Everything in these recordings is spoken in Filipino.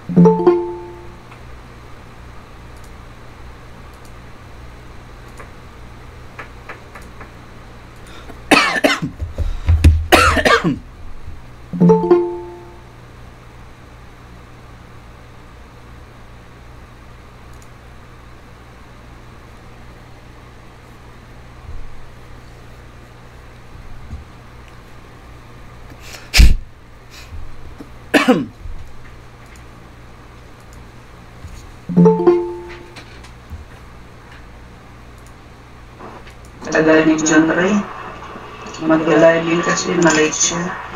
Tagal ni John Ray. Mag-live yun kasi Malaysia.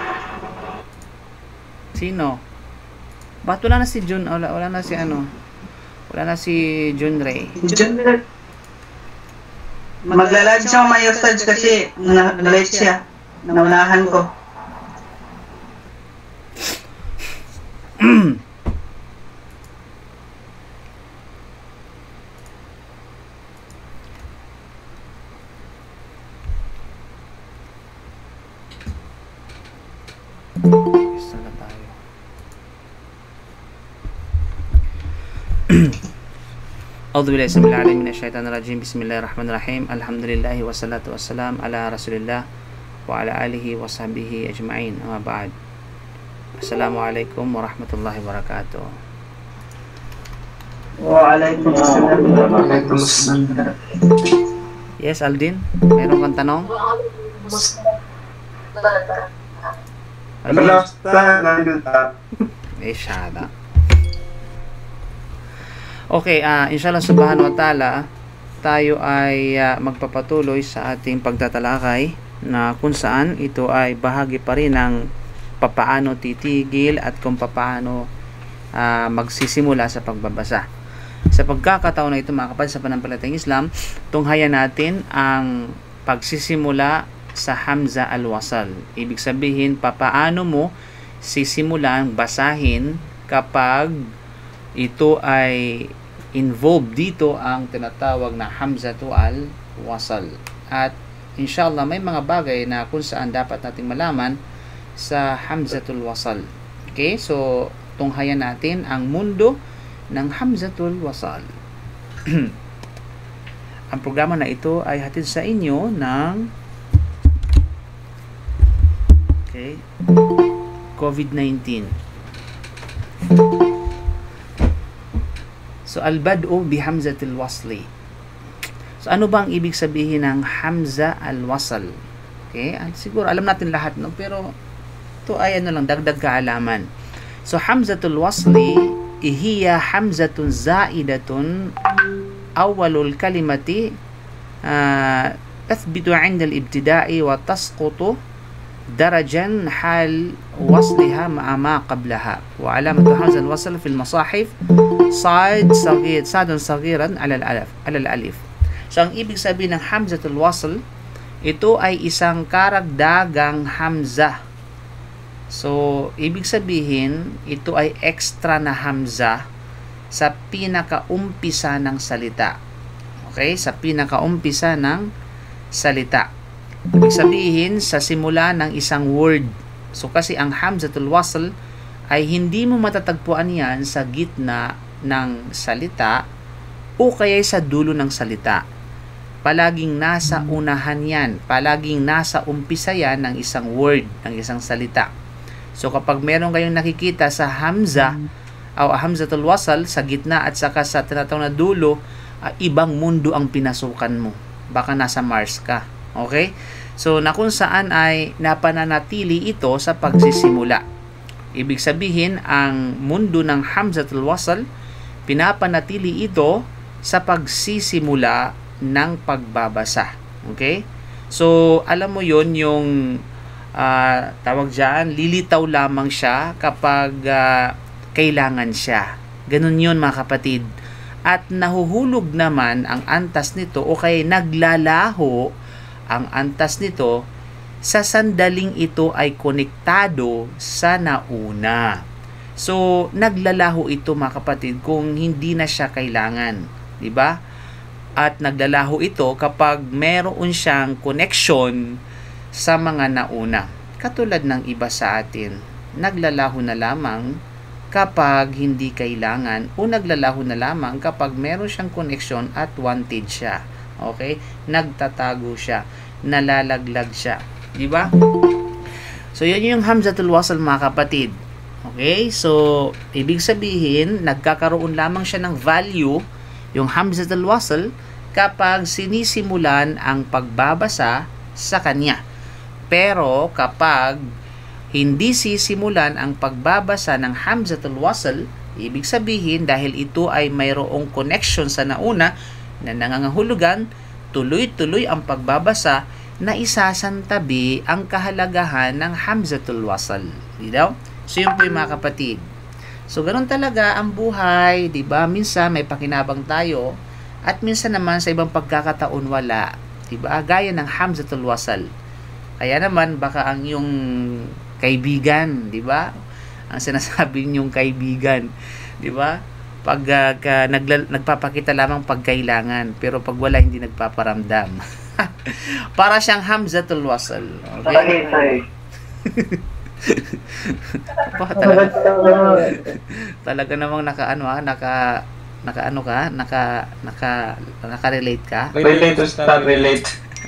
Sino? Ba't wala na si John? Wala na si ano? Wala na si John Ray. John Ray. Magla-live siya Mayostage kasi na-live siya. Naunahan ko. Isa na tayo. A'udzubillahi samil alim minasyaitanir rajim. Bismillahirrahmanirrahim. Alhamdulillah wassalatu wassalam ala Rasulillah wa ala alihi wa sahbihi ajma'in. Amma ba'd. Assalamualaikum warahmatullahi wabarakatuh. Waalaikumsalam. Yes, Aldin, mayroon kang tanong? Shada. Okay, inshallah subhanahu wa ta'ala, tayo ay magpapatuloy sa ating pagtatalakay na kung saan ito ay bahagi pa rin ng papaano titigil at kung papaano magsisimula sa pagbabasa. Sa pagkakataon na ito mga kapatid sa pananampalatayang Islam, tunghayan natin ang pagsisimula sa hamza al-wasal. Ibig sabihin, papaano mo sisimulan basahin kapag ito ay involved dito ang tinatawag na hamzatu al-wasal. At inshallah may mga bagay na kung saan dapat nating malaman sa hamzatul wasal. Okay, so tunghayan natin ang mundo ng hamzatul wasal. Ang programa na ito ay hatid sa inyo ng COVID-19. So al-bad'u bi hamzatil wasli. So ano bang ibig sabihin ng hamza al-wasal? Okay, siguro alam natin lahat, no? Pero ito ay ano lang, dagdag kaalaman. So hamzatul wasli hiya hamzatun zaidatun awwalul kalimati tathbitu 'inda al-ibtida'i wa tasqutu darajan hal wasliha ma'a ma qablaha wa alamatu hamza al-wasl fi al-masahif sadun saghiran ala al-alif. So ang ibig sabihin ng hamzatul wasl, ito ay isang karagdagang hamza. So, ibig sabihin, ito ay extra na hamza sa pinakaumpisa ng salita. Okay? Sa pinakaumpisa ng salita. Ibig sabihin, sa simula ng isang word. So, kasi ang hamzatul wasl ay hindi mo matatagpuan yan sa gitna ng salita o kaya sa dulo ng salita. Palaging nasa unahan yan. Palaging nasa umpisa yan ng isang word, ng isang salita. So kapag meron kayong nakikita sa hamza o hamzatul wasal sa gitna at saka sa tinatawag na dulo, ibang mundo ang pinasukan mo. Baka nasa Mars ka. Okay? So na kung saan ay napananatili ito sa pagsisimula. Ibig sabihin, ang mundo ng hamzatul wasal, pinapanatili ito sa pagsisimula ng pagbabasa. Okay? So alam mo yon, yung tawag dyan, lilitaw lamang siya kapag kailangan siya. Ganun yun mga kapatid. At nahuhulog naman ang antas nito o kaya naglalaho ang antas nito sa sandaling ito ay konektado sa nauna. So, naglalaho ito mga kapatid kung hindi na siya kailangan. Diba? At naglalaho ito kapag meron siyang connection sa mga nauna. Katulad ng iba sa atin, naglalaho na lamang kapag hindi kailangan o naglalaho na lamang kapag meron siyang connection at wanted siya. Okay? Nagtatago siya, nalalaglag siya. Di ba? So, yun yung hamzatul wasl mga kapatid. Okay? So, ibig sabihin, nagkakaroon lamang siya ng value, yung hamzatul wasl, kapag sinisimulan ang pagbabasa sa kanya. Pero, kapag hindi sisimulan ang pagbabasa ng hamzatul wasl, ibig sabihin dahil ito ay mayroong connection sa nauna na nangangahulugan, tuloy-tuloy ang pagbabasa na isasantabi ang kahalagahan ng hamzatul wasl. Di daw? So yun po yung mga kapatid. So ganun talaga ang buhay, di ba? Minsan may pakinabang tayo at minsan naman sa ibang pagkakataon wala. Di ba? Gaya ng hamzatul wasl. Kaya naman baka ang yung kaibigan, di ba? Ang sinasabi niyong kaibigan, di ba? Pag nagpapakita lamang pag kailangan, pero pag wala hindi nagpaparamdam. Para siyang hamzatul wasl. Okay? Talaga namang naka-relate ka? Relate to start relate.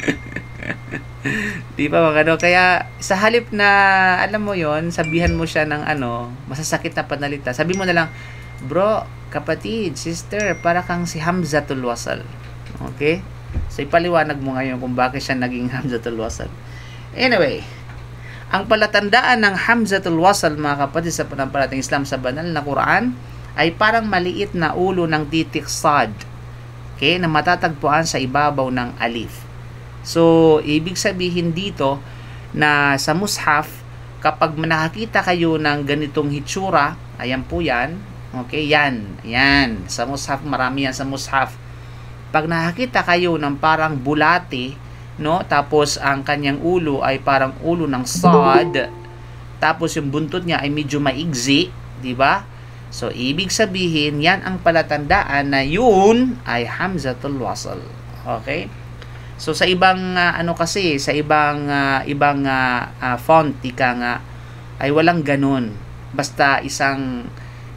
Di ba mga kaya sa halip na alam mo yon, sabihan mo siya ng masasakit na panalita. Sabi mo na lang, bro, kapatid, sister, para kang si hamzatul wasl. Okay? So ipaliwanag mo ngayon kung bakit siya naging hamzatul wasl. Anyway, ang palatandaan ng hamzatul wasl mga kapatid sa pananampalatayang Islam sa banal na Quran ay parang maliit na ulo ng titik sad. Okay? Na matatagpuan sa ibabaw ng alif. So, ibig sabihin dito na sa mushaf, kapag nakakita kayo ng ganitong hitsura, ayan po yan, okay, yan, sa mushaf, marami yan sa mushaf. Pag nakakita kayo ng parang bulate, no, tapos ang kanyang ulo ay parang ulo ng sad, tapos yung buntot niya ay medyo maigsi, di ba? So, ibig sabihin, yan ang palatandaan na yun ay hamzatul wasl. Okay? So sa ibang sa ibang font ika nga ay walang ganun. Basta isang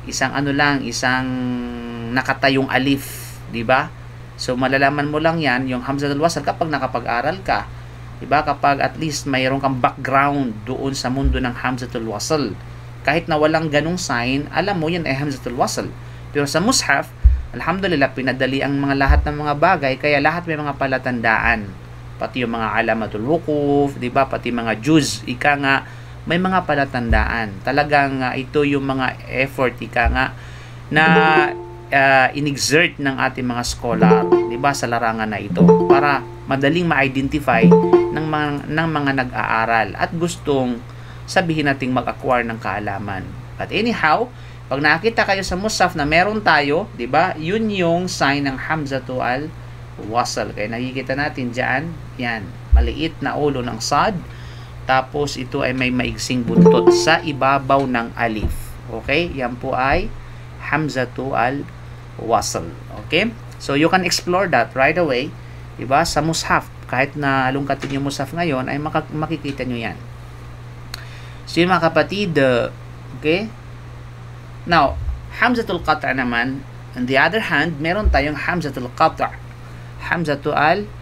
nakatayong alif, di ba? So malalaman mo lang 'yan yung hamzatul wasl kapag nakapag-aral ka. Di ba? Kapag at least mayroon kang background doon sa mundo ng hamzatul wasl. Kahit na walang ganung sign, alam mo yan ay hamzatul wasl. Pero sa mushaf, alhamdulillah, pinadali ang mga lahat ng mga bagay, kaya lahat may mga palatandaan. Pati yung mga alamatul wukuf, di ba? Pati mga juz, ika nga, may mga palatandaan. Talagang ito yung mga effort, ika nga, na inexert ng ating mga scholar, di ba, sa larangan na ito, para madaling ma-identify ng mga nag-aaral at gustong sabihin nating mag-acquire ng kaalaman. But anyhow, pag nakita kayo sa mushaf na meron tayo, 'di ba? Yun yung sign ng hamzatul wasl. Kaya nakikita natin diyan, 'yan, maliit na ulo ng sad. Tapos ito ay may maigsing buntot sa ibabaw ng alif. Okay? Yan po ay hamzatul wasl. Okay? So you can explore that right away, 'di ba? Sa mushaf, kahit na lungkatin yung mushaf ngayon ay makikita nyo 'yan. So yun mga kapatid, okay? Now, hamzatul qat' naman, on the other hand, meron tayong hamzatul qat'. Hamzatul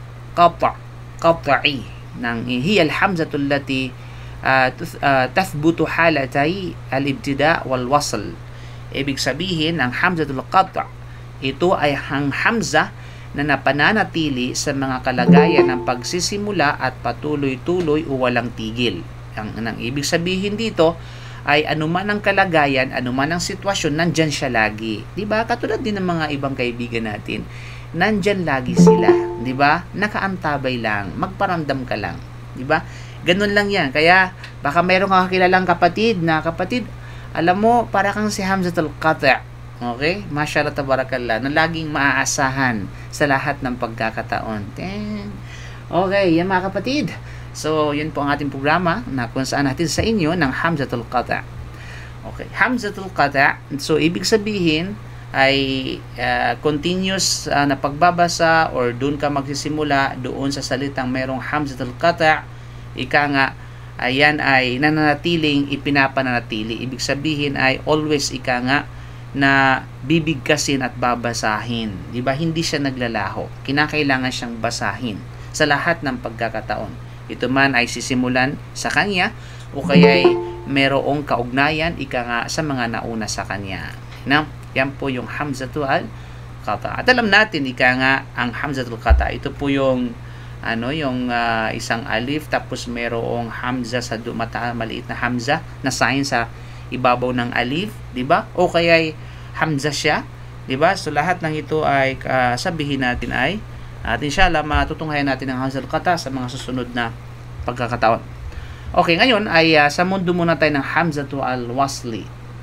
qat'i nang hiya al-hamzatul lati tathbutu halatay al-ibtida' wal wasl. Ibig sabihin, ang hamzatul qat' ito ay ang hamza na napananatili sa mga kalagayan ng pagsisimula at patuloy-tuloy o walang tigil. Ang ibig sabihin dito ay anuman ang kalagayan, anuman ang sitwasyon, nandyan siya lagi. 'Di ba? Katulad din ng mga ibang kaibigan natin, nandyan lagi sila, 'di ba? Nakaantabay lang, magparamdam ka lang, 'di ba? Ganun lang 'yan. Kaya baka mayroong kakilalang kapatid, alam mo, para kang si hamzatul qat'. Okay? Mashallah tabarakallah, na laging maaasahan sa lahat ng pagkakataon. Okay, yan mga kapatid. So, yun po ang ating programa na kung saan natin sa inyo ng hamzatul qat'. Okay, hamzatul qat'. So, ibig sabihin ay continuous na pagbabasa or doon ka magsisimula doon sa salitang mayroong hamzatul qat'. Ika nga, ayan ay nananatiling ipinapananatili. Ibig sabihin ay always ika nga na bibigkasin at babasahin. Diba? Hindi siya naglalaho. Kinakailangan siyang basahin sa lahat ng pagkakataon. Ito man ay sisimulan sa kanya o kaya'y merong kaugnayan ika nga sa mga nauna sa kanya. Na, yan po yung hamzatul qata. At alam natin ika nga ang hamzatul qata. Ito po yung isang alif tapos merong hamza sa maliit na hamza na sign sa ibabaw ng alif, di ba? O kaya'y hamza siya, di ba? So lahat ng ito ay sabihin natin ay at inshallah matutunghayan natin ang hamzatul qata sa mga susunod na pagkakataon. Okay, ngayon ay sa mundo muna tayo ng hamzatul wasli.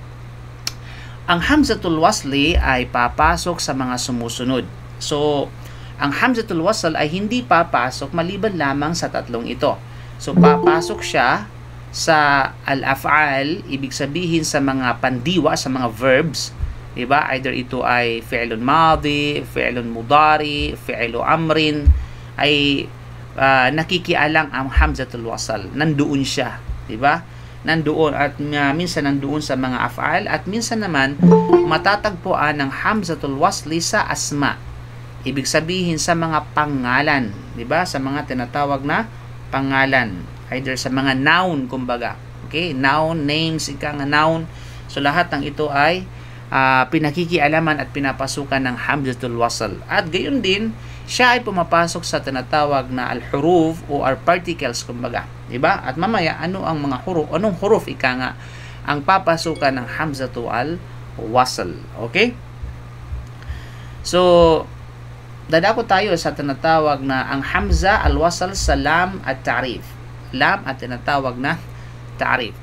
Ang hamzatul wasli ay papasok sa mga sumusunod. So ang hamzatul wasl ay hindi papasok maliban lamang sa tatlong ito. So papasok siya sa al-af'al, ibig sabihin sa mga pandiwa, sa mga verbs, diba? Either ito ay fi'lun madhi, fi'lun mudari, fi'lu amrin, ay nakikialang ang hamzatul wasl. Nandoon siya, diba? Nandoon at minsan nandoon sa mga af'al at minsan naman matatagpuan ng hamzatul wasli sa asma. Ibig sabihin sa mga pangalan, diba? Sa mga tinatawag na pangalan. Either sa mga noun, kumbaga. Okay? Noun, names, ika nga noun. So, lahat ng ito ay pinakikialaman at pinapasukan ng hamzatul wasl. At gayon din, siya ay pumapasok sa tinatawag na al-huruf o particles, kumbaga. Diba? At mamaya, anong huruf, ika nga, ang papasukan ng hamzatul wasl. Okay? So, dadako tayo sa tinatawag na ang hamza al-wasl sa lam at ta'rif. Lam at tinatawag na ta'rif.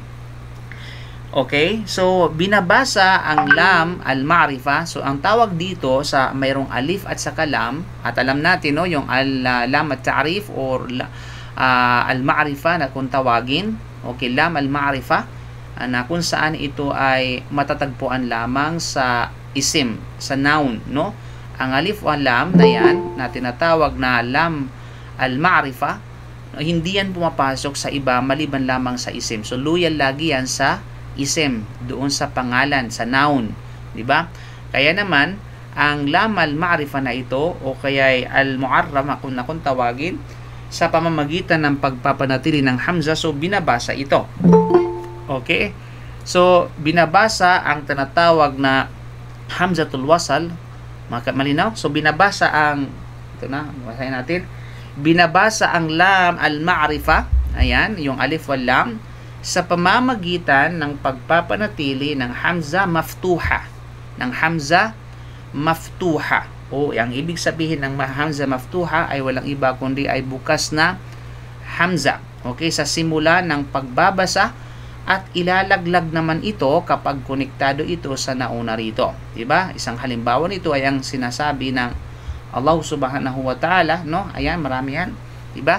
Okay? So, binabasa ang lam al-ma'rifa. So, ang tawag dito sa mayroong alif at saka lam, at alam natin, no, yung lam at ta'rif or al-ma'rifa na kung tawagin. Okay, lam al-ma'rifa na kung saan ito ay matatagpuan lamang sa isim, sa noun, no? Ang alif o lam na yan, na tinatawag na lam al-ma'rifa, hindi yan pumapasok sa iba maliban lamang sa isim. So, loyal lagi yan sa isim, doon sa pangalan, sa noun. Diba? Kaya naman, ang lam al-ma'rifa na ito, o kaya al-mu'arram, kung tawagin, sa pamamagitan ng pagpapanatili ng hamza, so binabasa ito. Okay? So, binabasa ang tinatawag na hamzatul wasl. Malinaw? So, binabasa ang, ito na, basahin natin. Binabasa ang lam al-ma'rifa, ayan, yung alif wal lam, sa pamamagitan ng pagpapanatili ng hamza maftuha. Ng hamza maftuha. O, ang ibig sabihin ng hamza maftuha ay walang iba kundi ay bukas na hamza. Okay, sa simula ng pagbabasa at ilalaglag naman ito kapag konektado ito sa nauna rito. Diba? Isang halimbawa nito ay ang sinasabi ng Allah subhanahu wa ta'ala, no? Ayan, marami yan. Diba?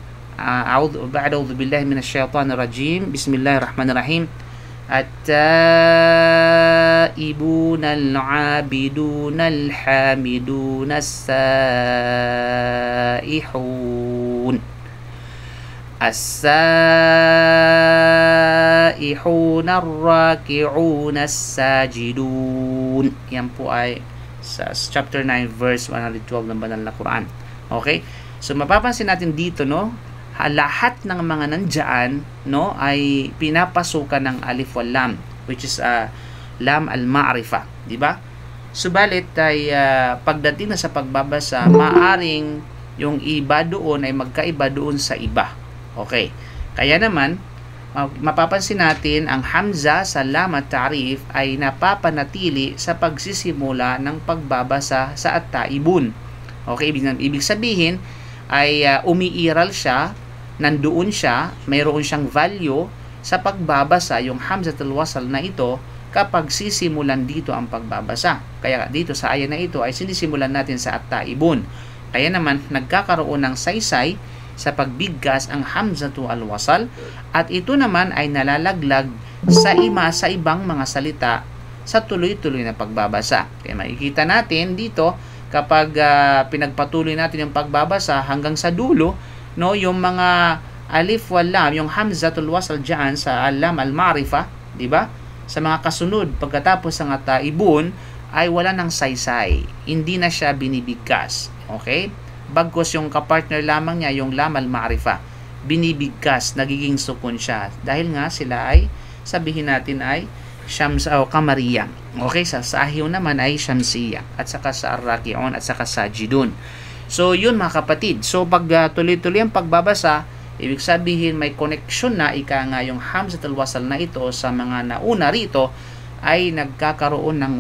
A'udhu billahi minash shaitanir rajim. Bismillahirrahmanirrahim. At-taibuna al-'abiduna al-hamiduna as-saihun. As-saihun ar-raki'un as-sajidun. Yan po ay sa chapter 9 verse 112 ng banal na Quran. Okay? So mapapansin natin dito, no, lahat ng mga nandiyan, no, ay pinapasukan ng alif wal lam, which is lam al-ma'rifa, di ba? Subalit ay pagdating na sa pagbabasa, maaring yung iba doon ay magkaiba doon sa iba. Okay? Kaya naman mapapansin natin ang hamza sa lam at ta'rif ay napapanatili sa pagsisimula ng pagbabasa sa at-taibun. Okay, ibig sabihin ay umiiral siya, nandoon siya, mayroon siyang value sa pagbabasa yung hamzatul wasl na ito kapag sisimulan dito ang pagbabasa. Kaya dito sa aya na ito ay sinisimulan natin sa at-taibun. Kaya naman nagkakaroon ng saysay sa pagbigkas ang hamzatu al-wasl at ito naman ay nalalaglag sa ibang mga salita sa tuloy-tuloy na pagbabasa. Kaya makikita natin dito kapag pinagpatuloy natin yung pagbabasa hanggang sa dulo, no, yung mga alif wal lam, yung hamzatul wasl dyan sa lam al-ma'rifa, di ba? Sa mga kasunod, pagkatapos ng taibun, ay wala ng saysay. Hindi na siya binibigkas. Okay? Bagkos yung kapartner lamang niya, yung lam al-ma'rifa, binibigkas, nagiging sukun siya. Dahil nga sila ay, sabihin natin ay, Syams o Kamariya. Okay? Sa Ahiw naman ay Syamsiya. At saka sa Ar-Raki'un at saka sa Jidun. So, yun mga kapatid. So, pag tuloy-tuloy ang pagbabasa, ibig sabihin may connection na ika nga yung hamzatul wasal na ito sa mga nauna rito ay nagkakaroon ng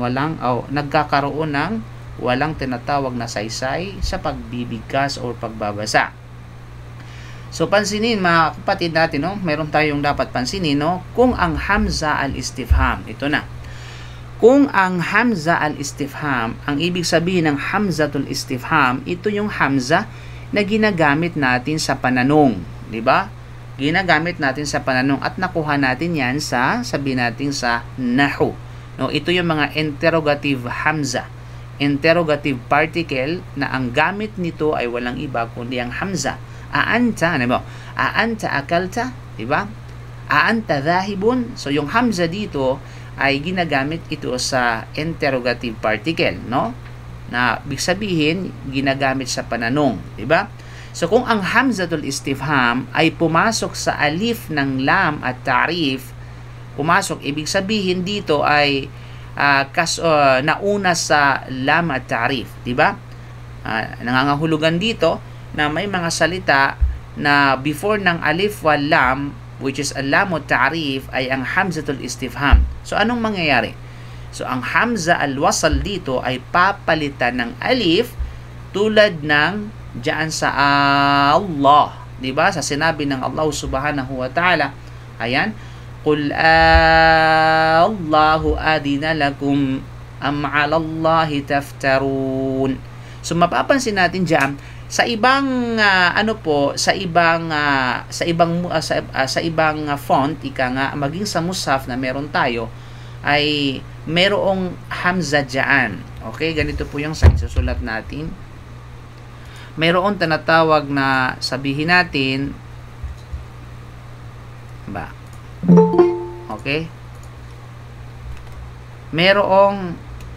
walang tinatawag na saysay sa pagbibigkas o pagbabasa. So pansinin mga kapatid natin, no, meron tayong dapat pansinin, no, kung ang hamza al-istifham, ito na. Kung ang hamza al-istifham, ang ibig sabihin ng hamzatul istifham, ito yung hamza na ginagamit natin sa pananong, di ba? Ginagamit natin sa pananong at nakuha natin yan sa, sabihin natin sa nahu. No, ito yung mga interrogative hamza. Interrogative particle na ang gamit nito ay walang iba kundi ang hamza. Aanta, ano ba? Aanta akalta, di ba? Aanta dhahibun. So yung hamza dito ay ginagamit ito sa interrogative particle, no? Na ibig sabihin ginagamit sa pananong, di ba? So kung ang hamzatul istifham ay pumasok sa alif ng lam at ta'rif, pumasok, ibig sabihin dito ay nauna sa lam at ta'rif, di ba? Nangangahulugan dito na may mga salita na before ng alif wal lam, which is al-lam at ta'rif, ay ang hamzatul istifham. So anong mangyayari? So ang hamza al-wasal dito ay papalitan ng alif tulad ng diyan sa Allah, 'di ba? Sa sinabi ng Allah Subhanahu wa Ta'ala, ayan, qul Allahu adina lakum am 'ala Allahi taftarun. So mapapansin natin diyan sa ibang sa ibang font, ika nga, maging sa mushaf na meron tayo ay merong hamza diyan. Okay, ganito po yung sign, susulat natin. Mayroon tinatawag na, sabihin natin ba, okay, mayroong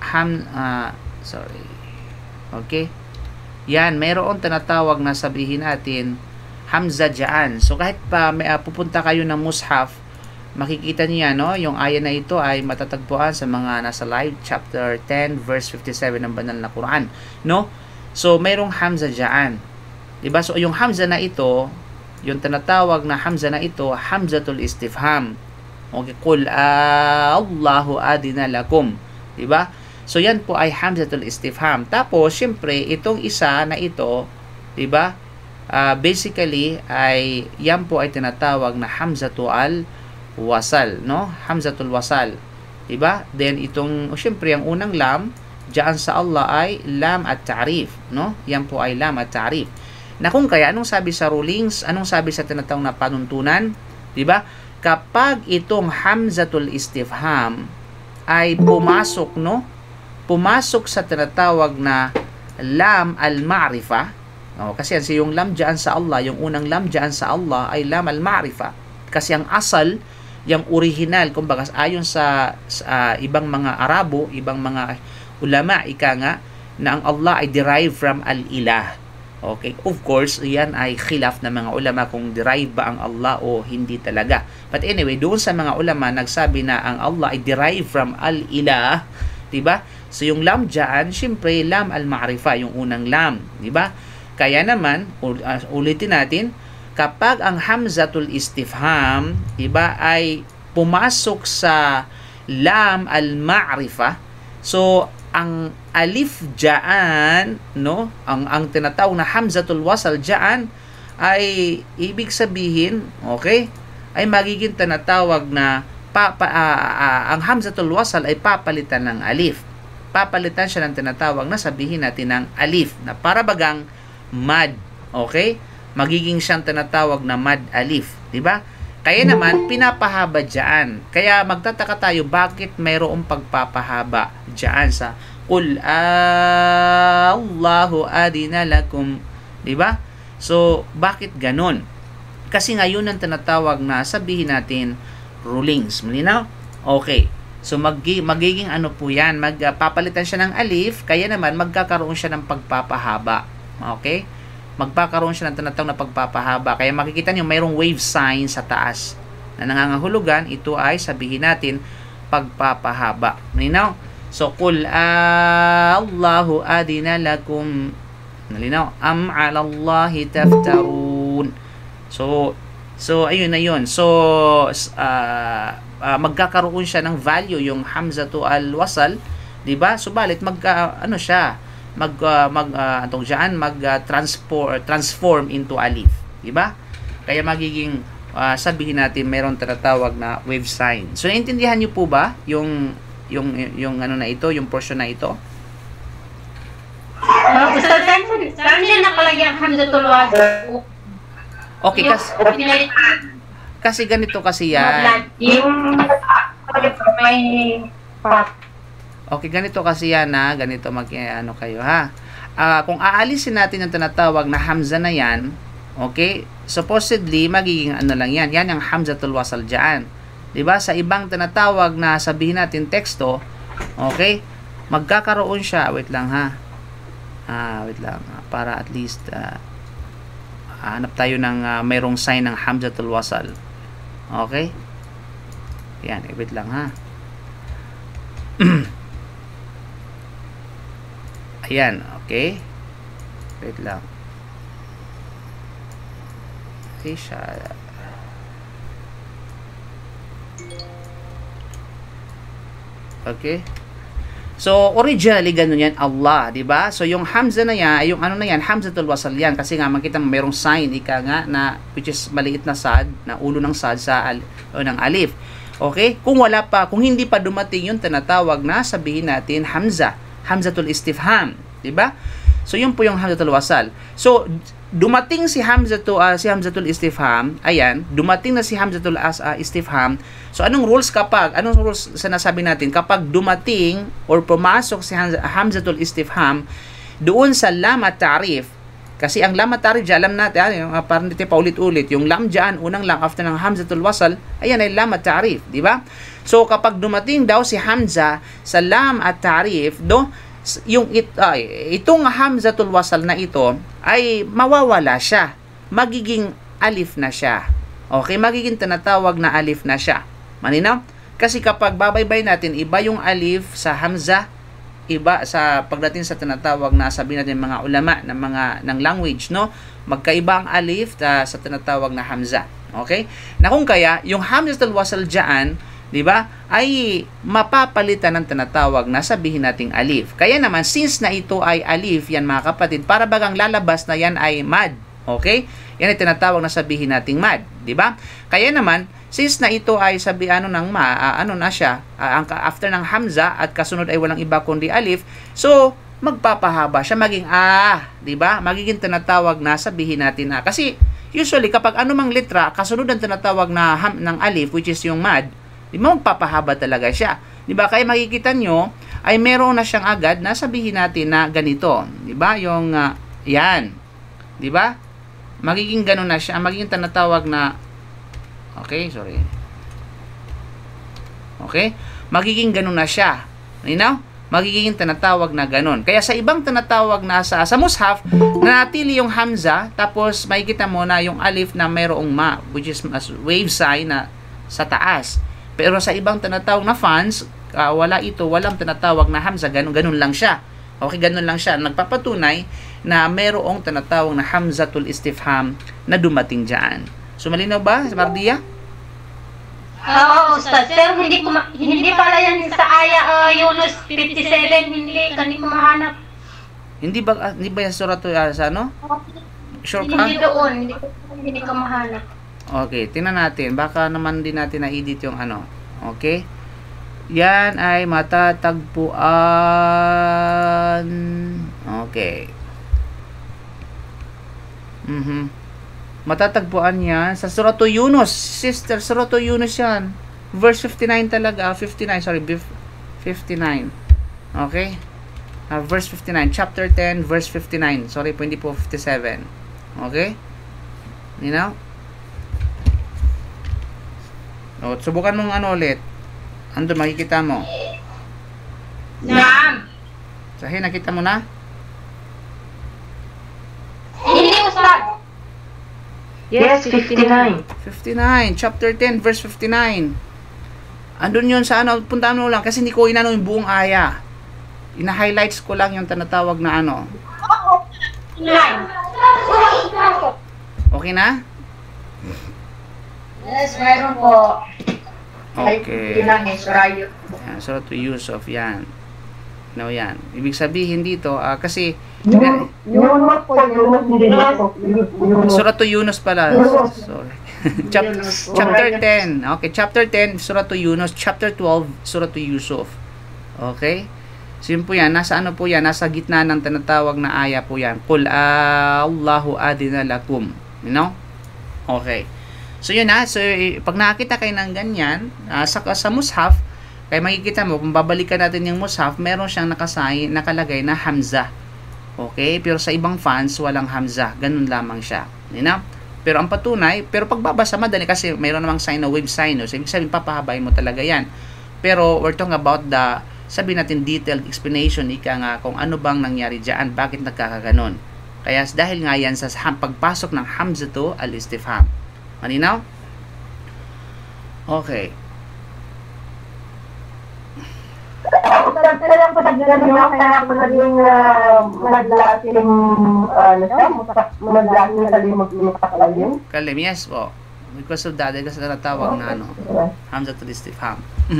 okay, yan, mayroon tinatawag na, sabihin natin hamza dyan. So kahit pa pupunta kayo ng mushaf, makikita niyo yan, no? Yung aya na ito ay matatagpuan sa mga nasa live chapter 10 verse 57 ng banal na Quran, no? So, mayroong hamza dyan. Diba? So, yung hamza na ito, yung tinatawag na hamza na ito, hamzatul istifham. Okay, qul Allahu adina lakum. Diba? So, yan po ay hamzatul istifham. Tapos, syempre, itong isa na ito, diba? Basically, ay, yan po ay tinatawag na hamzatul wasal, no? Hamzatul wasal. Diba? Then, itong, syempre, ang unang lam, diyan sa Allah ay lam at ta'rif, no? Yan po ay lam at ta'rif. Na kung kaya, anong sabi sa rulings? Anong sabi sa tinatawag na panuntunan? 'Di ba? Kapag itong hamzatul istifham ay pumasok, no? Pumasok sa tinatawag na lam al-ma'rifa. No? Kasi yung lam diyan sa Allah, yung unang lam diyan sa Allah ay lam al-ma'rifa. Kasi ang asal, yung original, kumbaga ayon sa ibang mga Arabo, ibang mga ulama, ika nga, na ang Allah ay derived from al-ilah. Okay? Of course, yan ay khilaf na mga ulama kung derived ba ang Allah o hindi talaga. But anyway, doon sa mga ulama, nagsabi na ang Allah ay derived from al-ilah. Diba? So, yung lam dyan, syempre, lam al-ma'rifa, yung unang lam. Diba? Kaya naman, ulitin natin, kapag ang hamzatul istifham, diba, ay pumasok sa lam al-ma'rifa, so, ang alif dyan, no, ang tinatawag na hamzatul wasal dyan ay ibig sabihin, okay, ay magiging tinatawag na ang hamzatul wasal ay papalitan ng alif. Papalitan siya ng tinatawag na, sabihin natin, ng alif na para bagang mad. Okay? Magiging siyang tinatawag na mad alif, di ba? Kaya naman, pinapahaba dyan. Kaya magtataka tayo, bakit mayroong pagpapahaba dyan sa qul Allahu adina lakum. Diba? So, bakit ganon? Kasi ngayon ang tinatawag na sabihin natin rulings. Malinaw? Okay. So magiging ano po yan, magpapalitan siya ng alif, kaya naman magkakaroon siya ng pagpapahaba. Okay? Magkakaroon siya ng tinatawag na pagpapahaba. Kaya makikita niyo mayroong wave sign sa taas na nangangahulugan, ito ay sabihin natin pagpapahaba. Malinaw? So qul Allahu adina lakum, malinaw, am 'ala Allahi taftarun. So ayun na yun. So magkakaroon siya ng value yung hamzatu al-wasal, 'di ba? Subalit ano siya, transform into alif, 'di ba? Kaya magiging sabihin natin mayroon tinatawag na wave sign. So naintindihan niyo po ba yung ano na ito, yung portion na ito? Ustaz, saan niya nakalagay ang hamzatul wasl? Okay, kasi ganito kasi yan. Yung may Okay, ganito kasi yan ha. Ganito ano kayo ha. Kung aalisin natin yung tinatawag na hamza na yan, okay, supposedly magiging ano lang yan. Yan ang hamzatul wasal dyan. Diba? Sa ibang tinatawag na sabihin natin teksto, okay, magkakaroon siya. Wait lang ha. Wait lang. Para at least hanap tayo ng mayroong sign ng hamzatul wasal. Okay? Yan, wait lang ha. Ayan, okay. Wait lang. Okay, okay. So, originally, ganun yan, Allah, di ba? So, yung hamza na yan, yung ano na yan, hamzatul wasal yan. Kasi nga, makita mo, mayroong sign, ika nga, na, which is maliit na sad, na ulo ng sad ng alif. Okay? Kung hindi pa dumating yung tinatawag na, sabihin natin, hamzatul istifham. Di ba? So, yun po yung hamzatul wasal. So, dumating si hamzatul istifham, ayan, dumating na si hamzatul istifham. So anong rules sinasabi natin kapag dumating or pumasok si hamzatul istifham doon sa lam at ta'rif? Kasi ang lam at ta'rif, alam natin, parang dito paulit-ulit, yung lam dyan, unang lam after ng hamzatul wasal, ayan ay lam at ta'rif, di ba? So kapag dumating daw si hamza sa lam at ta'rif, itong hamzatul wasal na ito ay mawawala siya. Magiging alif na siya. Okay, magiging tinatawag na alif na siya. Malinaw? Kasi kapag babaybay natin, iba yung alif sa hamza, iba sa pagdating sa tinatawag na sabihin natin mga ulama ng language, no? Magkaiba ang alif sa tinatawag na hamza. Okay? Na kung kaya, yung hamzatul wasal dyan, di ba, ay mapapalitan ng tinatawag na sabihin nating alif. Kaya naman, since na ito ay alif, yan mga kapatid, para bagang lalabas na yan ay mad. Okay? Yan ay tinatawag na sabihin nating mad. Di ba? Kaya naman, since na ito ay after ng hamza at kasunod ay walang iba kundi alif, so, magpapahaba siya, maging di ba? Magiging tinatawag na sabihin natin Kasi, usually, kapag anumang litra, kasunod ang tinatawag na ng alif, which is yung mad, di ba, magpapahaba talaga siya. Di ba? Kaya makikita nyo, ay meron na siyang agad na sabihin natin na ganito. Di ba? Yung, yan. Di ba? Magiging ganun na siya. Magiging tinatawag na, okay, sorry. Okay? Magiging ganun na siya. You know? Magiging tinatawag na ganun. Kaya sa ibang tinatawag na sa mushaf, nanatili yung hamza, tapos makikita mo na yung alif na mayroong ma, which is wave sign na sa taas. Pero sa ibang tinatawag na fonts, walang tinatawag na hamza, ganun lang siya. Okay, ganun lang siya. Nagpapatunay na mayroong tinatawag na hamzatul istifham na dumating dyan. So, malinaw ba, Mardia? Oo, Ustaz. Pero hindi pala yan sa aya Yunus 57, hindi ko mahanap. Hindi ba yung surat sa ano? Sure ka? Hindi doon, hindi ko mahanap. Okay, tingnan natin. Baka naman din natin na-edit yung ano. Okay? Yan ay matatagpuan. Okay. Matatagpuan yan sa Surah Yunus. Sister, Surah Yunus yan. Verse 59 talaga. 59, sorry. 59. Okay? Verse 59. Chapter 10, verse 59. Sorry po, hindi po 57. Okay? You know? O, subukan mong ano ulit. Andun, makikita mo. Naam. Sahi, nakita mo na? Hindi, Ustad. Yes, 59. 59, chapter 10, verse 59. Andun yun sa ano, puntaan mo lang kasi hindi ko inano yung buong aya. Ina-highlights ko lang yung tinatawag na ano. Nine. Okay na? Yes, mayroon po. Okay. Is rayo. Yan, so to use of yan. No, yan. Ibig sabihin dito, kasi Yunus po, Yunus hindi po. Surah to Yunus pala. Sorry. Chapter 10. Okay, chapter 10, Surah to Yunus. Chapter 12, Surah to Yusuf. Okay? So yun po yan. Nasa ano po yan? Nasa gitna ng tinatawag na aya po yan. Qul Allahu adina lakum. You know? Okay. So yun na. So pag nakakita kayo ng ganyan, sa mushaf, kaya makikita mo, kung babalikan natin yung mushaf, meron siyang nakalagay na hamzah. Okay? Pero sa ibang fonts, walang hamzah. Ganun lamang siya. You know? Pero ang patunay, pero pagbabasa madali kasi mayroon namang sign na wave sign. So, ibig sabihin, papahabain mo talaga yan. Pero we're talking about the, sabihin natin, detailed explanation, ika nga, kung ano bang nangyari dyan, bakit nagkakaganon. Kaya dahil nga yan sa pagpasok ng hamzatu al-istifham. Malinaw? Okay. Talagang po naging kaya po naging madlasin madlasin kalim. Kalim, yes po. Because of that, kasi natawag na ano, hamzatul istifham.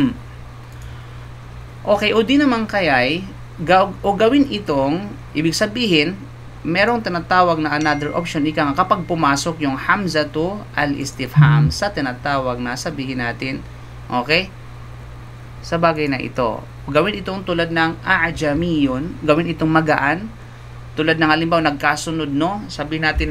Okay, o di naman kaya'y gawin itong, ibig sabihin, merong tinatawag na another option, ika nga kapag pumasok yung hamzatu al-istifham sa tinatawag na sabihin natin, okay, sa bagay na ito. Gawin itong tulad ng a'jamiyun, gawin itong magaan, tulad ng halimbawa nagkasunod, no? Sabihin natin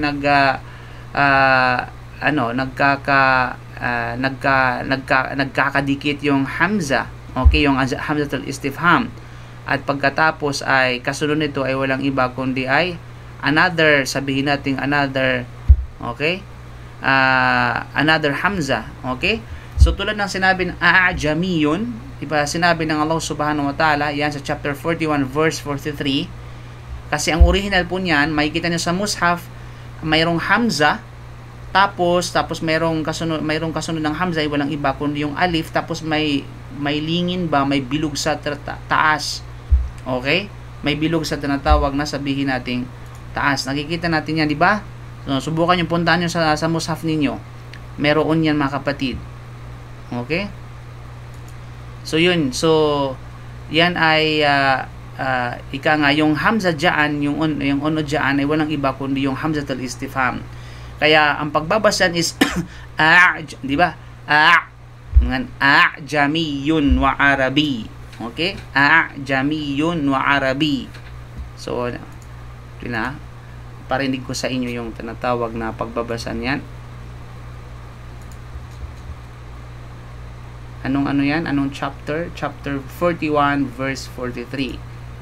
nagkakadikit yung hamza, okay, yung hamzatul istifham. At pagkatapos ay kasunod nito ay walang iba kundi ay another, sabihin natin another, okay? Another hamza, okay? So tulad ng sinabi ng a'jamiyun, diba, sinabi ng Allah subhanahu wa ta'ala, yan sa chapter 41 verse 43, kasi ang original po niyan, makikita niyo sa mushaf, mayroong hamza, tapos mayroong kasunod ng hamza, ay walang iba kundi yung alif, tapos may lingin ba, may bilog sa taas, okay, may bilog sa tinatawag na sabihin nating taas, nakikita natin yan, diba? So, subukan yung puntahan nyo sa mushaf ninyo, meron yan mga kapatid, okay? So yun, so yan ay ika nga yung hamza dyan, yung ono dyan ay walang iba kundi yung hamzatul istifham. Kaya ang pagbabasan is di ba? A'jamiyun wa arabi. Okay? A'jamiyun wa arabi. So ito na, parinig ko sa inyo yung tinatawag na pagbabasan yan. Anong ano yan? Anong chapter? Chapter 41 verse 43.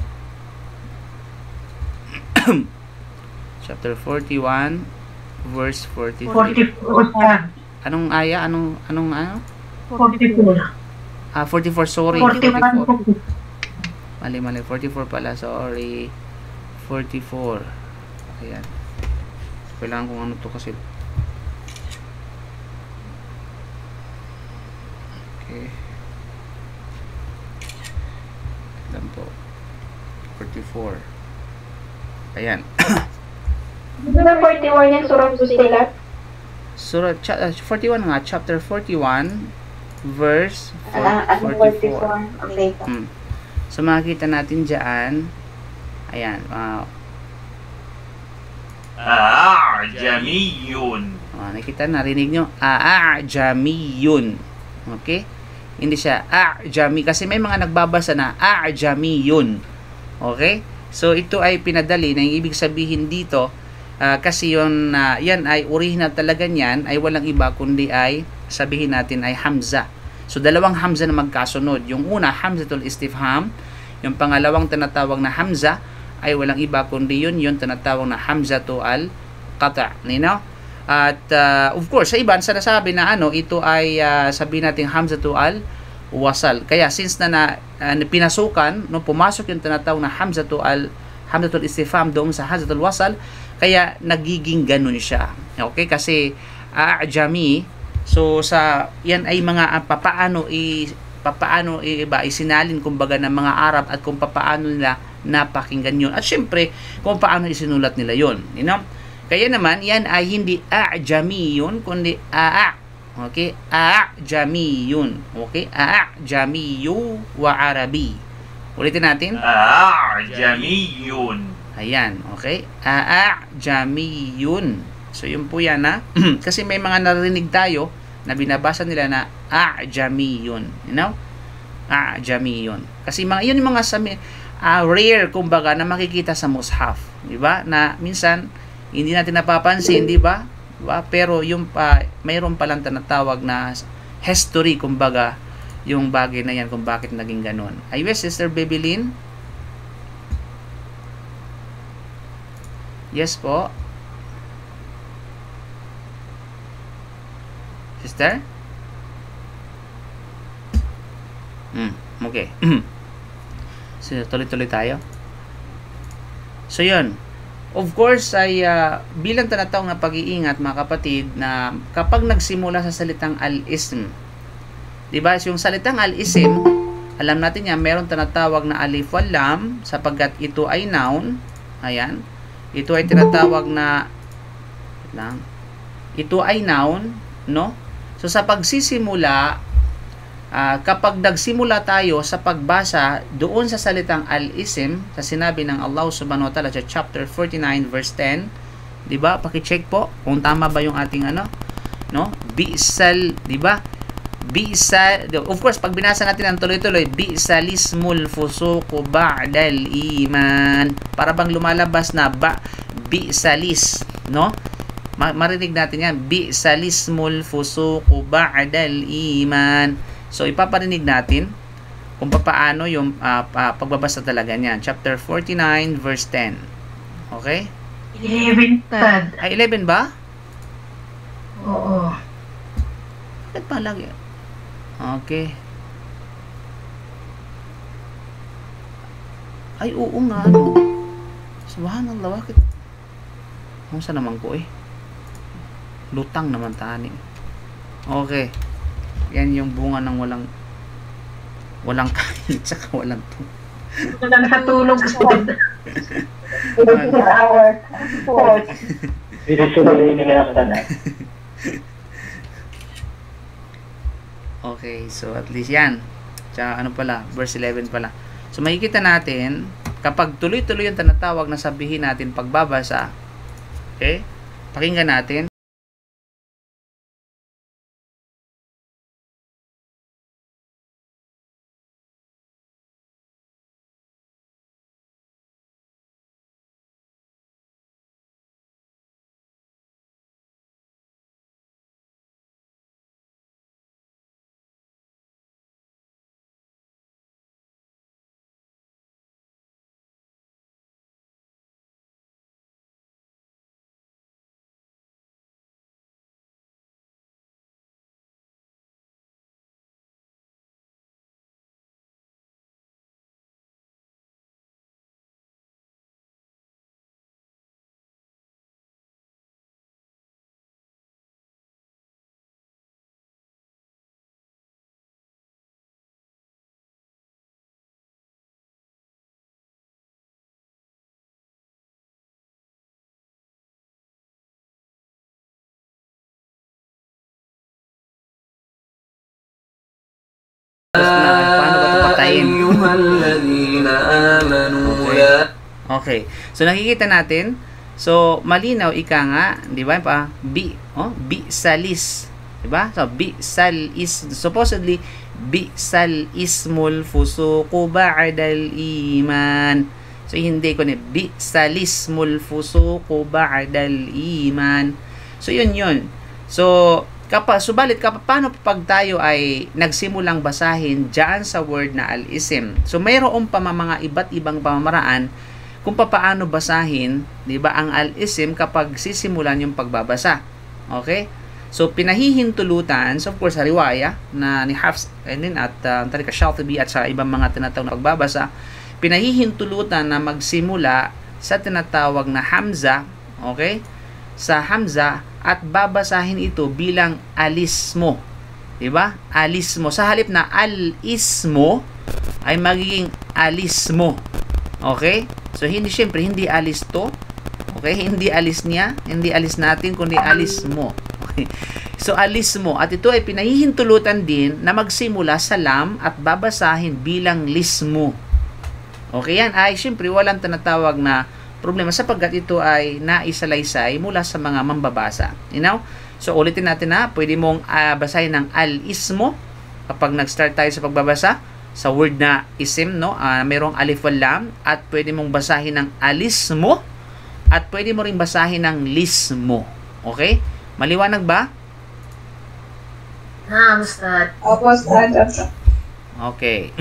Chapter 41 verse 43. 44. Anong aya? Anong ano? 44. 44, sorry. 41. Mali. 44 pala, sorry. 44. Ayan. Kailangan kong ano to kasi. Okay. Lang po. 44. Ayan. Ano 41 yan, Surah Fussilat? Surah 41 nga, chapter 41 verse 44. Okay. So makikita natin diyan. Ayan, A'jamiyun. nakita, narinig nyo? A'jamiyun. Okay? Hindi siya a'jami kasi may mga nagbabasa na a'jamiyun. Okay? So ito ay pinadali na yung ibig sabihin dito kasi yun, yan ay original talaga niyan ay walang iba kundi ay sabihin natin ay hamza. So dalawang hamza na magkasunod. Yung una, hamzatul istifham. Yung pangalawang tinatawag na hamza ay walang iba kundi yun tinatawag na hamzatu al-qata'. Nino? At of course, sa iba sinasabi na ito ay sabihin natin hamzatu al-wasal. Kaya since na pinasukan, pumasok yung tinatawag na hamzatul istifham doon sa hamzatul wasal, kaya nagiging ganun siya. Okay? Kasi a'jami, so yan ay mga papaano isinalin kumbaga ng mga Arab at kung papaano nila napakinggan yun. At syempre, kung paano isinulat nila yun. You know? Kaya naman, yan ay hindi a'jami yun, kundi okay? A'jami yun. Okay? A'jamiyu wa Arabi. Ulitin natin. A'jamiyun. Ayan. Okay? A'jamiyun. So, yun po yan kasi may mga narinig tayo na binabasa nila na a'jamiyun. You know? A'jamiyun. Kasi yun yung mga rare, kumbaga, na makikita sa mushaf. Diba? Na minsan, hindi natin napapansin, diba? Pero yung mayroon palang tinatawag na history, kumbaga, yung bagay na yan kung bakit naging ganun. Ayos, Sister Babylin? Yes po. Sister? Okay. So, tuloy-tuloy tayo. So, yun. Of course, ay bilang tinatawag na pag-iingat, mga kapatid, na kapag nagsimula sa salitang al-ism, diba? So, yung salitang al-ism, alam natin yan, meron tinatawag na alif wal lam, sapagkat ito ay noun. Ayan. Ito ay tinatawag na, ito ay noun, no? So, sa pagsisimula, kapag nagsimula tayo sa pagbasa doon sa salitang al-ism, sa sinabi ng Allah subhanahu wa ta'ala sa chapter 49 verse 10, di ba? Paki-check po kung tama ba yung ating no? Bi'sal, di ba? Bi'sal, of course, pag binasa natin ang tuloy-tuloy, bi'salismul fusuqu ba'dal iman. Para bang lumalabas na bi'salis, no? Marinig natin yan, bi'salismul fusuqu ba'dal iman. So, ipaparinig natin kung paano yung pagbabasa talaga niyan. Chapter 49, verse 10. Okay? 11, Tad. Ay, 11 ba? Oo. Bakit pa lagi? Okay. Ay, oo nga, Subhanallah, bakit? Kung saan naman ko lutang naman tani. Okay. Yan yung bunga ng walang kain tsaka walang Nakatulog sa 24 hours. Okay, so at least yan. Tsaka verse 11 pala. So makikita natin, kapag tuloy-tuloy yung tinatawag na sabihin natin pagbabasa, okay? Pakinggan natin. Paano ba ito patayin? Okay. So nakikita natin. So malinaw ika nga, 'di ba? Bi'salis, 'di ba? So bi'sal is supposedly bi'sal ismul fusuqu ba'dal iman. So hindi ko bi'salismul fusuqu ba'dal iman. So yun. So subalit paano pag tayo ay nagsimulang basahin diyan sa word na al-ism. So mayroon pa mga iba't ibang pamamaraan kung paano basahin, 'di ba, ang al-ism kapag sisimulan yung pagbabasa. Okay? So, pinahihintulutan, so of course, sa riwaya na ni Hafs and then at Tariq Ash-Shatibi at sa ibang mga tinatawag na pagbabasa, pinahihintulutan na magsimula sa tinatawag na hamza, okay? Sa hamza at babasahin ito bilang alismo. Diba? Alismo. Sa halip na al-ismo ay magiging alismo. Okay? So, syempre, hindi alis to. Okay? Hindi alis niya. Hindi alis natin, kundi alis mo. Okay? So, alis mo. At ito ay pinahihintulutan din na magsimula sa lam at babasahin bilang lismo. Okay? Yan ay, syempre, walang tinatawag na problema sapagkat ito ay naisalaysay mula sa mga mambabasa. You know? So, ulitin natin na, pwede mong basahin ng al-ismo kapag nag-start tayo sa pagbabasa sa word na isim, no? Merong alif wal lam at pwede mong basahin ng alismo at pwede mo ring basahin ng lismo. Okay? Maliwanag ba? Ustad. Opo, Ustad. Okay.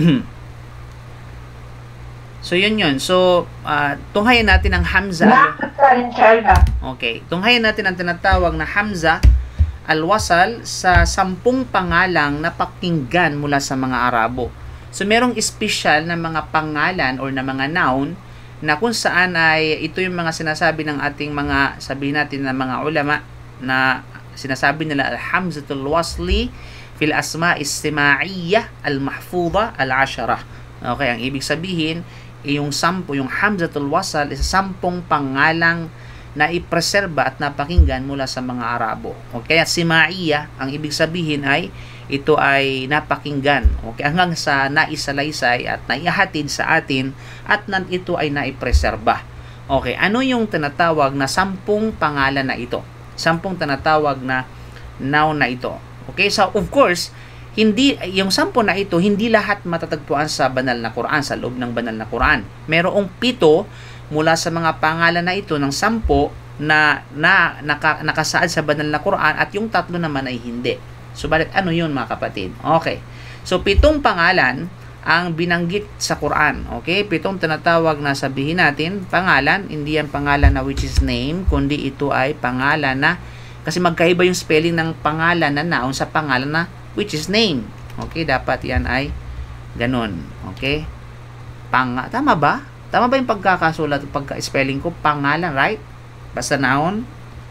So, yun. So, tunghayan natin ang hamza. Bakit ka rin, Charla? Okay. Tunghayan natin ang tinatawag na hamza al-wasal sa 10 pangalang napakinggan mula sa mga Arabo. So, merong special na mga pangalan or na mga noun na kung saan ay ito yung mga sinasabi ng ating mga, sabihin natin na mga ulama na sinasabi nila al-hamzatul wasli fil asma istima'iyya al-mahfuza al-ashara. Okay, ang ibig sabihin, yung hamzatul wasal is 10 pangalang na ipreserba at napakinggan mula sa mga Arabo. Okay, at simaiya, ang ibig sabihin ay ito ay napakinggan. Okay, hanggang sa naisalaysay at naihatid sa atin at ito ay naipreserba. Okay, ano yung tinatawag na 10 pangalan na ito? 10 tinatawag na noun na ito. Okay, so of course, hindi yung 10 na ito, hindi lahat matatagpuan sa banal na Quran, sa loob ng banal na Quran. Merong 7 mula sa mga pangalan na ito ng 10 na nakasaad sa banal na Quran at yung 3 naman ay hindi. So, balit ano yun mga kapatid? Okay. So, 7 pangalan ang binanggit sa Quran. Okay? 7 tinatawag na sabihin natin, pangalan, hindi yan pangalan na which is name, kundi ito ay pangalan na, kasi magkaiba yung spelling ng pangalan na noun sa pangalan na which is name. Okay? Dapat yan ay ganun. Okay? Tama ba? Tama ba yung pagkakasulat, pagka-spelling ko? Pangalan, right? Basta noun?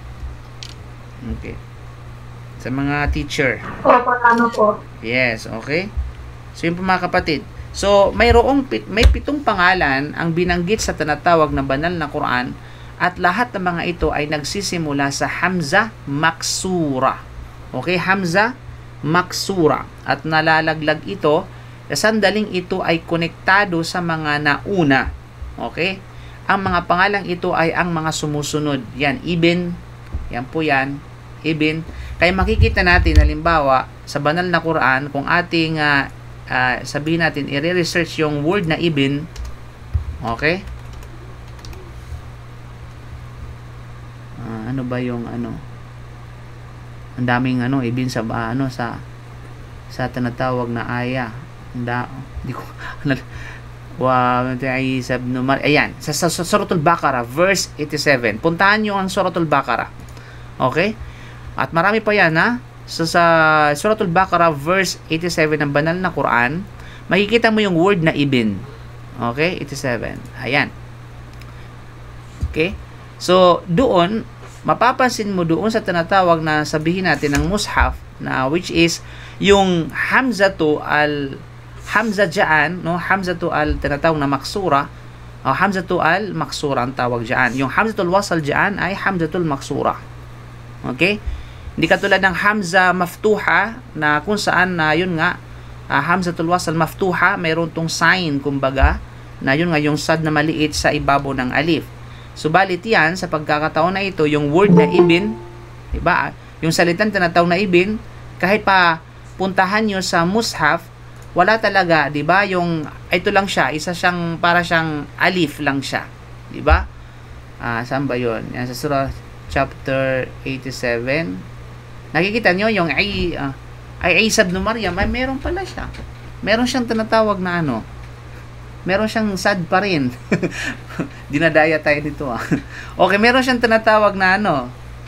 Okay. Sa mga teacher. Opo, ano po? Yes, okay. So, yun po mga kapatid. So, may 7 pangalan ang binanggit sa tinatawag na banal na Quran at lahat ng mga ito ay nagsisimula sa hamza maksura. Okay, hamza maksura. At nalalaglag ito sa sandaling ito ay konektado sa mga nauna. Okay? Ang mga pangalang ito ay ang mga sumusunod. Yan, ibn. Yan po yan. Ibn. Kaya makikita natin, halimbawa, sa banal na Quran, kung ating sabihin natin, i-research yung word na ibn, okay? Ano ba yung ano? Ang daming ibn sa sa tinatawag na aya. Hindi ko ayan, sa Suratul Baqarah verse 87. Puntahan niyo ang Suratul Baqarah. Okay? At marami pa yan So sa Suratul Baqarah verse 87 ng banal na Quran, makikita mo yung word na ibn. Okay? 87. Ayan. Okay? So doon, mapapansin mo doon sa tinatawag na sabihin natin ng mushaf na which is yung hamzatu hamza dyan, no? Hamzatu tinatawag na maksura, hamzatu maksura ang tawag dyan. Yung hamzatul wasal dyan ay hamzatul maksura. Okay? Hindi katulad ng hamza maftuha na kung saan na yun nga hamzatul wasal maftuha, mayroon tong sign kumbaga na yun nga yung sad na maliit sa ibabaw ng alif. Subalit yan sa pagkakataon na ito, yung word na ibn, diba? Yung salitang tinatawag na ibn, kahit pa puntahan nyo sa mushaf, wala talaga, diba? Yung ito lang siya, isa siyang para siyang alif lang siya, diba? Saan ba yun? Yan sa surah chapter 87. Nakikita nyo yung ay Isa ibn Maryam, ay meron pala siya. Meron siyang tinatawag na meron siyang sad pa rin. Dinadaya tayo dito Okay, meron siyang tinatawag na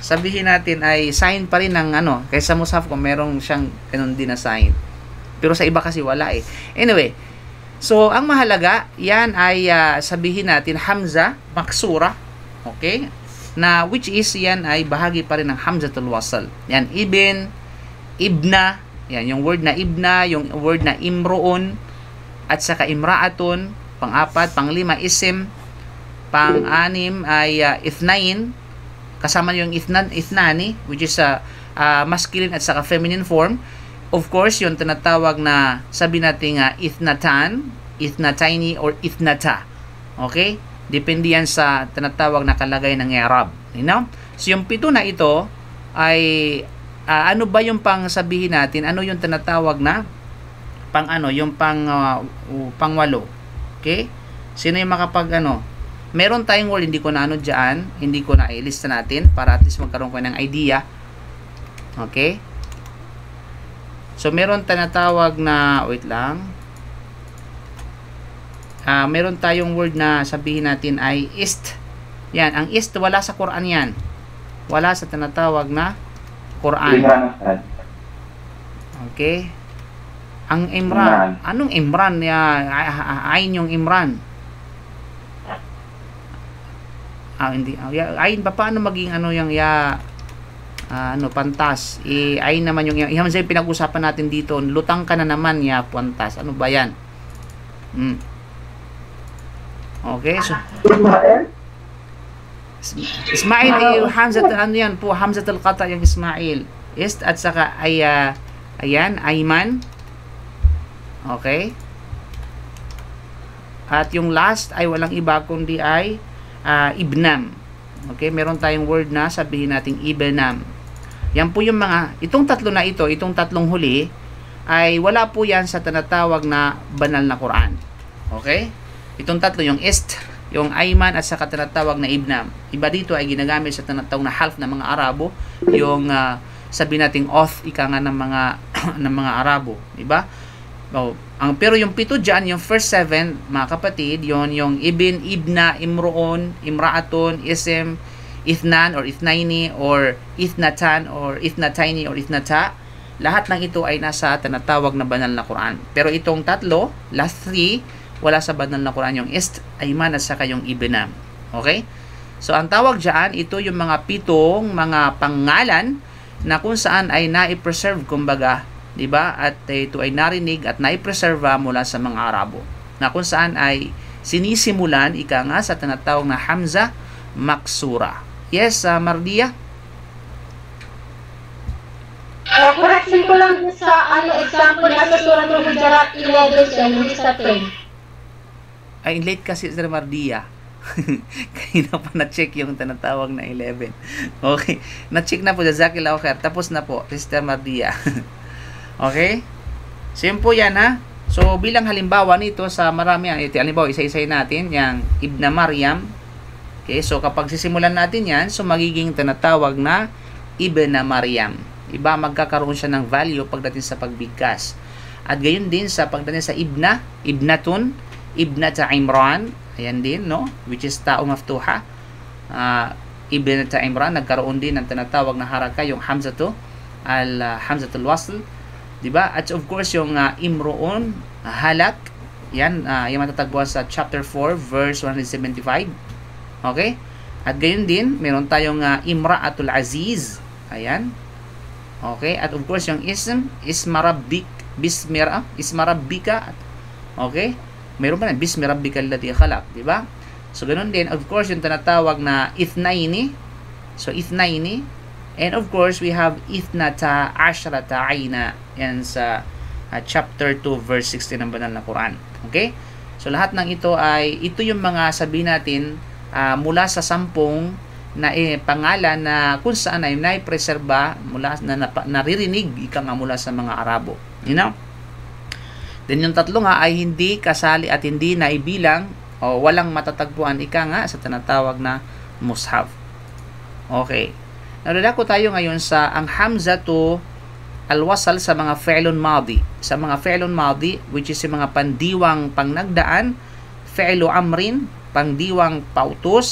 sabihin natin ay sign pa rin ng ano, kaysa mushaf kung merong siyang ganun din na sign. Pero sa iba kasi wala eh. Anyway, so ang mahalaga, yan ay sabihin natin hamza maksura, okay? Na which is yan ay bahagi pa rin ng hamzatul wasl. Yan, ibn, ibna, yan yung word na ibna, yung word na imruun, at saka imraatun, pang-apat, pang-lima isim, pang-anim ay ithnain, kasama yung ithnani, which is masculine at saka feminine form. Of course, yung tinatawag na sabi natin ithnatan, ithnataini, or ithnata. Okay? Depende yan sa tinatawag na kalagay ng i'rab. You know? So, yung 7 na ito ay ano ba yung pang sabihin natin? Ano yung tinatawag na pang ano? Yung pang 8. Okay? Sino yung makapag ano? Meron tayong word, hindi ko na ano dyan, hindi ko na ilista natin para at least magkaroon ko ng idea. Okay? So, meron tinatawag na, wait lang. Meron tayong word na sabihin natin ay ist. Yan, ang ist, wala sa Quran yan. Wala sa tinatawag na Quran. Okay? Ang Imran. Anong Imran? Ayn yung Imran. Hindi. Ayn ba paano maging ano yung pantas? Ayn naman yung hamza yung pinag-usapan natin dito. Lutang ka na naman pantas. Ano ba yan? Okay, so Ismail ay hamza, ano yan po, hamzatul qata yung Ismail. Ist at saka ay ayan, Ayman. Okay? At yung last ay walang iba kundi ay ibnam. Okay, meron tayong word na sabihin nating ibnam. Yan po yung itong tatlo na ito, itong tatlong huli, ay wala po yan sa tinatawag na banal na Quran. Okay? Itong tatlo, yung ist, yung ayman, at saka tinatawag na ibnam. Iba dito ay ginagamit sa tinatawag na half ng mga Arabo, yung sabihin nating oath, ika nga ng mga, ng mga Arabo. Diba? Pero yung 7 dyan, yung first 7, mga kapatid, yung ibn, ibna, imruun, imraatun, isim, ithnan or ithnaini, or ithnatan or ithnataini or ithnata, lahat ng ito ay nasa tinatawag na banal na Quran. Pero itong tatlo, last 3, wala sa banal na Quran, yung ist, ayman, at saka yung ibnam. Okay? So, ang tawag dyan, ito yung mga 7 mga pangalan na kung saan ay na-preserve, kumbaga, diba? At ito ay narinig at na-preserve mula sa mga Arabo, na kung saan ay sinisimulan, ika nga, sa tinatawag na hamza maksura. Yes, Mardia? Correction ko lang sa example na sa Surah Al-Hujurat 11 hindi sa 10. Ay, late kasi sa Mardia. Kanina pa na-check yung tinatawag na 11. Okay. Na-check na po, jazakillahu khair. Tapos na po, Sister Mardia. Okay? So, yun po yan, ha? So, bilang halimbawa nito sa marami, halimbawa, isa-isay natin, yung Ibn Maryam. Okay? So, kapag sisimulan natin yan, so, magiging tinatawag na Ibn Maryam. Iba, magkakaroon siya ng value pagdating sa pagbigkas. At gayon din sa pagdating sa Ibna, Ibnatun, Ibnata Imran, ayan din, no? Which is ta'u maftuha. Ibnata Imran, nagkaroon din ng tinatawag na haraka, yung hamzatul wasl. Diba? At of course, yung imruun, halak, yan, yung matatagpuan sa chapter 4, verse 175. Okay? At gayon din, meron tayong imra'atul aziz. Ayan. Okay? At of course, yung ismarabbika. Okay? Meron pa na, bismi rabbikal ladzi khalaq, di ba? So, ganun din. Of course, yung tinatawag na ithnaini. So, ithnaini. And of course, we have ithnata ashrata ayna. Yan sa chapter 2, verse 16 ng banal na Quran. Okay? So, lahat ng ito ay, ito yung mga sabihin natin mula sa 10 na pangalan na kung saan ay naipreserba mula na naririnig ika nga mula sa mga Arabo. You know? Then yung tatlo nga ay hindi kasali at hindi naibilang o walang matatagpuan ika nga sa tinatawag na mushaf. Okay. Nalalako tayo ngayon sa ang hamzatu al-wasal sa mga fi'lun madi. Sa mga fi'lun madi, which is yung mga pandiwang pangnagdaan, fi'lu amrin, pangdiwang pautos,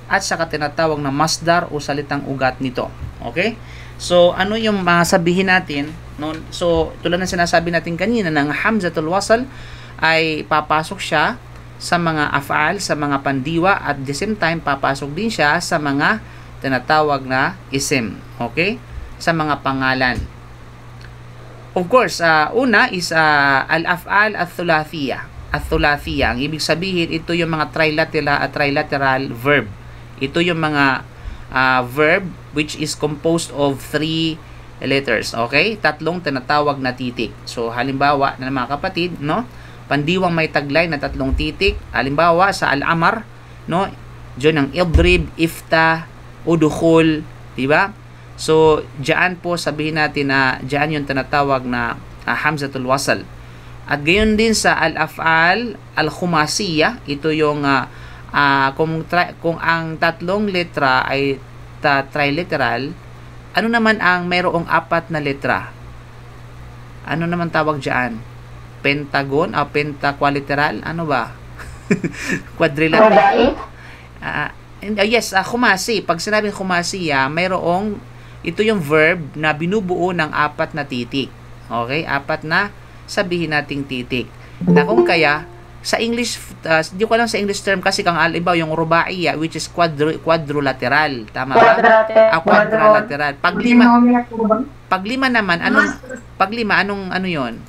at saka tinatawag na masdar o salitang ugat nito. Okay? So, ano yung sabihin natin? No? So, tulad ng sinasabi natin kanina ng hamzatul wasl ay papasok siya sa mga af'al, sa mga pandiwa, at the same time, papasok din siya sa mga tinatawag na isim. Okay? Sa mga pangalan. Of course, una is al-af'al al-thulathiyah. Al-thulathiyah. Ang ibig sabihin, ito yung mga trilateral verb. Ito yung mga verb which is composed of 3 letters. Okay? Tatlong tinatawag na titik. So, halimbawa na mga kapatid, no? Pandiwang may taglay na 3 titik. Halimbawa, sa al-amar, no? Diyan ang idrib, ifta, udukhul, diba? So, diyan po sabihin natin na diyan yung tinatawag na hamzatul wasl. At gayon din sa al-af'al al-khumasiyah, ito yung kung ang tatlong letra ay triliteral, ano naman ang mayroong 4 na letra? Ano naman tawag diyan? Pentagon o pentaqualiteral? Ano ba? Quadrilateral? Yes, khumasi. Pag sinabing khumasiya, mayroong ito yung verb na binubuo ng 4 na titik. Okay? 4 na sabihin nating titik. Na kung kaya, sa English, di ko alam sa English term kasi kang iba yung rubaiya, which is quadrilateral. Tama ba? Quadrilateral. Paglima naman, ano yon?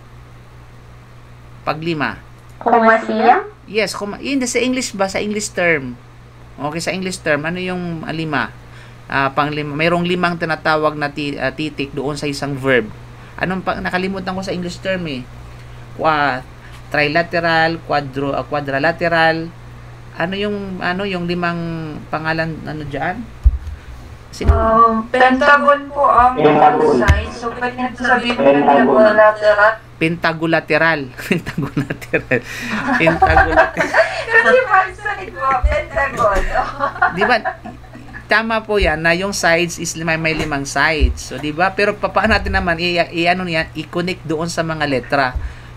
Paglima. Kumasiya? Yes, hindi sa English ba? Sa English term. Okay, sa English term, ano yung lima? Panglima, mayroong 5 tinatawag na titik doon sa isang verb. Nakalimutan ko sa English term eh. Trilateral, quadrilateral. Ano yung 5 pangalan diyan? Pentagon po ang side. So, pwede sabihin mo pentagonal. Pentagolateral. Kasi side po, pentagon. Di ba? Tama po yan na yung sides is may 5 sides. So, di ba? Pero paano natin naman i-connect doon sa mga letra.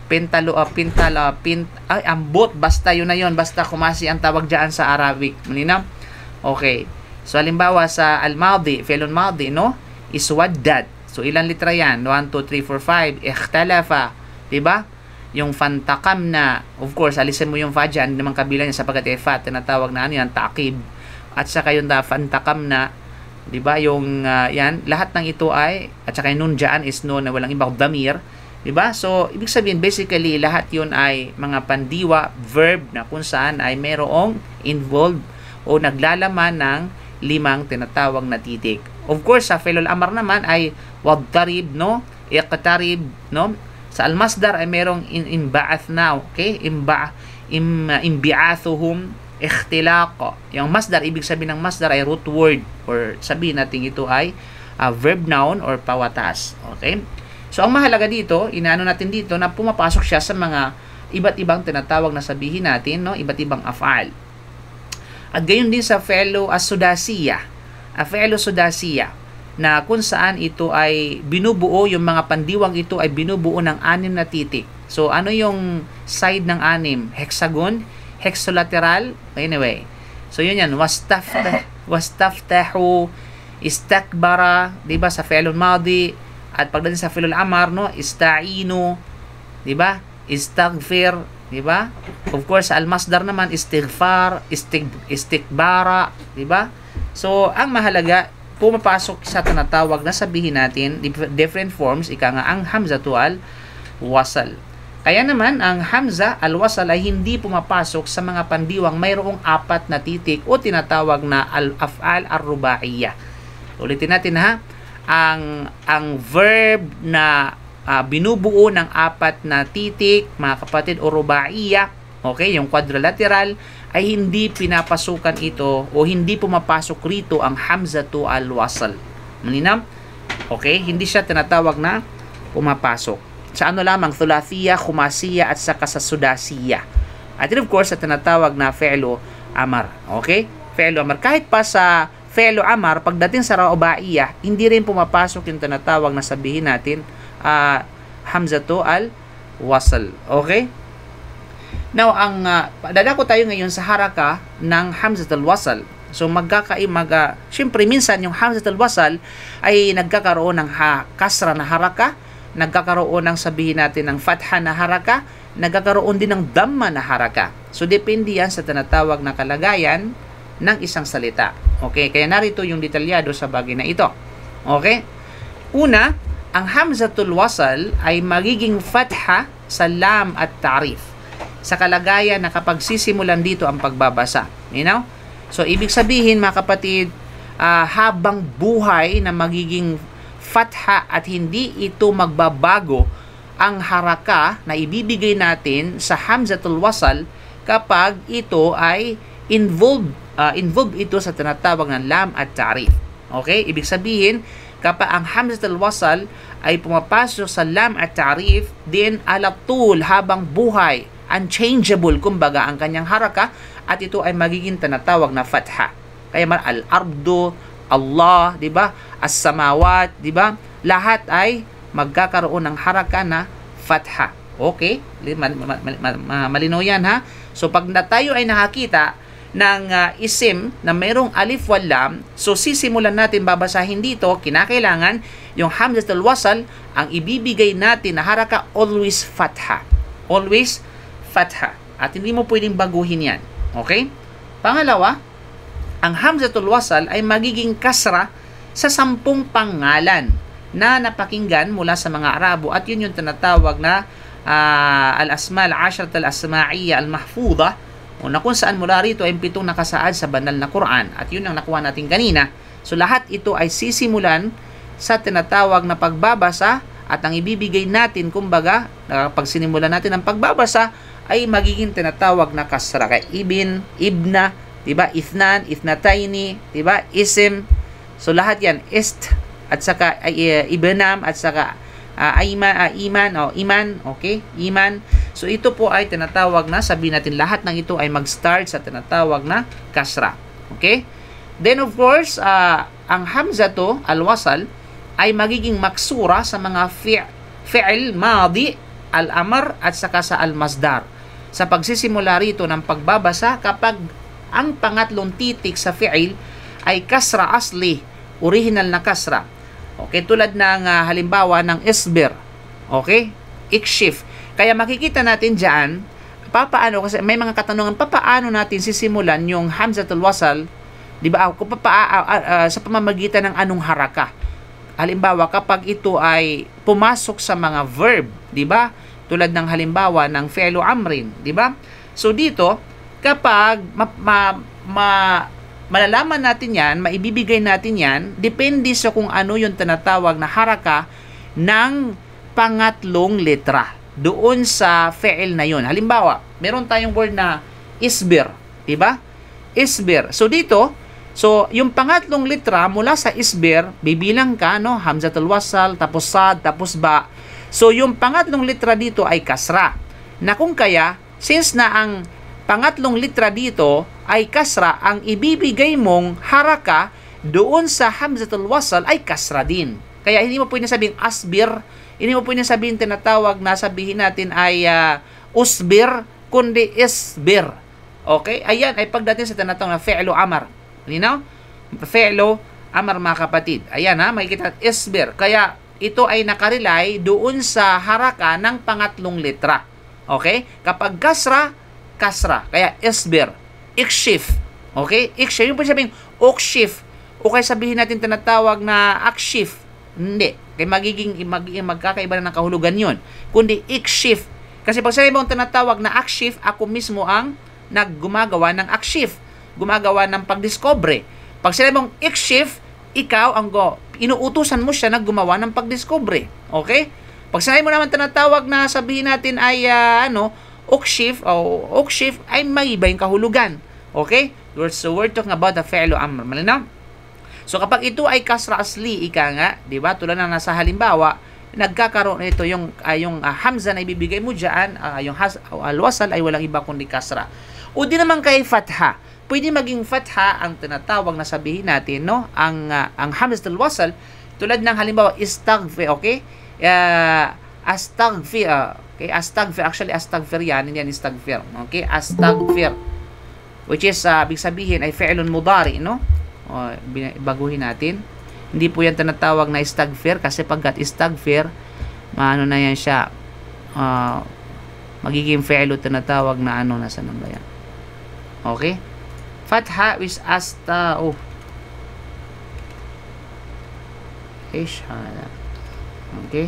Ambot, basta yun na yun. Basta kumasi ang tawag dyan sa Arabic. Malinaw? Okay. So, halimbawa sa al-madi, fi'lun madi, no? Is waddad. So, ilang litra yan? 1, 2, 3, 4, 5. Ikhtalafa. Diba? Yung fantakam na, of course, alisin mo yung fa dyan, hindi naman kabila niya sapagkat fa, tinatawag na yan, taqib. At saka yung fantakam na, diba? Yung, yan, lahat ng ito ay, at saka yung nun dyan is nun na walang ibang damir. Diba? So, ibig sabihin, basically, lahat yun ay mga pandiwa, verb na kung saan ay merong involved o naglalaman ng 5 tinatawag na titik. Of course, sa fi'lul amr naman ay waddarib, no? Iqtarib, no? Sa al-masdar ay merong inba'ath na, okay? Imbi'athuhum, ikhtilaq. Yung masdar, ibig sabihin ng masdar ay root word or sabihin natin ito ay verb noun or pawatas. Okay? So, ang mahalaga dito, inaano natin dito na pumapasok siya sa mga iba't ibang tinatawag na sabihin natin, no? Iba't ibang af'al. At gayon din sa fi'lu as-sudasiyah. Fi'lu sudasiyah na kung saan ito ay binubuo, yung mga pandiwang ito ay binubuo ng 6 na titik. So, ano yung side ng 6? Hexagon, hexolateral, anyway. So, yun yan. Wastaftahu, istakbara, diba, sa fi'lul madi. At pagdating sa fi'lul amar, no, ista'inu, diba, istaghfir, diba? Of course, sa al-masdar naman, istighfar, istikbara, diba? So, ang mahalaga, pumapasok sa tinatawag na sabihin natin, different forms, ika nga, ang hamzatu al-wasl. Kaya naman, ang hamza al-wasl ay hindi pumapasok sa mga pandiwang mayroong 4 na titik o tinatawag na al-af'al ar-rubaiyah. Ulitin natin ha, ang verb na binubuo ng 4 na titik, mga kapatid, o rubaiyah, okay, yung quadrilateral, ay hindi pinapasukan ito o hindi pumapasok rito ang hamzatu al-wasl. Malinaw? Okay, hindi siya tinatawag na pumapasok. Sa ano lamang, thulathiyah, khumasiyah, at saka sa sudasiyah. At of course, sa tinatawag na fi'lu amar. Okay? Fi'lu amar. Kahit pa sa fi'lu amar, pagdating sa rubaiyah, hindi rin pumapasok yung tinatawag na sabihin natin hamzatu al-wasl. Okay? Now, dadako tayo ngayon sa haraka ng hamzatul wasl. So syempre minsan yung hamzatul wasal ay nagkakaroon ng kasra na haraka, nagkakaroon ng sabihin natin ng fatha na haraka, nagkakaroon din ng dhamma na haraka. So depende yan sa tinatawag na kalagayan ng isang salita. Okay, kaya narito yung detalyado sa bagay na ito. Okay? Una, ang hamzatul wasal ay magiging fatha sa lam at ta'rif, sa kalagayan na kapag sisimulan dito ang pagbabasa. You know? So, ibig sabihin mga kapatid, habang buhay na magiging fatha at hindi ito magbabago ang haraka na ibibigay natin sa hamzatul wasal kapag ito ay involved ito sa tinatawag ng lam at ta'rif. Okay? Ibig sabihin, kapag ang hamzatul wasal ay pumapasok sa lam at ta'rif, din alatul habang buhay, unchangeable kumbaga ang kanyang haraka, at ito ay magiging tinatawag na fatha. Kaya al-ardu, Allah, di ba? As-samawat, di ba? Lahat ay magkakaroon ng haraka na fatha. Okay? Malinaw yan, ha? So pag tayo ay nakakita ng isim na mayroong alif wal lam, so sisimulan natin babasahin dito, kinakailangan yung hamzatul wasal, ang ibibigay natin na haraka always fatha. Always fatha. At hindi mo pwedeng baguhin yan. Okay? Pangalawa, ang hamzatul wasal ay magiging kasra sa 10 pangalan na napakinggan mula sa mga Arabo, at yun yung tinatawag na al-asma al-ashrat al-asma'iyya al-mahfudha, o na kung saan mula rito ay 7 nakasaad sa banal na Quran, at yun ang nakuha natin kanina. So lahat ito ay sisimulan sa tinatawag na pagbabasa, at ang ibibigay natin kumbaga pag sinimulan natin ang pagbabasa ay magiging tinatawag na kasra. Kaya ibn, ibna, diba? Ithnan, ithnatayni, diba? Isim. So lahat yan, ist, at saka ibnam, at saka iman, o iman, okay? Iman. So ito po ay tinatawag na, sabihin natin lahat ng ito ay mag-start sa tinatawag na kasra. Okay? Then of course, ang hamzatu al-wasal ay magiging maksura sa mga fi'il madi, al-amr, at saka sa al-masdar. Sa pagsisimula rito ng pagbabasa, kapag ang pangatlong titik sa fi'il ay kasra asli, original na kasra. Okay, tulad ng halimbawa ng isbir. Okay? Ikshif. Kaya makikita natin diyan papaano, kasi may mga katanungan, papaano natin sisimulan yung hamzatul wasal, di ba? Sa pamamagitan ng anong haraka. Halimbawa, kapag ito ay pumasok sa mga verb, di ba? Tulad ng halimbawa ng fi'lu amrin, di ba? So dito, kapag malalaman natin yan, maibibigay natin yan, depende sa kung ano yung tinatawag na haraka ng pangatlong letra doon sa fi'il na yun. Halimbawa, meron tayong word na isbir, di ba? Isbir. So dito, yung pangatlong letra mula sa isbir, bibilang ka, no? Hamzatul wasal, tapos sad, tapos ba. So yung pangatlong letra dito ay kasra. Na kung kaya, since na ang pangatlong letra dito ay kasra, ang ibibigay mong haraka doon sa hamzatul wasal ay kasra din. Kaya hindi mo pwedeng sabihin asbir, hindi mo pwedeng sabihin tinatawag na sabihin natin ay usbir, kundi isbir. Okay? Ayan ay pagdating sa tinatawag na fi'lu amar. Linaw? Fi'lu amar, mga kapatid. Ayan ha, makikita isbir. Kaya ito ay nakarelay doon sa haraka ng pangatlong letra. Okay? Kapag kasra, kasra. Kaya isbir. Ikshif. Okay? Ikshif. Yung po sabihin, ukshif. O kaya sabihin natin tinatawag na akshif. Hindi. Kaya magkakaiba na ng kahulugan yun. Kundi ikshif. Kasi pag sabi mong tinatawag na akshif, ako mismo ang naggumagawa ng akshif. Gumagawa ng pagdiskobre. Pag sabi mong ikshif, ikaw ang inuutusan mo siya na gumawa ng pagdiskobre. Okay? Pag sinabi mo naman tinatawag na sabihin natin ay ukshif o ukshif, ay may iba yung kahulugan. Okay? So we're talking about the fi'lu amr. Malinaw? So kapag ito ay kasra asli, ika nga, di ba? Tulad na nasa halimbawa, nagkakaroon ito yung hamza na ibibigay mo diyan, yung al-wasal ay walang iba kundi kasra. O di naman kay fatha. Pwede maging fatha ang tinatawag na sabihin natin, no? Ang hamzatul wasal, tulad ng halimbawa istaghfir, okay? Astaghfir, okay? Astaghfir, actually astaghfir yan, hindi yan istaghfir, okay? Astaghfir. which is ibig sabihin ay fi'lun mudari, no? O, baguhin natin. Hindi po yan tinatawag na istaghfir kasi pagkat istaghfir, maano na yan siya, magiging fi'lu tinatawag na ano, nasa na ba yan? Okay? Fatha is asta, ishana. Okay?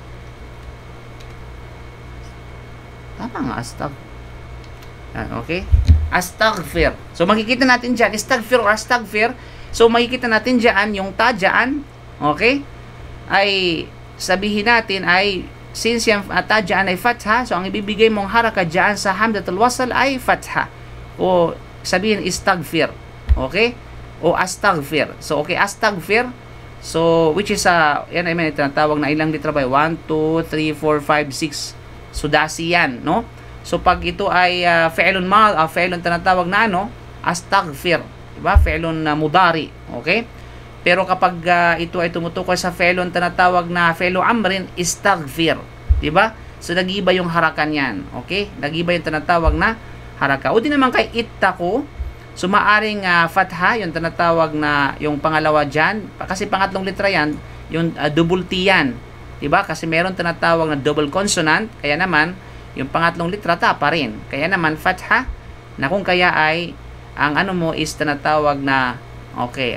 Tama nga, okay? Astaghfir. So, makikita natin dyan, istaghfir or astaghfir. So, makikita natin dyan, yung ta dyan, okay? Ay, sabihin natin ay, since yung ta dyan ay fatha, so, ang ibibigay mong haraka dyan sa hamzatul wasl ay fatha. O, sabihin, istaghfir. Okay? O, astaghfir. So, okay, astaghfir. So, which is, yan ay may tinatawag na ilang litra ba? 1, 2, 3, 4, 5, 6. Sudasi yan, no? So, pag ito ay fi'lun tinatawag na ano, astaghfir. Diba? Fi'lun mudari. Okay? Pero kapag ito ay tumutukoy sa fi'lun tinatawag na fi'lu amrin, istaghfir. Diba? So, nag-iba yung harakan yan. Okay? Nag-iba yung tinatawag na haraka. O di naman kay ittaqu, so, maaring fatha, yung tinatawag na yung pangalawa dyan. Kasi pangatlong litra yan, yung double T yan. Diba? Kasi meron tinatawag na double consonant. Kaya naman, yung pangatlong litra ta pa rin. Kaya naman, fatha, na kung kaya ay, ang ano mo is tinatawag na, okay,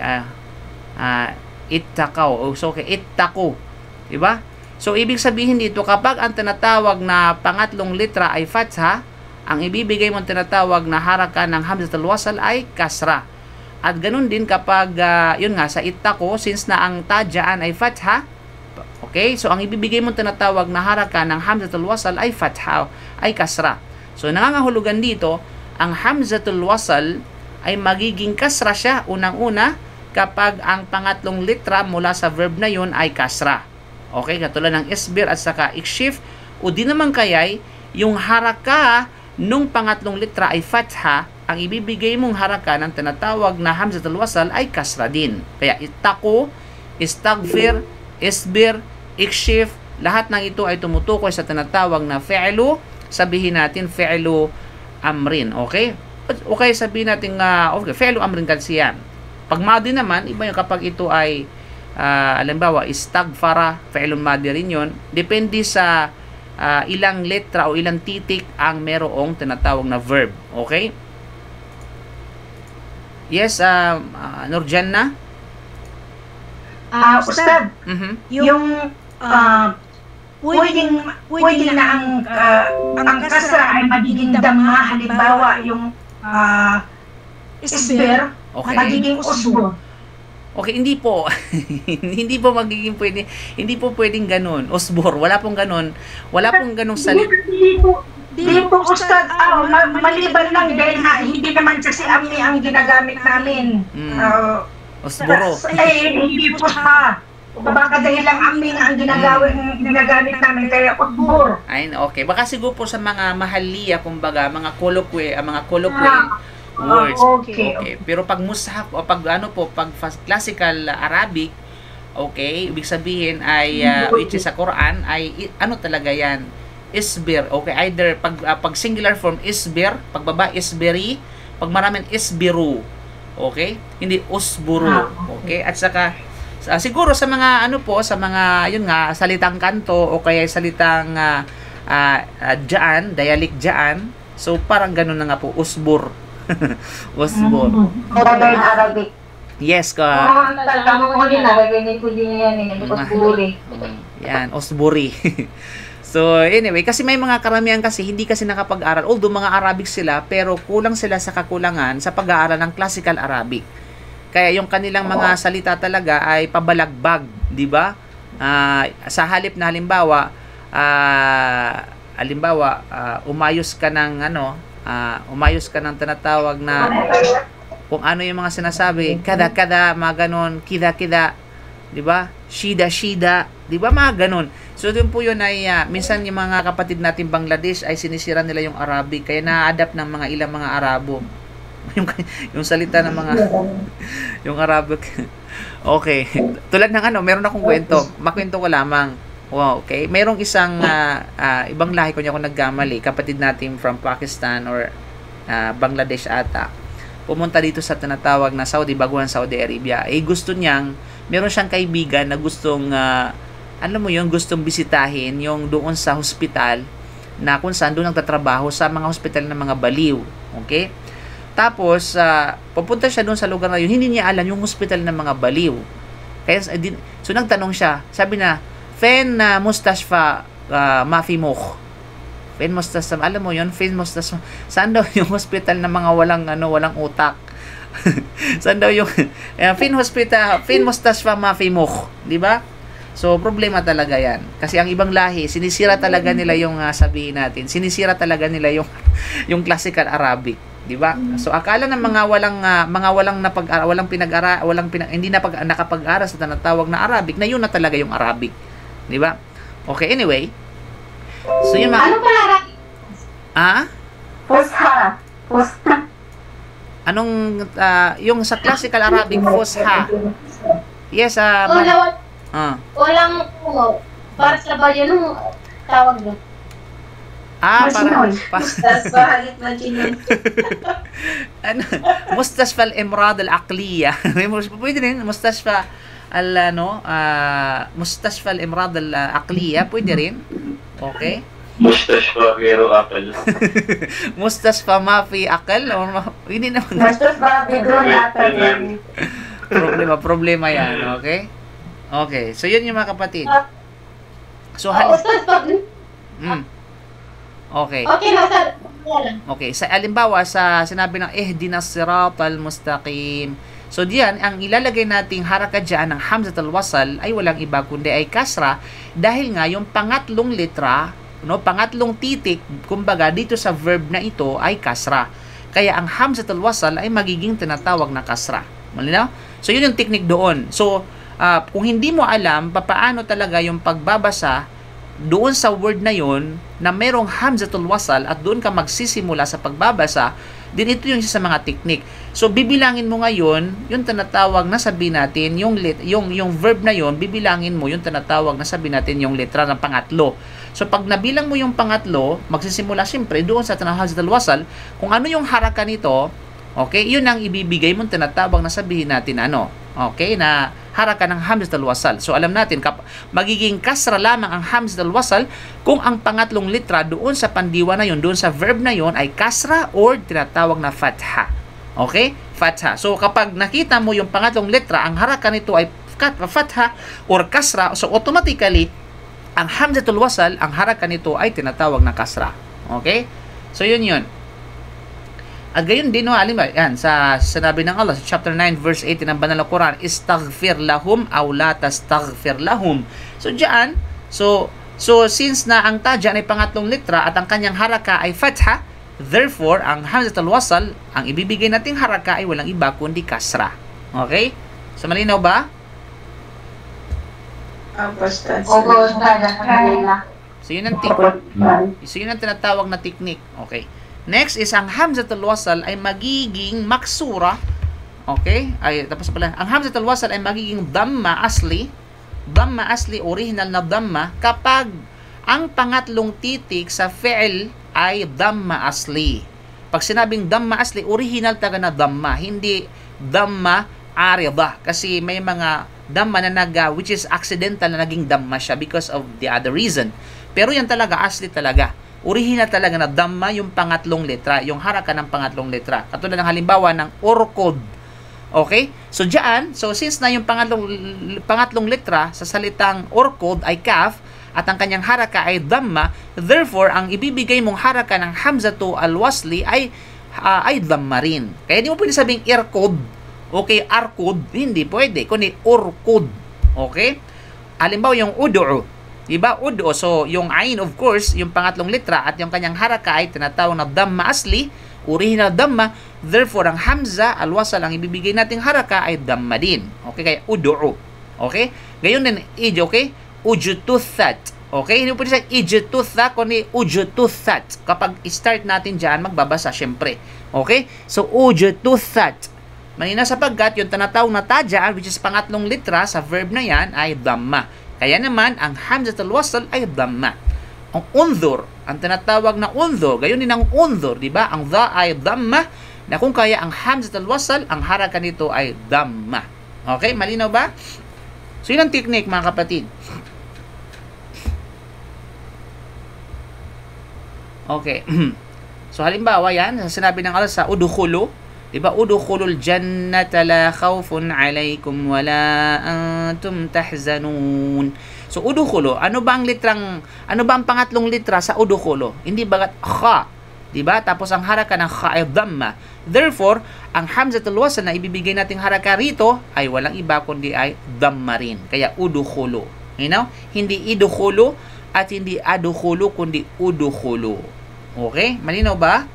ittaqaw. So, okay, ittaqu. Diba? So, ibig sabihin dito, kapag ang tinatawag na pangatlong litra ay fatha, ang ibibigay mong tinatawag na haraka ng hamzatul wasl ay kasra. At ganun din kapag, yun nga, sa ittaqu, since na ang ta dyan ay fatha, okay, so ang ibibigay mong tinatawag na haraka ng hamzatul wasl ay fatha, ay kasra. So, nangangahulugan dito, ang hamzatul wasl ay magiging kasra siya, unang-una, kapag ang pangatlong litra mula sa verb na yun ay kasra. Okay, katulad ng isbir at saka ikshif, o di naman kaya'y yung haraka nung pangatlong litra ay fatha, ang ibibigay mong haraka ng tinatawag na hamzatul wasl ay kasra din. Kaya ittaqu, istaghfir, isbir, ikshif, lahat ng ito ay tumutukoy sa tinatawag na fi'lu, sabihin natin fi'lu amrin. Okay? Okay, sabihin natin okay, fi'lu amrin kasi yan. Pag madi naman, iba yung kapag ito ay halimbawa, istaghfara, fi'lun madi rin yun. Depende sa ilang letra o ilang titik ang merong tinatawag na verb. Okay? Yes, Nurjanna? Ustad, yung pwedeng na ang kasra ay magiging damma, halimbawa yung isber, Okay. magiging usbur. Okay, hindi po. Hindi po magiging pwede. Hindi po pwedeng ganun. Usbor, wala pong ganun. Wala pong ganung salita. Di po, Ustad, maliban lang dahil hindi naman kasi amni ang ginagamit namin. Usburo. Hindi po sa baka dahil lang amni nga ang ginagamit namin, kaya usbur. Ay, okay. Baka siguro po sa mga mahaliya, kumbaga, mga colloquy words. Okay. Pero pag mushaf o pag pag classical Arabic, okay, ibig sabihin ay which is sa Quran ay ano talaga 'yan? Isbir. Okay, either pag singular form isbir, pag baba isbiri, pag maraming isbiru. Okay? Hindi usburu. Okay? At saka siguro sa mga sa mga yun nga salitang kanto o kaya salitang dialect dyan. So parang ganun na nga po, usbur. Usbur. Modern Arabic. Yes, Talagang huli na, gagawin ko din yan, usburi. Yan, usburi. So, anyway, kasi may mga karamihan kasi hindi kasi nakapag-aral. Although mga Arabic sila, pero kulang sila sa kakulangan sa pag-aaral ng classical Arabic. Kaya yung kanilang mga salita talaga ay pabalagbag, di ba? Sa halip na halimbawa, umayos ka ng tinatawag na kung ano yung mga sinasabi, kada, mga ganon, kida, di ba? Shida, di ba? Mga ganon. So, yun po yun ay, minsan yung mga kapatid natin Bangladesh ay sinisira nila yung Arabic, kaya na-adapt ng mga ilang mga Arabo. yung salita ng mga, yung Arabic. Okay. Tulad ng meron akong kwento. Makwento ko lamang. Wow, okay. Merong isang ibang lahi, kunya kung nagkamali, kapatid natin from Pakistan or Bangladesh ata. pumunta dito sa tinatawag na Saudi, baguhan Saudi Arabia. Gusto niyang, meron siyang kaibigan na gustong, alam mo yun, gustong bisitahin yung doon sa hospital na kung saan doon nagtatrabaho sa mga hospital ng mga baliw. Okay? Tapos, pupunta siya doon sa lugar na yun, hindi niya alam yung hospital ng mga baliw. Kaya, so nagtanong siya, sabi na, Fen Mustashfa Mafi Mukh. Fen Mustashfa, alam mo yun, Fen Mustashfa, saan daw yung hospital ng mga walang utak? Saan daw yung, Fen Mustashfa Mafi Mukh, di ba? So, problema talaga yan. Kasi ang ibang lahi, sinisira talaga nila yung, sabihin natin, sinisira talaga nila yung, yung classical Arabic. Di ba? So akala ng mga walang hindi nakapag-aral sa tinatawag na Arabic na yun na talaga yung Arabic. Di ba? Okay, anyway. So yun Ano pala Arabic? Fusha. Fusha. Anong yung sa classical Arabic fusha. Yes, Walang para sa bayan nung tawag doon. Tas bahagit na chinon. Mustashfa al-Imrad al-Aqliya. Pwede rin, Mustashfa Mustashfa al-Imrad al-Aqliya, pwede rin. Okay? Mustashfa Gero Akal. Mustashfa Mafi Akal. Hindi naman. Mustashfa Bidron Akal. Problema yan. Okay? Okay. So, yun yung mga kapatid. So, Okay. Okay na, sir. Okay, sa alimbawa sa sinabi ng ihdinas siratal mustaqim. So diyan ang ilalagay nating haraka diyan ng hamzatul wasal ay walang iba kundi ay kasra dahil nga yung pangatlong letra, pangatlong titik kumbaga dito sa verb na ito ay kasra. Kaya ang hamzatul wasal ay magiging tinatawag na kasra. Malinaw? So yun yung technique doon. So kung hindi mo alam papaano talaga yung pagbabasa doon sa word na yon na merong hamzatul wasal at doon ka magsisimula sa pagbabasa, din ito yung isa sa mga technique. So bibilangin mo ngayon yung tinatawag na sabihin natin yung verb na yon, bibilangin mo yung tinatawag na sabihin natin yung letra ng pangatlo. So pag nabilang mo yung pangatlo, magsisimula siyempre doon sa hamzatul wasal, kung ano yung haraka nito, okay, yun ang ibibigay mong tinatawag na sabihin natin okay, na haraka ng hamzatul wasal. So alam natin magiging kasra lamang ang hamzatul wasal kung ang pangatlong letra doon sa pandiwa na yon, doon sa verb na yon ay kasra or tinatawag na fatha. Okay? Fatha. So kapag nakita mo yung pangatlong letra, ang haraka nito ay fatha or kasra, so automatically ang hamzatul wasal, ang haraka nito ay tinatawag na kasra. Okay? So yun. At gayon din, yan, sa sinabi ng Allah, sa chapter 9, verse 18 ng Banal na Quran, istaghfir lahum aw la tastaghfir lahum. So, diyan, so since na ang ta dyan ay pangatlong letra at ang kanyang haraka ay fatha, therefore, ang hamzatul wasal, ang ibibigay nating haraka ay walang iba kundi kasra. Okay? So, malinaw ba? So, yun ang tinatawag na technique. Okay. Next is ang hamzatul wasal ay magiging maksura. Okay? Tapos pala, ang hamzatul wasal ay magiging dhamma asli. Dhamma asli, original na dhamma kapag ang pangatlong titik sa fi'l ay dhamma asli. Pag sinabing dhamma asli, original talaga na dhamma, hindi dhamma arida. Kasi may mga dhamma na which is accidental na naging dhamma siya because of the other reason. Pero yan talaga, asli talaga. Original talaga na dhamma yung pangatlong letra, yung haraka ng pangatlong letra. Katulad ng halimbawa ng urkod. Okay? So diyan, since na yung pangatlong letra sa salitang urkod ay kaf at ang kanyang haraka ay dhamma, therefore ang ibibigay mong haraka ng hamzatu al-wasli ay dhamma rin. Kaya di mo pwede sabing irkod. Okay, arkod, hindi pwede, kundi urkod. Okay? Halimbawa yung ud'u. Diba? Ud'u. So, yung ain, of course, yung pangatlong letra at yung kanyang haraka ay tinatawag na dhamma asli, original dhamma. Therefore, ang hamza, al-wasal, ang ibibigay nating haraka ay dhamma din. Okay? Kaya ud'u. Okay? Gayon din, okay? Ujututhat. Okay? Hindi po pwede sa ijututha, kundi ujututhat. Kapag start natin dyan, magbabasa, syempre. Okay? So, ujututhat. Manina sapagkat yung tinatawag na taja, which is pangatlong letra sa verb na yan, ay dhamma. Kaya naman, ang hamzatul wasal ay dhamma. Ang unzur, ang tinatawag na unzur, gayon din ang unzur, di ba? Ang dha ay dhamma, na kung kaya ang hamzatul wasl, ang haraka nito ay dhamma. Okay, malinaw ba? So yun ang technique mga kapatid. Okay. So halimbawa yan, sinabi ng Allah sa udkhulu, diba? Udkhulul jannata la khawfun alaykum wala antum tahzanun. So udkhulu, ano ba ang pangatlong litra sa udkhulu? Hindi bagat kha, diba? Tapos ang haraka ng kha ay dhamma. Therefore, ang hamzatul wasl na ibibigay nating haraka rito ay walang iba kundi ay dhamma rin. Kaya udkhulu. You know? Hindi idkhulu at hindi adkhulu kundi udkhulu. Okay? Malinaw ba?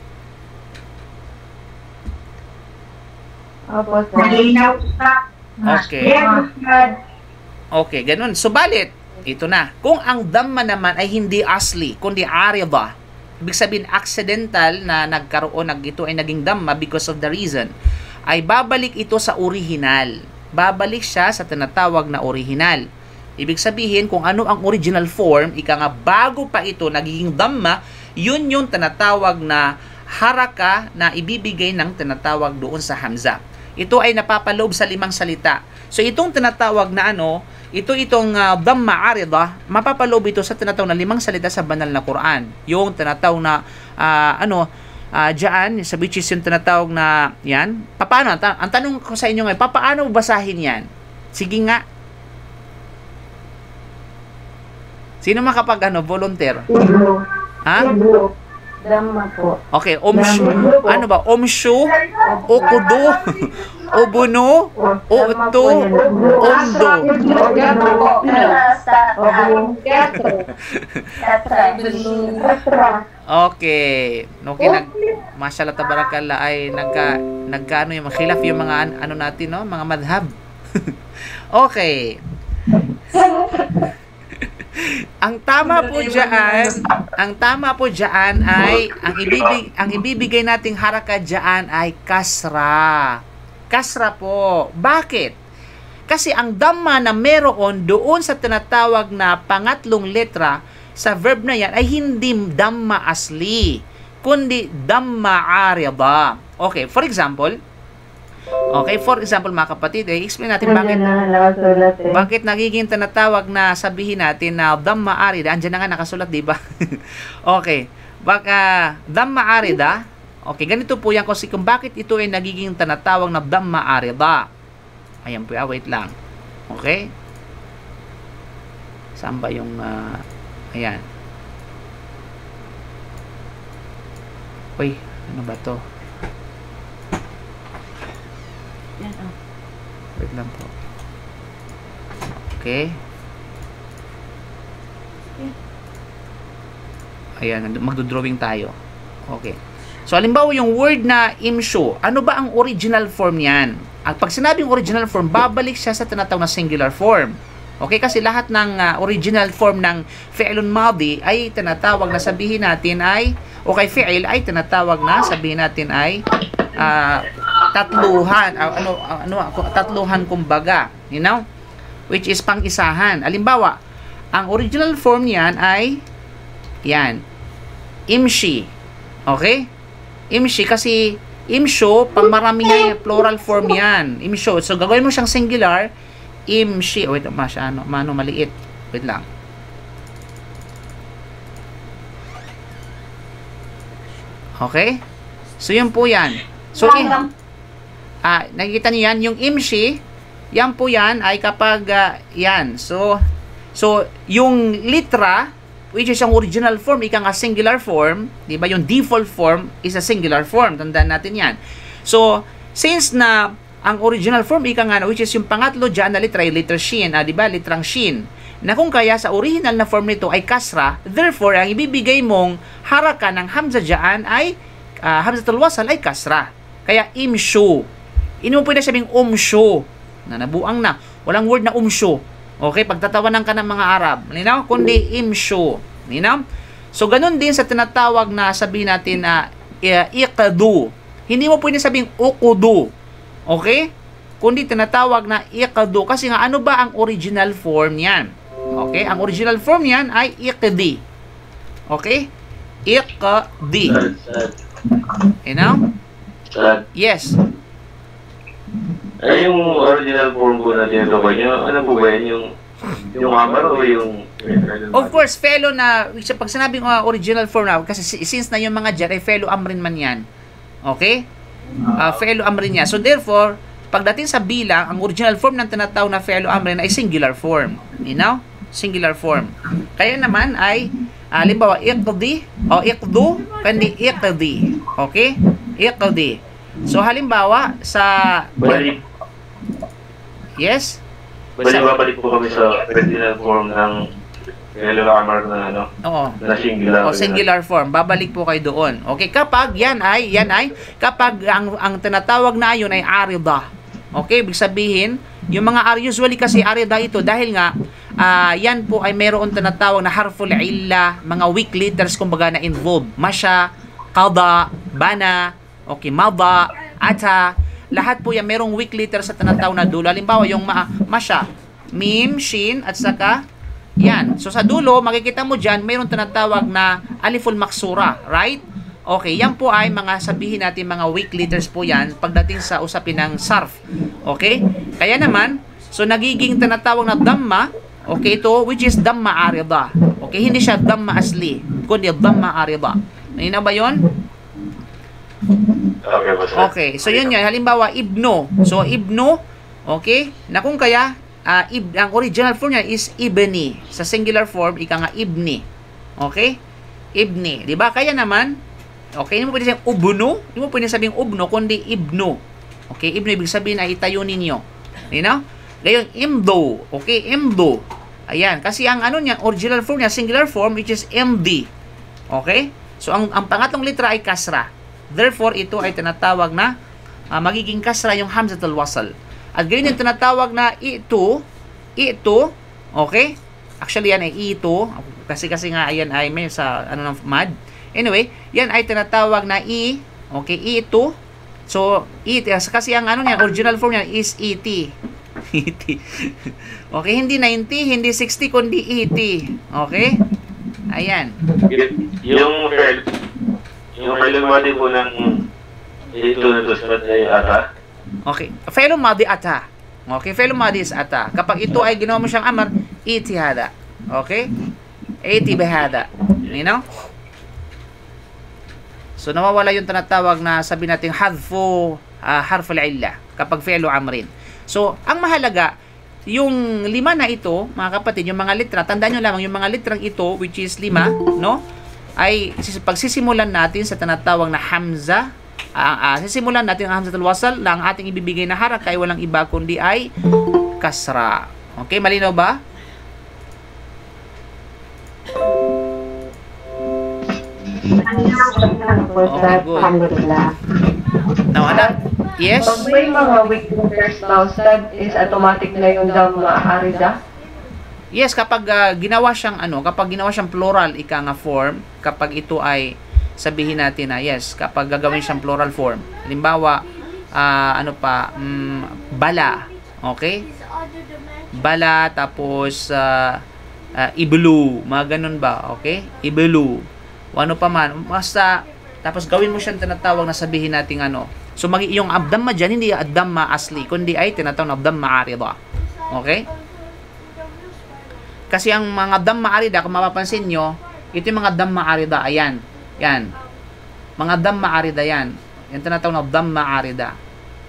Opo, sir. Malinaw, Ustad. Okay. Yes, Ustad. Okay, ganun. Subalit, ito na. Kung ang dhamma naman ay hindi asli, kundi arida, ibig sabihin accidental na ito ay naging dhamma because of the reason, ay babalik ito sa original. Babalik siya sa tinatawag na original. Ibig sabihin, kung ano ang original form, ika nga bago pa ito nagiging dhamma, yun yung tinatawag na haraka na ibibigay ng tinatawag doon sa hamza. Ito ay napapaloob sa 5 salita. So itong tinatawag na itong dhamma arida, mapapaloob ito sa tinatawag na 5 salita sa banal na Quran. Yung tinatawag na diyan, sa which is yung tinatawag na yan. Paano? Ang tanong ko sa inyo ngayon, paano basahin yan? Sige nga. Sino makapag volunteer? Ha? Dhamma po. Okay, omshu. Ano ba? Omshu, okudu, obuno, oto, ondo. Okay. Okay, mashallah tabarakallah ay nagkaano yung khilaf yung mga ano natin, no? Mga madhab. Okay. Ang tama po diyan ay ang ibibigay nating haraka diyan ay kasra. Kasra po. Bakit? Kasi ang dhamma na meron doon sa tinatawag na pangatlong letra sa verb na yan ay hindi dhamma asli, kundi dhamma arida. Okay, for example, mga kapatid, explain natin bakit nagiging tinatawag na sabihin natin na dhamma arida. Andiyan na nga nakasulat, di ba? Okay. Baka dhamma arida. Okay, ganito po yan kasi kung bakit ito ay nagiging tinatawag na dhamma arida. Ayan po, wait lang. Okay? Saan ba yung ayan. Uy, ano ba to? Wait lang po. Okay. Ayan, magdodrawing tayo. Okay. So, halimbawa yung word na imshu, ano ba ang original form niyan? At pag sinabing original form, babalik siya sa tinatawag na singular form. Okay, kasi lahat ng original form ng fi'lun madi ay tinatawag na sabihin natin ay, o kay fi'il ay tinatawag na sabihin natin ay tatluhan, tatluhan kumbaga, you know, which is pang-isahan. Halimbawa, ang original form niyan ay yan, imshi. Okay? Imshi kasi imsho, pang marami niya plural form yan. Imsho. So, gagawin mo siyang singular, imshi. Wait, maliit. Wait lang. Okay? So, yun po yan. So, nakikita niyo yan, yung imshi, yan po yan ay kapag yan. So, yung litra, which is ang original form, ika nga singular form, di ba? Yung default form is a singular form. Tandaan natin yan. So, since na ang original form, ika nga, which is yung pangatlo dyan na litra, yung letter shin, di ba? Litrang shin. Na kung kaya sa original na form nito ay kasra, therefore, ang ibibigay mong haraka ng hamza dyan ay hamzatul wasl ay kasra. Kaya imshu. Hindi mo pwede sabing umshu. Na nabuang na. Walang word na umshu. Okay, pagtatawanan ka ng mga Arab. Ninaw? Kundi imshu. Ninaw? So, ganun din sa tinatawag na sabihin natin na iqadu. Hindi mo pwede sabing uqudu. Okay? Kundi tinatawag na iqadu. Kasi nga, ano ba ang original form niyan? Okay? Ang original form niyan ay iqdi. Okay? Iqdi. Ninaw? Ustad, Yes. ay yung original form po na tinutukoy nyo, ano po ba yan? Yung hammer o yung... Of course, fellow na, pag sinabing original form na, kasi since na yung mga dyan ay fellow amrin man yan. Okay? Fellow amrin yan. So therefore, pagdating sa bilang, ang original form ng tinatawag na fellow amrin ay singular form. You know? Singular form. Kaya naman ay, halimbawa, iqdi o iqdu, kandi iqdi. Okay? Iqdi. So halimbawa, sa... Balik, Yes? babalik po kami sa original form ng fellow hammer na ano, Oo. na singular. O singular form, babalik po kayo doon. Okay, kapag yan ay kapag ang tinatawag na yun ay arida. Okay, ibig sabihin, yung mga usually kasi arida ito dahil nga yan po ay mayroon tinatawag na harful illa, mga weak letters kumbaga na involved. Masya, qada, bana, okay, mada, ata, lahat po yan mayroong weak letters sa tinatawag na dulo. Halimbawa yung masya, mim, shin, at saka yan. So sa dulo, makikita mo dyan, mayroong tinatawag na aliful maksura, right? Okay, yan po ay mga sabihin natin mga weak letters po yan pagdating sa usapin ng sarf. Okay? Kaya naman, so nagiging tinatawag na dhamma, okay, ito, which is dhamma arida. Okay, hindi siya dhamma asli, kundi dhamma arida. Nahina ba yun? Okay, basta. Okay, so yun yan. Halimbawa, ibno. So, ibno, okay, na kung kaya, ang original form niya is ibni. Sa singular form, ika nga ibni. Okay? Ibni. Diba? Kaya naman, okay, hindi mo pwede sabing ubno, hindi mo pwede sabing ubno, kundi ibno. Okay, ibno, ibig sabihin ay itayo ninyo. You know? Ngayon, imdo. Okay, imdo. Ayan, kasi ang ano niya, original form niya, singular form, which is MD. Okay? So, ang pangatlong litra ay kasra. Therefore, ito ay tinatawag na magiging kasra yung hamzatul wasl. At ganyan yung tinatawag na ito, okay? Actually, yan ay ito. Kasi nga, ayan ay may sa, ano ng mad. Anyway, yan ay tinatawag na okay, ito. So, kasi ang ano niya, original form niya is ET. ET. Okay, hindi 90, hindi 60, kundi ET. Okay? Ayan. Yung fellow madi po ng ito na Ustad ay ata. Okay. Fellow madi ata. Okay, fellow madi is ata. Kapag ito ay ginawa mo siyang amar, iti hada. Okay? Iti behada. You know? So, nawawala yung tinatawag na sabi natin hadfu harful illa kapag fellow amrin. So, ang mahalaga, yung 5 na ito, mga kapatid, yung mga litra, tandaan nyo lamang, yung mga litrang ito, which is 5, no? Ay pagsisimulan natin sa tinatawag na hamza, sisimulan natin ang hamzatul wasl na ang ating ibibigay na haraka ay walang iba kundi ay kasra. Okay, malinaw ba? Okay, good. Alhamdulillah. Now, anak? Yes? Pag may mga weak letters na Ustad, is automatic na yung dhamma arida? Yes, kapag ginawa siyang kapag ginawa siyang plural ika nga form, kapag ito ay sabihin natin na yes, kapag gagawin siyang plural form. Halimbawa, bala, okay? Bala tapos iblu, mga ganun ba, okay? Iblu. O ano pa man, basta tapos gawin mo siyang tinatawag na sabihin natin So yung abdamma diyan hindi abdamma asli, kundi ay tinatawag na abdamma arida. Okay? Kasi ang mga dhamma arida, kung mapapansin nyo, ito yung mga dhamma arida. Ayan. Yan. Mga dhamma arida yan. Yan tinatawag na dhamma arida.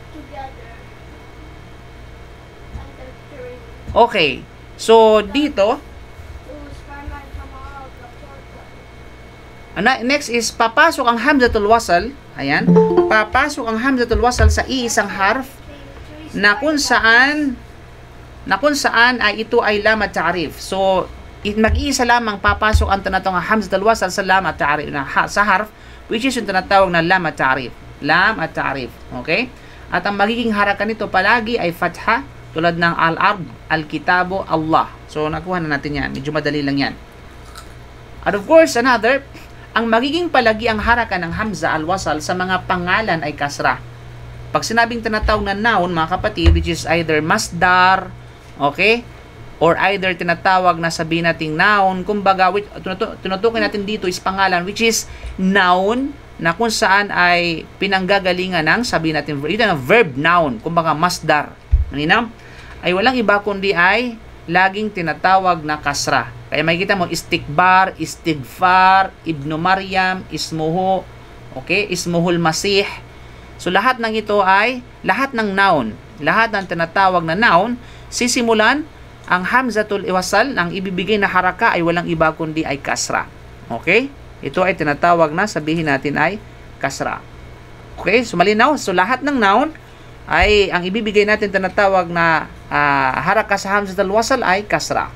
Okay. So, dito, next is, papasok ang hamzatul wasl. Ayan. Papasok ang hamzatul wasl sa iisang harf na kung saan ay ito ay lam at ta'rif. So, mag-iisa lamang papasok ang tinatawag na hamzatul wasl sa lam at ta'rif, sa harf, which is yung tinatawag na lam at ta'rif. Lam at ta'rif. Okay? At ang magiging harakan nito palagi ay fatha, tulad ng al-ard, al-kitabo, Allah. So, nakuha na natin yan. Medyo madali lang yan. At of course, ang magiging palagi ang harakan ng hamza al-wasl sa mga pangalan ay kasra. Pag sinabing tinatawag na noun, mga kapatid, which is either masdar, okay? Or either tinatawag na sabihin nating noun, kumbaga, tinutukoy natin dito is pangalan, which is noun, na kung saan ay pinanggagalingan ng, sabihin natin, ito na verb noun, kumbaga masdar, ay walang iba kundi ay laging tinatawag na kasra. Kaya makikita mo, istikbar, istighfar, ibnu Maryam, ismuhu, okay, ismuhul masih. So lahat ng ito ay, lahat ng noun, lahat ng tinatawag na noun, sisimulan ang hamzatul wasal, ang ibibigay na haraka ay walang iba kundi ay kasra. Okay? Ito ay tinatawag na, sabihin natin ay kasra. Okay? So malinaw. So lahat ng noun ay ang ibibigay natin tinatawag na haraka sa hamzatul wasal ay kasra.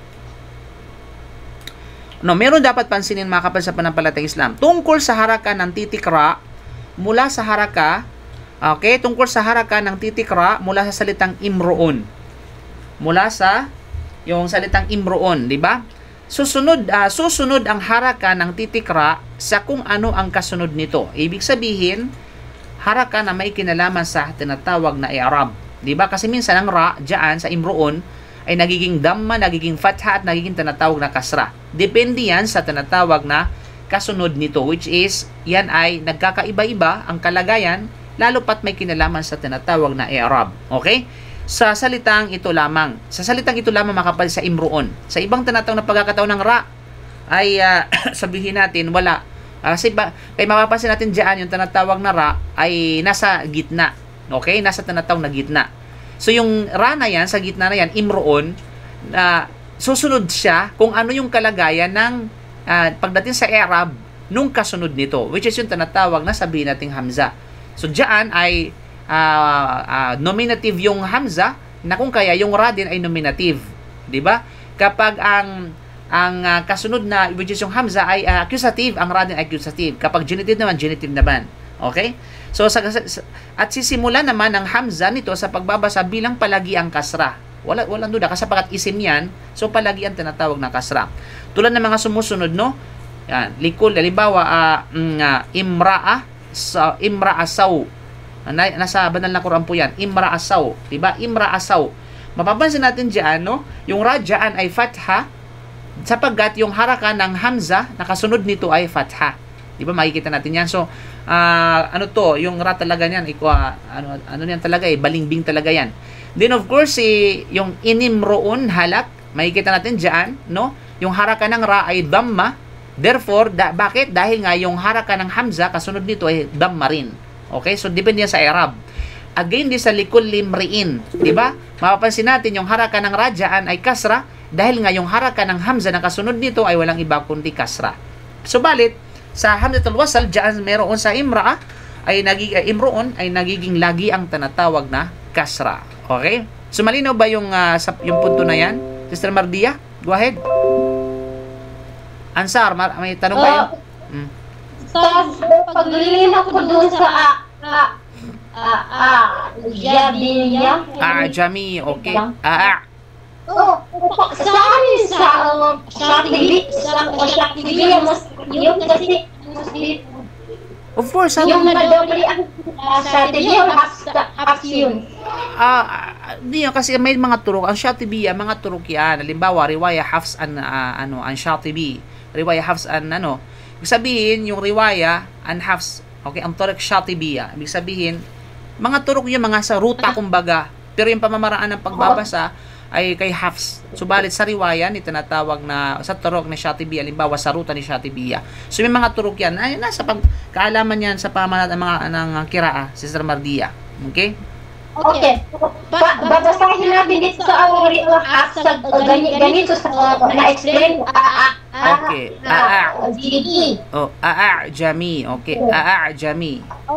No, meron dapat pansinin mga kapatid sa panampalatayang Islam. Tungkol sa haraka ng titikra, mula sa haraka, okay, tungkol sa haraka ng titikra mula sa salitang imroon. Mula sa yung salitang imroon, di ba? Susunod ang haraka ng titikra sa kung ano ang kasunod nito. Ibig sabihin, haraka na may kinalaman sa tinatawag na i'rab. Di ba? Kasi minsan ang ra diyan sa imroon ay nagiging damma, nagiging fatha at nagiging tinatawag na kasra. Depende yan sa tinatawag na kasunod nito, which is yan ay nagkakaiba-iba ang kalagayan lalo pat may kinalaman sa tinatawag na i'rab. Okay? Sa salitang ito lamang. Sa salitang ito lamang makapal sa imroon. Sa ibang tinatawag na pagkakataon ng ra ay sabihin natin wala. Kasi kaya mapapansin natin diyan yung tinatawag na ra ay nasa gitna. Okay? Nasa tinatawag na gitna. So yung ra na yan, sa gitna na yan, imroon, susunod siya kung ano yung kalagayan ng pagdating sa i'rab nung kasunod nito, which is yung tinatawag na sabihin nating hamza. So diyan ay nominative yung hamza na kung kaya yung ra din ay nominative, di ba? Kapag ang kasunod na which is yung hamza ay accusative, ang ra din ay accusative. Kapag genitive naman. Okay? So at sisimula naman ang hamza nito sa pagbabasa bilang palagi ang kasra. Walang duda kasi sapagat isim yan, so palagi ang tinatawag na kasra. Tulad ng mga sumusunod, no? Yan, likul, halimbawa imra'a saw. Nasa banal na Quran po yan, imra'asaw, diba? Imra'asaw. Mapapansin natin diyan, no? Yung ra diyan ay fatha sapagkat yung haraka ng hamza na kasunod nito ay fatha. Diba? Makikita natin yan. So, ano to, yung ra talaga niyan, ano yan talaga balingbing talaga yan. Then of course, yung inimroon halak, makikita natin diyan, no? Yung haraka ng ra ay dhamma. Therefore, bakit? Dahil nga yung haraka ng hamza kasunod nito ay dhamma rin. Okay? So, depende yan sa i'rab. Again, di sa likul limriin. Diba? Mapapansin natin, yung haraka ng radyaan ay kasra dahil nga yung haraka ng hamza na kasunod nito ay walang iba kundi kasra. Subalit, sa hamzatul wasal, diyan meron sa imra'a, imroon ay nagiging lagi ang tinatawag na kasra. Okay? So, malinaw ba yung punto na yan? Sister Mardia, go ahead. Ansar, may tanong ba yun? Paglilinaw ko doon sa Jamiya. Jami, okay. Sa Shaktibi, yung kasi of course, yung nadoble ang Shaktibi, yung half yun. Di kasi may mga turok. Ang Shatibi, mga turok yan. Halimbawa, riwaya Hafs an Shatibi. Riwaya Hafs an ibig sabihin, yung riwaya an Hafs, okay, ang turok Shatibiya. Ibig sabihin, mga turok yung mga sa ruta, kumbaga. Pero yung pamamaraan ng pagbabasa ay kay Hafs. Subalit sa riwaya, ni tinatawag na sa turok ni Shatibiya, halimbawa sa ruta ni Shatibiya. So may mga turok yan. Ay, nasa kaalaman yan sa pamamaraan ng kiraa, Sister Mardia. Okay? Okay. Babasahin natin dito sa awari o hasag ganito sa na-explain. Okay. Jami. Jami. Okay. Jami.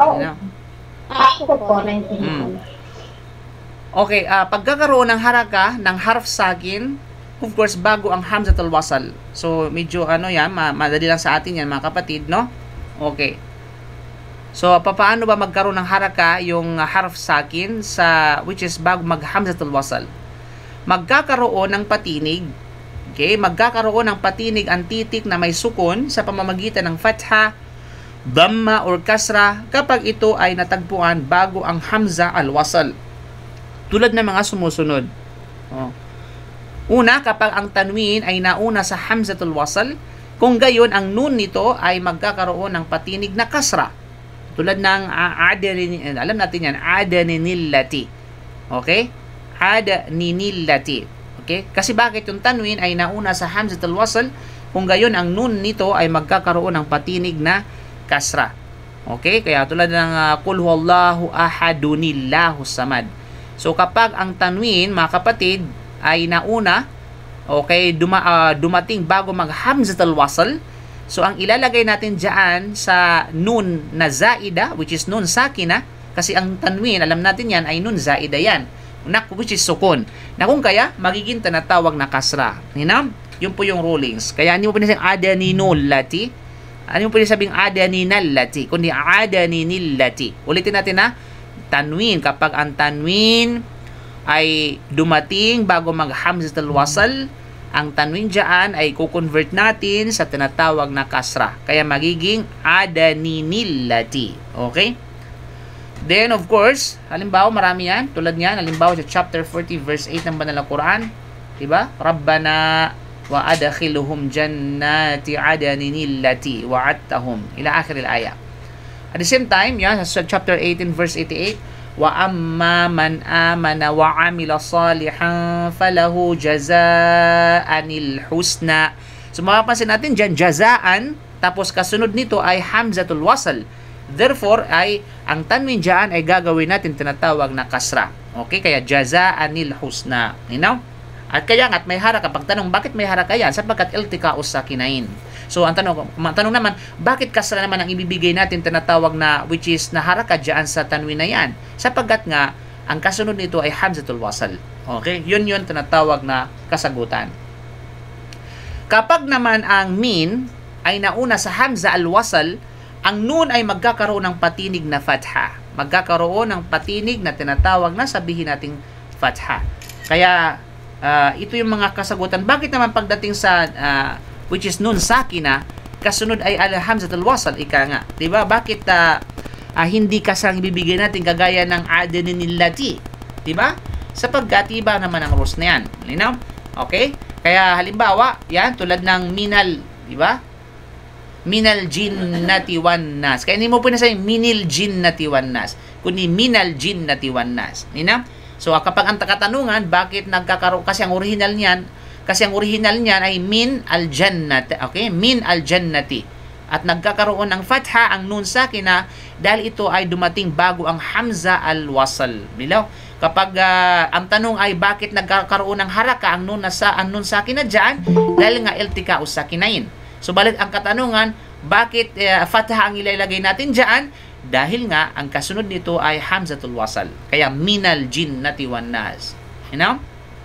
Okay, pagkakaroon ng haraka ng harf sakin, of course, bago ang hamzatul wasal. So, medyo yan, madali lang sa atin yan, mga kapatid, no? Okay. So, paano ba magkaroon ng haraka yung harf sakin which is bago mag-hamzatul wasal? Magkakaroon ng patinig. Okay? Magkakaroon ng patinig ang titik na may sukun sa pamamagitan ng fatha, dhamma or kasra kapag ito ay natagpuan bago ang hamza al-wasal. Tulad ng mga sumusunod. Una, kapag ang tanwin ay nauna sa hamzatul wasal, kung gayon ang nun nito ay magkakaroon ng patinig na kasra. Tulad ng alam natin yan, adaninillati. Okay? Adaninillati. Okay? Kasi bakit yung tanwin ay nauna sa hamzatul wasl, kung gayon ang nun nito ay magkakaroon ng patinig na kasra. Okay? Kaya tulad ng qul huwallahu ahadunillahu samad. So kapag ang tanwin, mga kapatid, ay nauna, okay, dumating bago mag hamzatul wasl, so ang ilalagay natin diyan sa nun na zaida, which is nun sakina, kasi ang tanwin, alam natin yan, ay nun zaida yan, which is sukun, na kung kaya magiging tinatawag na kasra. Yun po yung rulings. Kaya hindi mo pinasabing adaninulati, ano mo pinasabing adaninallati, kundi adaninillati. Ulitin natin na tanwin. Kapag ang tanwin ay dumating bago mag hamzatul wasl, ang tanwin dyan ay kukonvert natin sa tinatawag na kasra. Kaya magiging adaninillati. Okay? Then, of course, halimbawa, marami yan. Tulad yan, halimbawa sa chapter 40, verse 8 ng Banal na Quran. Diba? Rabbana wa adakhiluhum jannati adaninillati wa'adtahum. Ila akhir al-aya. At the same time, yan, sa chapter 18, verse 88, wa amma man amana wa amila salihan falahu jazaanil husna. So, mapapansin natin dyan, jazaan, tapos kasunod nito ay hamzatul wasl. Therefore, ay ang tanwin dyan ay gagawin natin tinatawag na kasra. Okay? Kaya jazaanil husna. You know? At kaya nga't may haraka. Pag tanong, bakit may haraka yan? Sapagkat iltikaus sakinain. So, ang tanong naman, bakit kasra naman ang ibibigay natin tinatawag na, which is na haraka dyan sa tanwin na yan? Sapagkat nga, ang kasunod nito ay hamzatul wasl. Okay? Yun tinatawag na kasagutan. Kapag naman ang min ay nauna sa hamza al-wasl, ang nun ay magkakaroon ng patinig na fatha. Magkakaroon ng patinig na tinatawag na sabihin nating fatha. Kaya, ito yung mga kasagutan. Bakit naman pagdating sa, which is nun sakina, kasunod ay al-hamzatul wasl, ika nga. Diba? Bakit hindi kasang ibibigay natin kagaya ng adaninillati? Diba? Sapagkat iba naman ang rules na yan. Linaw? Okay? Kaya halimbawa, yan, tulad ng minal, diba? Minal jinnati wan nas. Kaya hindi mo pinasabi minil jinnati wan nas, kundi minal jinnati wan nas. Nina? So kapag ang katanungan, bakit nagkakaroon, kasi ang original niyan ay min al jannati. Okay? Min al jannati. At nagkakaroon ng fatha ang nun sakina dahil ito ay dumating bago ang hamza al wasl. Bilaw? Kapag ang tanong ay bakit nagkakaroon ng haraka ang nun sakina diyan, dahil nga iltikaus sakinain. So, balit ang katanungan, bakit fatha ang ilalagay natin dyan? Dahil nga, ang kasunod nito ay hamzatul wasl. Kaya, minal jinnati wan nas. You know?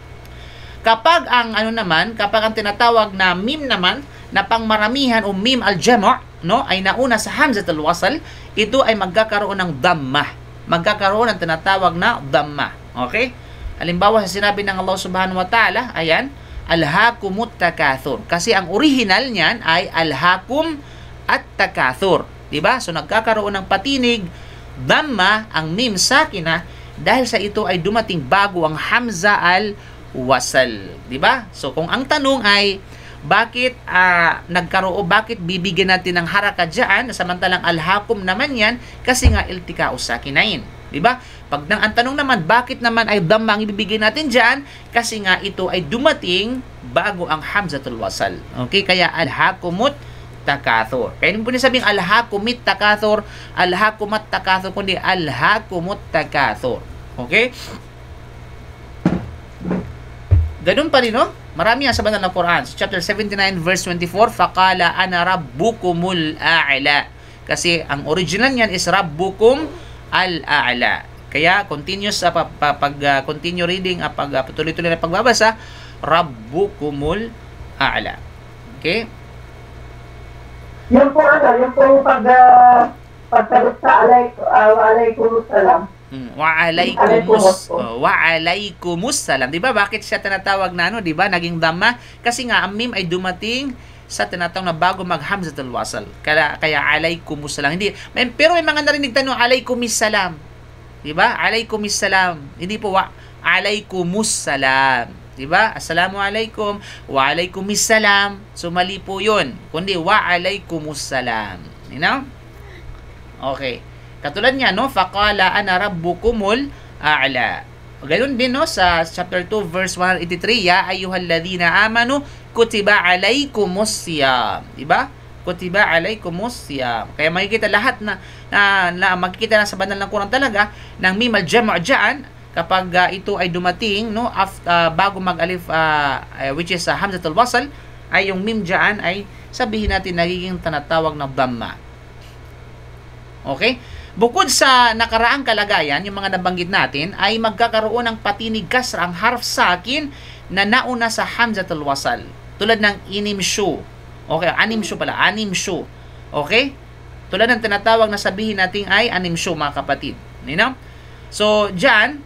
Kapag ang, kapag ang tinatawag na mim naman, na pangmaramihan o mim al-jama', no, ay nauna sa hamzatul wasl, ito ay magkakaroon ng dhammah. Magkakaroon ng tinatawag na dhammah. Okay? Halimbawa, sa sinabi ng Allah subhanahu wa ta'ala, ayan, alhaakumut takathur. Kasi ang original niyan ay alhaakum at takathur. Diba? So, nagkakaroon ng patinig, dhamma, ang mim sakina, dahil sa ito ay dumating bago ang hamza al-wasl. Diba? So, kung ang tanong ay, bakit bakit bibigyan natin ng haraka dyan, samantalang alhaakum naman yan, kasi nga iltikaus sakinain. Diba? Pag ang tanong naman, bakit naman ay dhamma ang ibibigay natin dyan? Kasi nga ito ay dumating bago ang hamzatul wasl. Okay? Kaya alhaakumut takathur. Kaya hindi po sabing alhaakumit takathur, alhaakumat takathur, kundi alhaakumut takathur. Okay? Ganun pa rin, no? Marami yan sa Banal na Quran. So, chapter 79, verse 24, faqala ana rabbukumul a'la. Kasi ang original niyan is rabbukum al-a'la. Kaya continuous continue reading, tuloy-tuloy na pagbabasa, rabbukumul a'la. Okay? Yung po pagkalit sa alaikumus salam. Wa'alaikumus salam. Diba? Bakit siya tinatawag na diba? Naging dhamma. Kasi nga, ang mim ay dumating sa tinatawag na bago mag-hamzatul wasl. Kaya alaikumus salam. Pero may mga narinig tanong, alaikumis salam. Diba? Alaikumis salam. Hindi po alaikumus salam. Diba? Assalamualaikum. Wa'alaikumis salam. So, mali po yun. Kundi wa'alaikumus salam. You know? Okay. Katulad niya, no? Faqala ana rabbukumul a'la. Ganoon din, no? Sa chapter 2, verse 183, ya ayyuhalladhina amanu, kutiba alaykumus siyam. Diba? Kutiba alaykumus siyam. Kaya makikita lahat na makikita na sa banal ng Quran talaga ng mim al-jam' dyan kapag ito ay dumating, no? Bago mag-alif, which is hamzatul wasl, ay yung mim dyan ay sabihin natin nagiging tinatawag na dhamma. Okay? Bukod sa nakaraang kalagayan, yung mga nabanggit natin, ay magkakaroon ng patinig kasra ang harf sakin na nauna sa hamzatul wasl. Tulad ng inimshu. Okay, animshu pala. Animshu. Okay? Tulad ng tinatawag na sabihin natin ay animshu, mga kapatid. You know? So, dyan,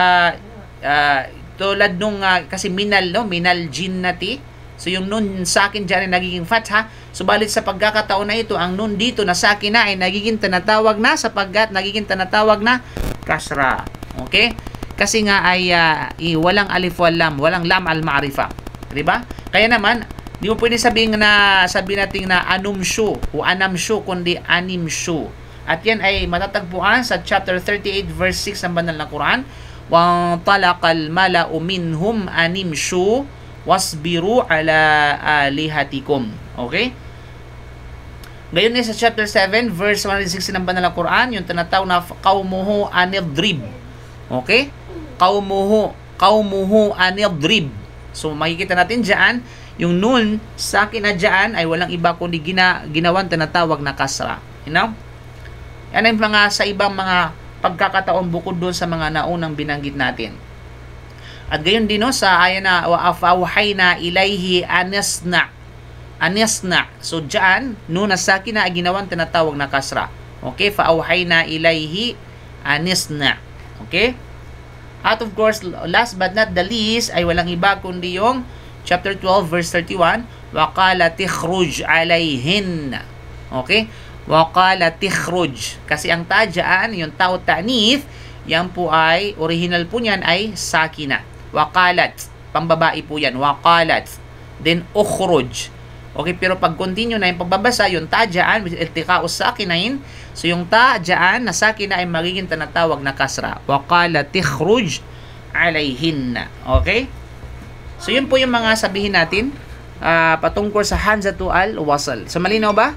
tulad nung, kasi minal, no? Minal jinnati. So, yung nun sa akin dyan ay nagiging fatha. Subalit sa pagkakataon na ito, ang nun dito na sa akin na ay nagiging tinatawag na sapagkat nagiging tinatawag na kasra. Okay? Kasi nga ay walang alif wal lam, walang lam al ma'rifa. 'Di ba? Kaya naman, di mo pwede sabihin natin na anumshu o anamshu kundi animshu. At yan ay matatagpuan sa chapter 38 verse 6 ng banal na Quran. Wa talaqal mala'u minhum animshu wasbiru ala alihatikum. Okay? Gayon din sa chapter 7, verse 160 ng banal na Quran, yung tinatawag na qaumuhu anidrib. Okay? Qaumuhu anidrib. So, makikita natin dyan, yung nun sa akin na dyan ay walang iba kundi ginawan tinatawag na kasra. You know? Yan ay mga sa ibang mga pagkakataon bukod doon sa mga naunang binanggit natin. At gayon din, no, sa ayan na wa afawhayna ilayhi anisna. So dyan, nuna sa akin na ginawan tinatawag na kasra. Okay? Fa'awhayna ilayhi anisna. Okay? At of course, last but not the least, ay walang iba kundi yung chapter 12 verse 31, waqala tikhruj alayhin. Okay? Waqala tikhruj. Kasi ang ta dyan, yung tao ta'nith, yan po ay, original po niyan ay sakina. Waqalat. Pambabae po yan. Waqalat. Then, ukhruj. Okay, pero pag continue na yung pagbabasa, yung ta dyan, iltiqa'us sakinain, so yung ta dyan, na sakina ay magiging tinatawag na kasra. Waqala tikhruj alayhin. Okay? So, yun po yung mga sabihin natin patungkol sa hamzatu al-wasl. So, malinaw ba?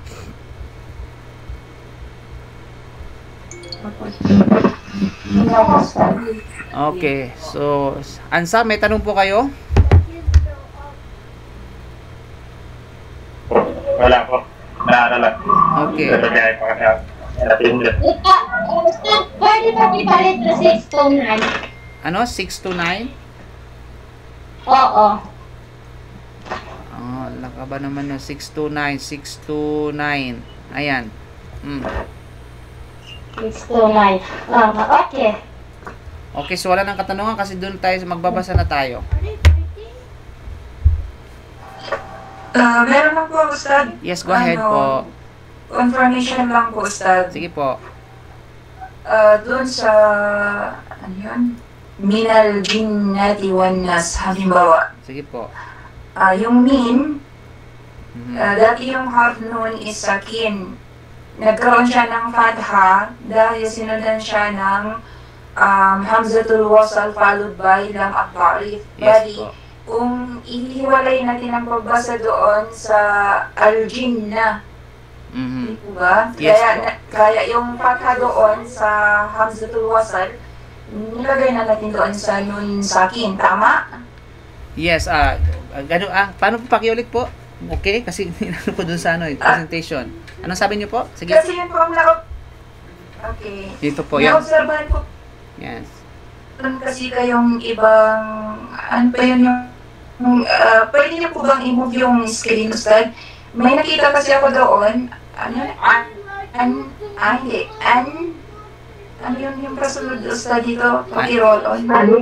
Okay. So, Ansar, may tanong po kayo? Wala po. Naalala. Okay. Pwede ba ipalit na 629? Ano? 629? Oo. Laka ba naman yung 629? 629. Ayan. 629. Okay. Okay, so wala nang katanungan kasi doon tayo, magbabasa na tayo. Meron lang po, Ustad. Yes, go ahead po. Confirmation lang po, Ustad. Sige po. Doon sa, ano yun? Minal jinnati wan nas, halimbawa. Sige po. Yung min, dati yung harf nun is sakin. Nagkaroon siya ng fatha dahil sinundan siya ng hamzatul wasl followed by lam at-ta'rif. Yes po. Kung ihiwalay natin ang pagbasa doon sa al-jinna, di po ba? Yes, kaya yung fatha doon sa hamzatul wasl, nilagay na natin doon sa nun sakin, tama? Yes, paano po pakiulit po? Okay, kasi ano po dun sa presentation. Anong sabi niyo po? Sige. Kasi yun po ang okay. Dito po, yan. Na-obserbahan ko. Yes. Kasi kayong ibang, ano pa yun yung, pwede niyo po bang i-move yung screen, Ustad? May nakita kasi ako doon, ano yun yung kasunod, Ustad, dito, pag-i-roll on.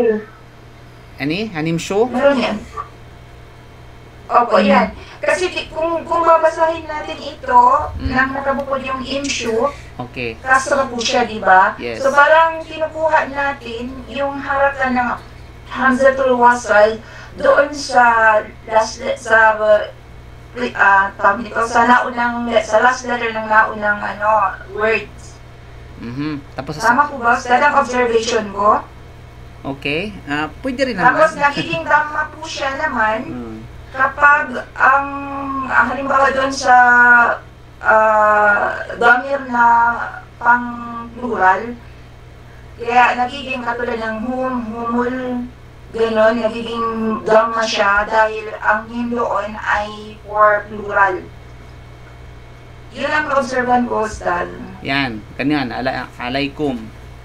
Hanim show? Meron yan. Opo, yan. Kasi kung babasahin natin ito, nang nakabukod yung imshu, okay, kasra po siya, di ba? Yes. So parang kinukuha natin yung harakan ng hamzatul wasl doon sa last sa last letter ng naunang words. Tapos Tama po ba? Ustad ang observation ko. okay. Pwede rin Tapos naman. nagiging Dhamma po siya naman Mm. kapag ang halimbawa doon sa damir na pang plural, kaya nagiging katulad ng humul, gano'n, nagiging Dhamma siya dahil ang him doon ay for plural. Yun ang observan ko, Ustad. Yan, ganyan, alaikum.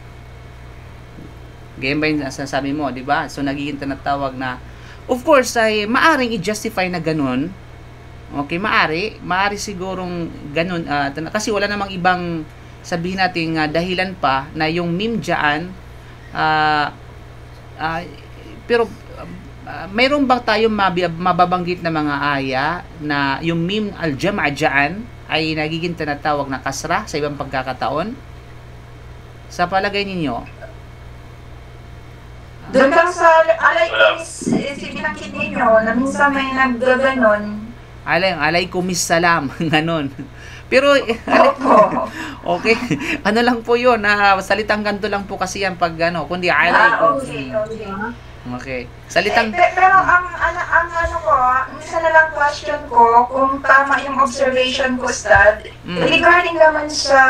Ganyan ba yung sasabi mo, di ba? So, nagiging tinatawag na, of course, ay maaring i-justify na ganun. Okay, maari sigurong ganun. Kasi wala namang ibang sabihin natin dahilan pa na yung mim dyan, pero mayroon bang tayong mababanggit na mga aya na yung mim al-jam'a dyan ay nagiging tinatawag na kasra sa ibang pagkakataon? Sa palagay ninyo? Doon lang sa alaikum, binangkit ninyo na minsan may naggaganon. Alaikumis salam, ganun. Pero, okay, ano lang po yun, salitang ganito lang po kasi yan pag kundi alaikum. Okay. Okay. Salitang, Pero ang ano ko, minsan na lang question ko kung tama yung observation ko, Ustad. Regarding naman sa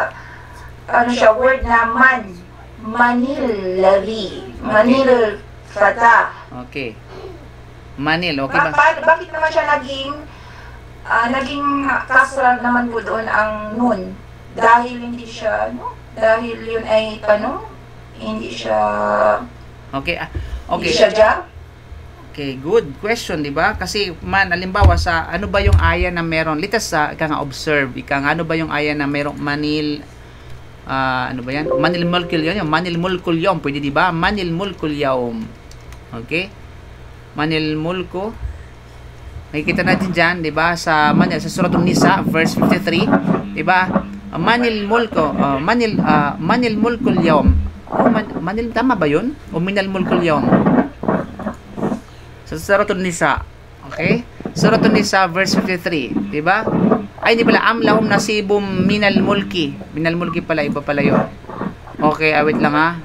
word na Manil Fata. okay. Manil, okay ba? Bakit naman siya naging kasra naman po doon ang nun? Dahil hindi siya, dahil yun ay tanong, hindi siya, Okay, hindi okay. siya ja? Okay, good question, di ba? Kasi alimbawa sa ano ba yung aya na meron, litas sa observe, ano ba yung aya na merong Manil, ano ba yan? Manil mulkul yun, Manil mulkul yom, pwede di ba? Manil mulkul yom. Okay? Manil mulko. Nakikita natin diyan, 'di ba? Sa suratul Nisa verse 53, 'di ba? Manil mulko, manil mulkul yawm. Manil tama ba 'yun? O minal mulkul yawm? Sa suratul Nisa. Okay? Suratul Nisa verse 53, 'di ba? Ay hindi pala am lahum nasibum minal mulki. Minal mulki pala, iba pala 'yon. Okay, wait lang ha.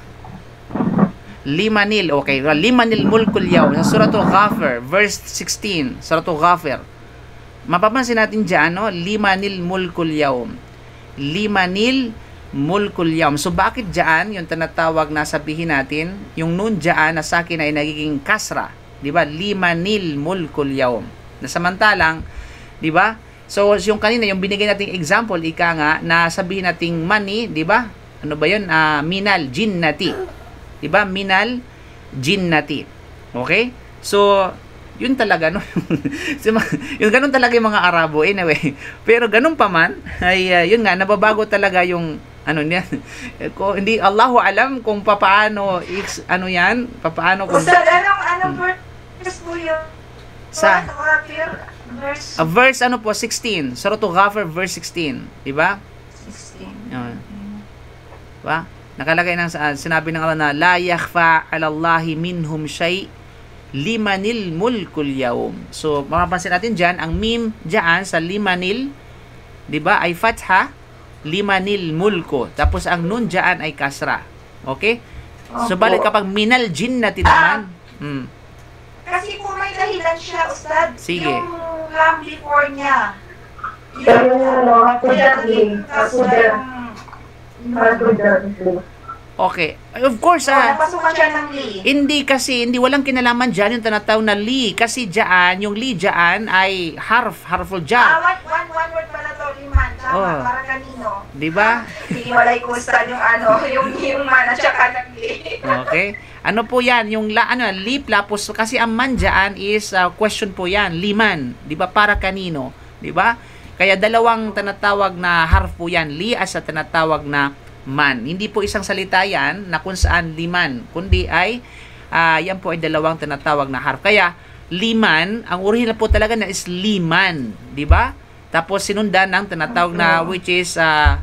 Limanil, okay. Limanil mulkul yawm. Sa suratul Ghafir, verse 16. Suratul Ghafir. Mapapansin natin dyan, no? Limanil mulkul yawm. Limanil mulkul yawm. So, bakit dyan, yung tinatawag na sabihin natin, yung nun dyan na sa akin ay nagiging kasra. Diba? Limanil mulkul yawm. Nasamantalang, diba? So, yung kanina, yung binigay nating example, ika nga, na sabihin nating money, diba? Ano ba yun? Minal jinnati. Diba? Minal jinnati. Okay? So, yun talaga, no? Yung ganun talaga yung mga Arabo, anyway. Pero ganun pa man, ay yun nga, nababago talaga yung, niyan. Hindi, Allahu alam kung papaano, yan, papaano kung... Ustad, anong verse po yun? Sa... Verse 16. Suratul Ghafir, verse 16. Diba? 16. Yun. Diba? Nakalagay ng sinabi ng Allah na la yakhfa 'ala Allahi minhum shay limanil mulkul yawm. So mapapansin natin diyan ang mim diyan sa limanil, 'di ba? Ay fatha, limanil mulko. Tapos ang nun diyan ay kasra. Okay? So balik kapag minal jinnati naman. Kasi po may dahilan siya, Ustad. Sige. Yung lam before niya. Pero Okay. Of course, napasukan siya ng li. hindi walang kinalaman dyan yung tinatawag na li. Kasi dyan, yung li dyan ay harful jar. One word pala to, liman. Tama, para kanino. Diba? Hindi walay ko, Ustad, yung man at saka ng li. Okay. Ano po yan? Yung li plapos. Kasi ang man dyan is question po yan. Liman. Diba? Para kanino. Diba? Kaya dalawang tinatawag na harf po yan. Li as sa tinatawag na man. Hindi po isang salita yan na kung saan liman. Kundi ay, yan po ay dalawang tinatawag na harf. Kaya, liman, ang original po talaga na is liman. Diba? Tapos sinundan ng tinatawag na which is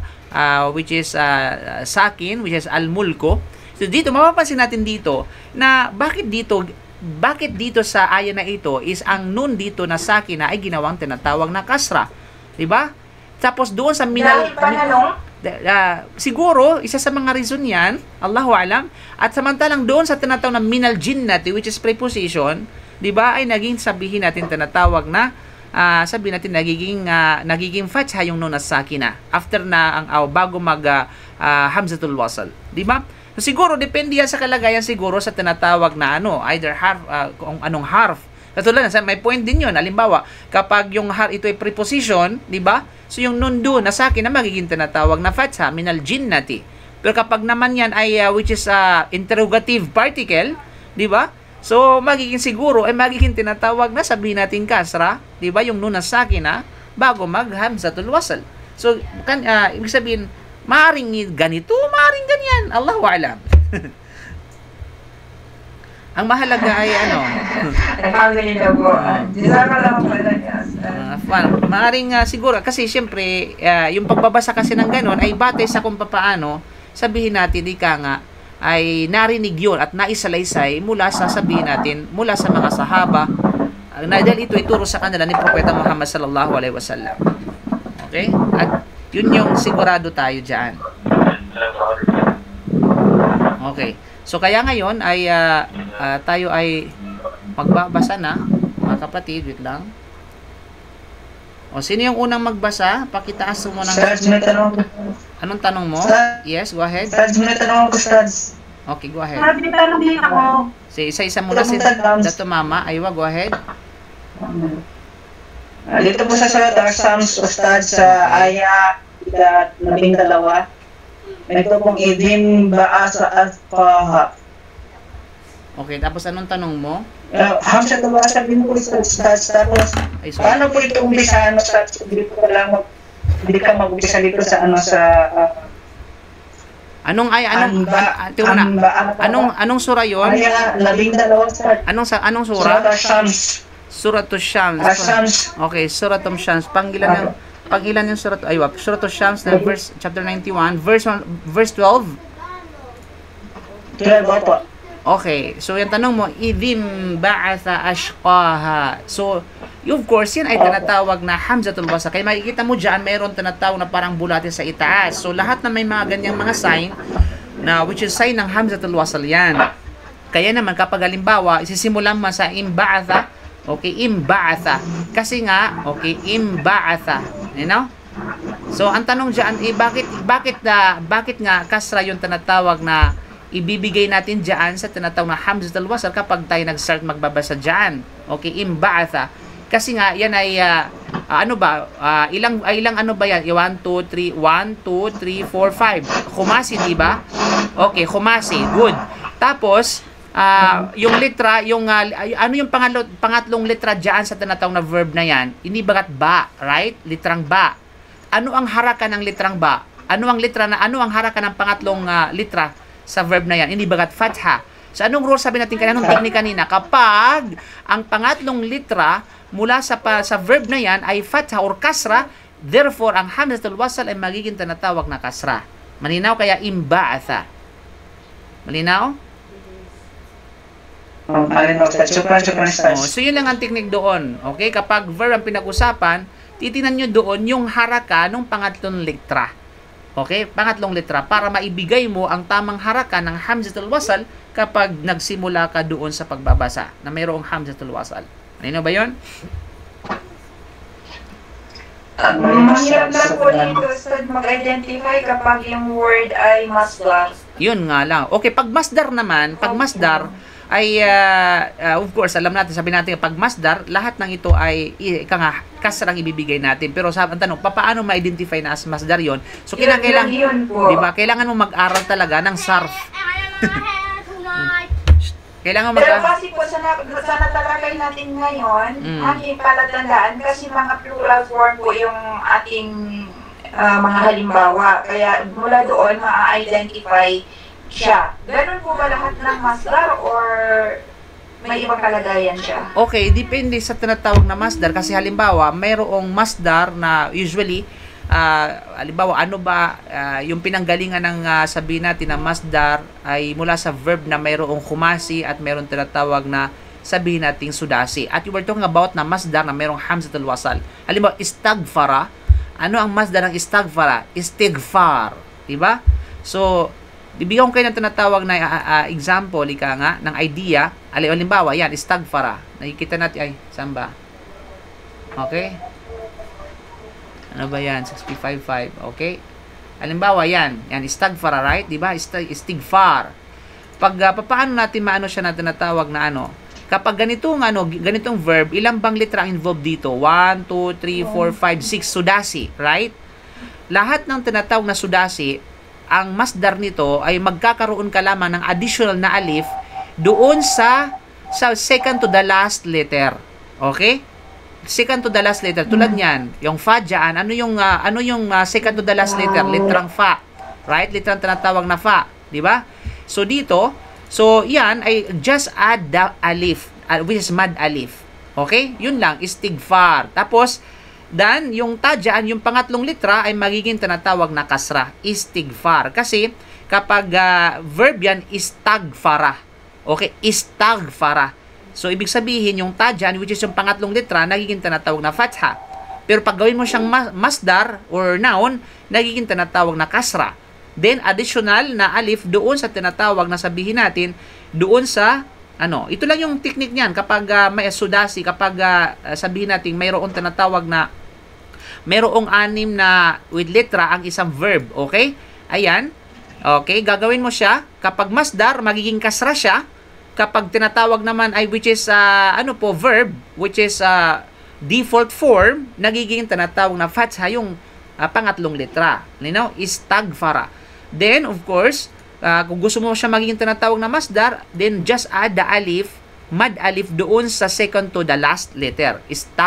sakin, which is al-mulko. So dito, mapapansin natin dito na bakit dito sa aya na ito is ang nun dito na sakin na ay ginawang tinatawag na kasra. Diba? Tapos doon sa minal... Dahil pa na nung? Siguro, isa sa mga reason yan, Allahu alam, at samantalang doon sa tinatawag na minal jinnati, which is preposition, di ba, ay naging sabihin natin tinatawag na, sabihin natin nagiging fatha yung nun as sakina after na ang bago mag hamzatul wasl, di ba? So, siguro depende yan sa kalagayan siguro sa tinatawag na either harf, kung anong harf. Katulad na, may point din yun. Halimbawa, kapag yung ito ay preposition, di ba? So, yung nun doon na sakina magiging tinatawag na fatha minal jinnati. Pero kapag naman yan ay which is interrogative particle, di ba? So, magiging siguro ay magiging tinatawag na sabihin natin kasra, di ba? Yung nun na sakina bago mag hamzatul wasl. So, ibig sabihin, maaring ganito, maaring ganyan. Allahu a'lam. Ang mahalaga ay Alhamdulillah po. Jazakallahu khairan. Maaring siguro, kasi syempre, yung pagbabasa kasi ng ganon ay batay sa kung paano, sabihin natin, ika nga, ay narinig yun at naisalaysay mula sa sabihin natin, mula sa mga sahaba, na dahil ito ituro sa kanila ni Propeta Muhammad sallallahu alaihi wasallam. Okay? At yun yung sigurado tayo dyan. Okay. So, kaya ngayon ay tayo ay magbabasa na, mga kapatid, wait lang. O, sino yung unang magbasa? Pakitaas mo ng... Ustaz, may tanong. Anong tanong mo? Ustaz. Yes, go ahead. Ustaz, may tanong ako, Ustaz. Okay, go ahead. May tanong din ako. Isa-isa muna si Dato Mama. Aywa, go ahead. Dito po sa Surat Al-Shams, Ustaz, sa aya 12. Ito pong idin ba'asa asqaha. Okay, tapos anong tanong mo? Hamzatul wasl din po, Ustaz. Tapos, Ay, sorry. paano po ito umpisa? Ustaz, hindi ka mag-umpisa dito sa anong sura 'yon? Aya 12, Ustaz. Anong sura? Surat Al-Shams. Suratul Shams. Al-Shams. Okay, Suratul Shams. Pangilan yung surat, Suratul Shams na verse chapter 91, verse 12. 12 po. Okay, so yung tanong mo, idhim ba'atha ashqaha. So, of course, yan ay tinatawag na hamzatul wasl. Kaya makikita mo dyan, mayroon tinatawag na parang bulate sa itaas. So, lahat na may mga ganyang mga sign, na which is sign ng hamzatul wasl yan. Kaya naman, kapag halimbawa, isisimulan mo sa imba'atha, okay, imba'atha. Kasi nga, okay, imba'atha. You know? So, ang tanong dyan, bakit nga kasra yung tinatawag na ibibigay natin dyan sa tinatawag na hamzatul wasl kapag tayo nag-start magbabasa dyan. Okay, imba'atha. Kasi nga, yan ay, ilang ano ba yan? 1, 2, 3, 4, 5. Khumasi, di ba? Okay, khumasi. Good. Tapos, yung litra, ano yung pangatlong litra dyan sa tinatawag na verb na yan? Ini bagat ba, right? Litrang ba. Ano ang haraka ng litrang ba? Ano ang haraka ng pangatlong litra sa verb na yan? Ini bagat fatha. So, anong rule sabi natin kanina, anong technique kanina? Kapag ang pangatlong litra mula sa verb na yan ay fatha or kasra, therefore, ang hamzatul wasl ay magiging tinatawag na kasra. Malinaw? Kaya imba'atha. Malinaw? So, yun lang ang technique doon. Okay? Kapag verb ang pinag-usapan, titinan nyo doon yung haraka ng pangatlong litra. Okay? Pangatlong litra. Para maibigay mo ang tamang haraka ng hamzatul wasl kapag nagsimula ka doon sa pagbabasa na mayroong hamzatul wasl. Ano ba yun? Mahirap lang po dito, Ustad, mag-identify kapag yung word ay masdar. Yun nga lang. Okay, pag masdar naman, ay, of course, alam natin, sabi natin, pag masdar, lahat ng ito ay kasrang ibibigay natin. Pero ang tanong, paano ma-identify na as masdar yon? So, kailangan mo mag-aral talaga ng sarf. Kailangan Pero kasi po sa natalakay natin ngayon, aking palatandaan kasi mga plural form po yung ating mga halimbawa. Kaya mula doon, ma-identify siya. Ganun po ba lahat ng masdar or may ibang kalagayan siya? Okay, depende sa tinatawag na masdar. Kasi halimbawa, mayroong masdar na usually, halimbawa, yung pinanggalingan ng sabihin natin na masdar ay mula sa verb na mayroong khumasi at mayroong tinatawag na sabihin natin sudasi. At you were talking about na masdar na mayroong hamzatul wasl. Halimbawa, istagfara, Ano ang masdar ng istaghfara? Istighfar. Diba? So, ibigyan ko kayo ng tinatawag na example, ika nga, ng idea. Halimbawa, yan, istaghfara. Nakikita natin, ay, saan ba? Okay? Ano ba yan? 655. Okay? Halimbawa, yan, istaghfara, right? Diba? Istighfar. Pag, paano natin maano siya na tinatawag na ano? Kapag ganitong verb, ilang bang litra ang involved dito? 1, 2, 3, 4, 5, 6, sudasi, right? Lahat ng tinatawag na sudasi, ang masdar nito ay magkakaroon ka lamang ng additional na alif doon sa second to the last letter. Okay? Second to the last letter. Tulad niyan, yung fa dyan, ano yung second to the last letter? Litrang fa. Right? Litrang tinatawag na fa. Di ba? So, dito, yan ay just add the alif, which is mad alif. Okay? Yun lang, istighfar. Tapos, then, yung ta dyan, yung pangatlong litra ay magiging tinatawag na kasra, istighfar. Kasi, kapag verb yan, istaghfara. Okay? Istaghfara. So, ibig sabihin, yung ta dyan, which is yung pangatlong litra, nagiging tinatawag na fatha. Pero pag gawin mo siyang masdar or noun, nagiging tinatawag na kasra. Then, additional na alif doon sa tinatawag na sabihin natin, doon sa, ito lang yung technique niyan. Kapag may sudasi, kapag sabihin natin, mayroong tinatawag na, mayroong 6 na with letra ang isang verb. Okay? Ayan. Okay, gagawin mo siya. Kapag masdar, magiging kasra siya. Kapag tinatawag naman ay which is, verb, which is default form, nagiging tinatawag na fatha yung pangatlong letra. Istaghfara. Then, of course, kung gusto mo siya magiging tinatawag na masdar, then just add the alif, mad alif doon sa second to the last letter.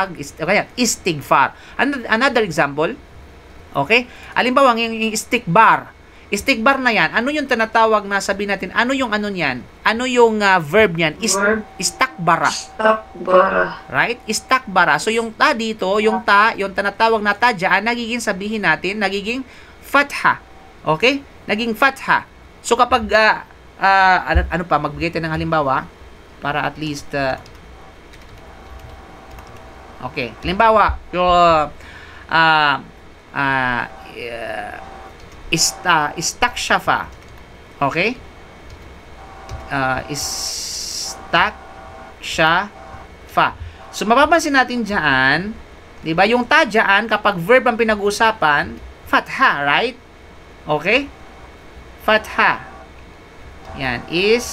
Istighfar. Another example. Okay? Halimbawa, yung istighbar. Istighbar na yan. Ano yung tinatawag na sabihin natin? Ano yung niyan? Ano yung verb niyan? Istakbara. Istakbara. Right? Istakbara. So, yung ta dito, yung tinatawag na ta dyan, nagiging sabihin natin, nagiging fatha. Okay? Naging fatha. So, kapag, magbigay tayo ng halimbawa, para at least, okay. Halimbawa, yung, istakshafa. Okay? Istakshafa. So, mapapansin natin dyan, diba, yung ta dyan, kapag verb ang pinag-uusapan, fatha, right? Okay? Fatha. Yan,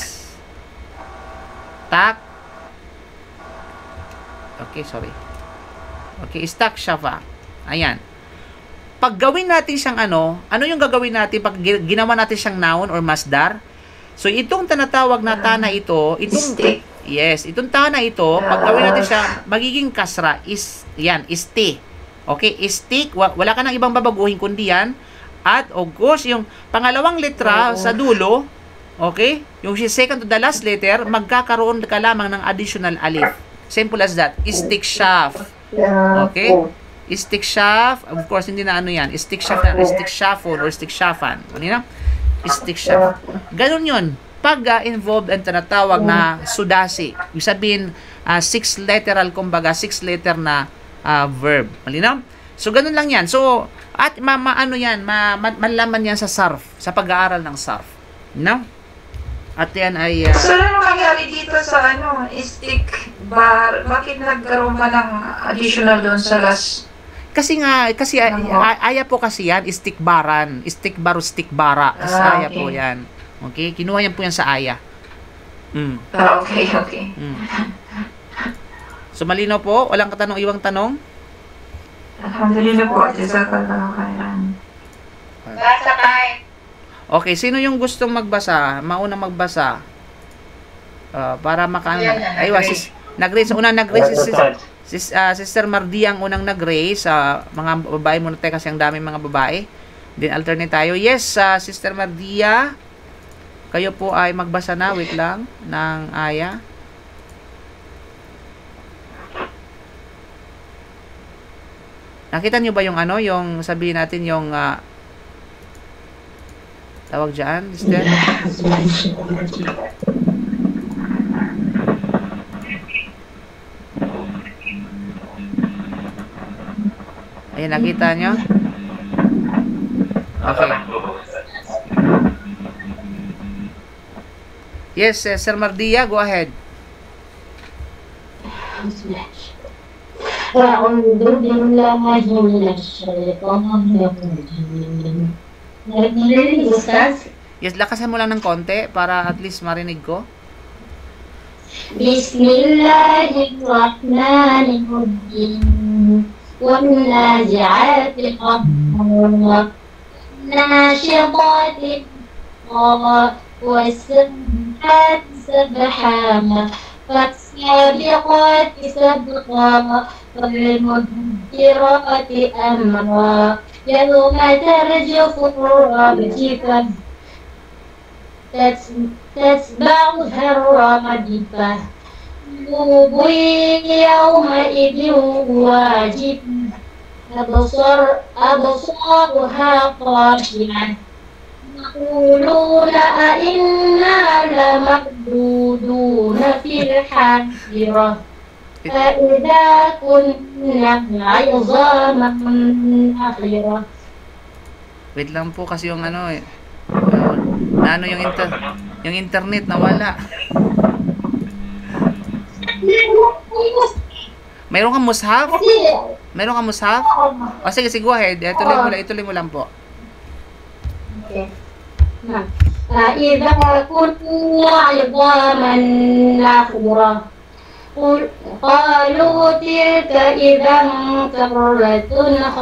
istakshafa. Ayan. Pag gawin natin siyang ano yung gagawin natin pag ginawa natin siyang noun or masdar? So, itong tinatawag na ta na ito, itong ta na ito, pag gawin natin siya, magiging kasra, isti. Okay, istik, wala ka nang ibang babaguhin kundi yan. At, of course, yung pangalawang letra sa dulo, okay, yung second to the last letter, magkakaroon ka lamang ng additional alif. Simple as that. Istikshaf. Okay? Istikshaf, of course, hindi na yan. Istikshaf na, istikshafon or istikshafan. Ano na? Istikshaf. Ganun yun. Pag involved ang tinatawag na sudasi, yung sabihin, 6 letter na verb. Malinaw? So, ganun lang yan. So, at malaman yan sa sarf, sa pag-aaral ng sarf. No? At yan ay... So, ano nangyari dito sa istikbar? Bakit nagkaroon ka ng additional doon sa last? Kasi aya po kasi yan, istikbaran. Istikbara. Aya po yan. Okay? Kinuha yan po yan sa aya. Okay. So, malinaw po? Walang ibang tanong? Alhamdulillah po. Jazakallahu khairan. Basa tayo. Okay, sino yung gustong magbasa? Mauna magbasa. Para aywa, nag-raise. Unang nag-raise Sister Mardia ang unang nag-raise. Mga babae muna tayo kasi ang daming mga babae. Then alternate tayo. Yes, Sister Mardia. Kayo po ay magbasa na. Wait lang. Ng aya. Nakita nyo ba yung yung sabihin natin yung tawag dyan, Sister? Ayan, nakita nyo? Okay. Yes, Sir Mardia, go ahead. أعوذ بالله من الشيطان الرجيم. Narinig, Ustaz? Yes, lakasan mo lang ng konti para at least marinig ko. Bismillahirrahmanirrahim. والنازعات غرقا والناشطات نشطا والسابحات سبحا فالسابقات سبقا فالمدبرات أمرا يوم ترجف الراجفة تتبعها الرادفة قلوب يومئذ واجفة أبصارها خاشعة يقولون أئنا لمردودون في الحافرة فإذا كنا عظاما نخرة. Wait lang po kasi yung ano eh. Naano yung internet nawala. Mayroon kang mushaf? Mayroon kang mushaf? O sige, go ahead. Ituloy mo lang po. Okay. فإذا كنا عظاما نخرة قالوا تلك إذا كرة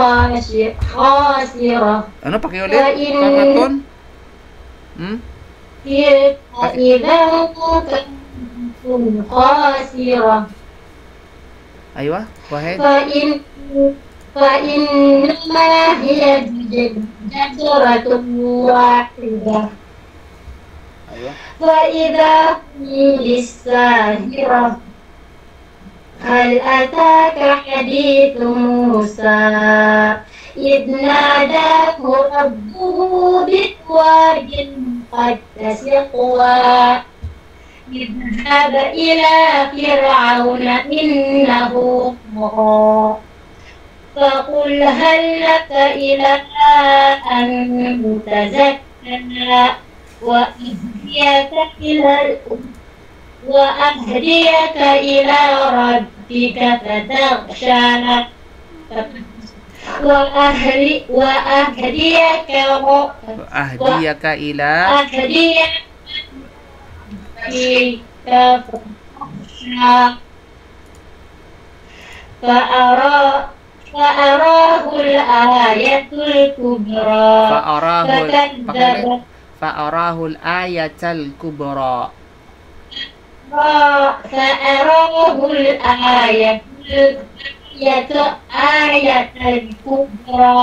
خاسرة. Ano? Pakiulit? Karaton? تلك إذا كرة خاسرة. Aywa, go ahead. فإنما هي جزرة واحدة. Aywa. فإذا هم بالساهرة. هل أتاك حديث موسى إذ ناداه ربه بالواد المقدس طوى اذهب إلى فرعون إنه طغى فقل هل لك إلى أن تزكى وأهديك إلى ربك فتخشى وأهديك إلى فأراه الآية الكبرى فأراه الآية الكبرى. فأراه الآية الكبرى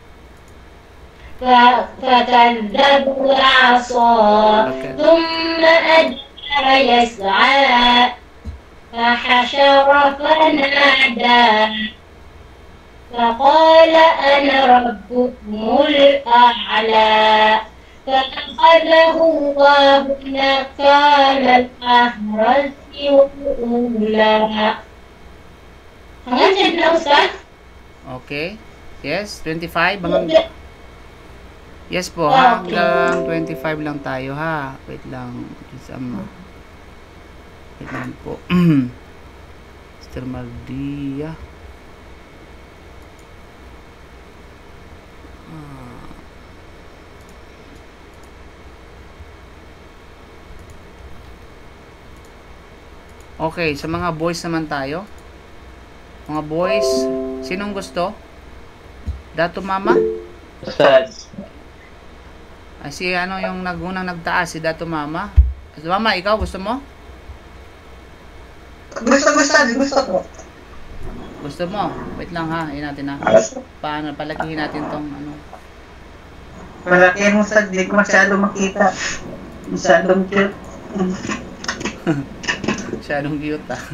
فكذب وعصى ثم أدبر يسعى فحشر فنادى فقال أنا ربكم الأعلى فأخذه الله نكال الآخرة والأولى. Hanggang dyan na, Ustaz? Okay. Yes, 25. Yes po, hanggang 25 lang tayo ha. Wait lang. Wait lang po. Mr. Mardia. Okay, sa mga boys naman tayo. Mga boys, sinong gusto? Dato Mama? Ustaz. Si ano yung nagunang nagtaas, si Dato Mama. Mama, ikaw gusto mo? Gusto ko. Gusto mo? Wait lang ha, yun natin ha. Paano, palakihin natin tong ano. Palakihin mo sa, di ko masyado makita. Masyadong cute. Masyadong cute ha.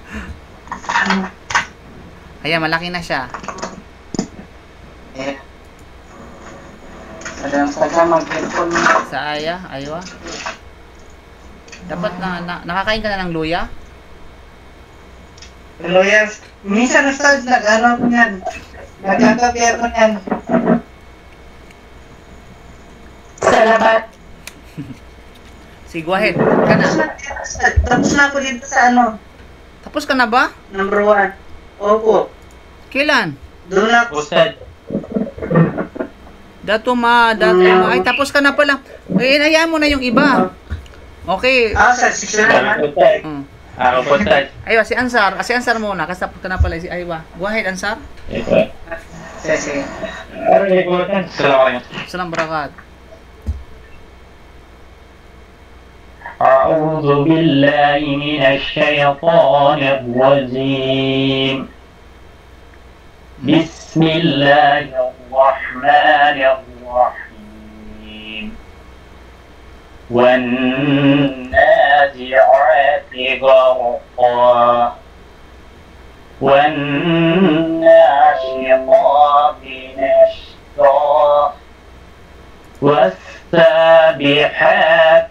Ayan, malaki na siya. Eh. Sadang mag-headphone mo. Sa aywa. Dapat nakakain ka na ng luya? Luya, minsan na nag-ano ko yan. Nagkakapiyero yan. Salamat. Sige, go ahead. Ka na. Tapos na ako dito sa ano, Tapos ka na ba? number 1. Opo. Kailan? Doon na ako. Ustad. Dato ma. Ay, tapos ka na pala. Eh, hayaan mo na yung iba. Okay. Sa 6 na. Ustad. Mm. Ako, Ustad. Aywa, si Ansar. Si Ansar muna. Kasi tapos ka na pala. Aywa. Go ahead, Ansar. Sige. Salamat. Salam barakat. أعوذ بالله من الشيطان الرجيم بسم الله الرحمن الرحيم والنازعات غرقا والناشطات نشطا والسابحات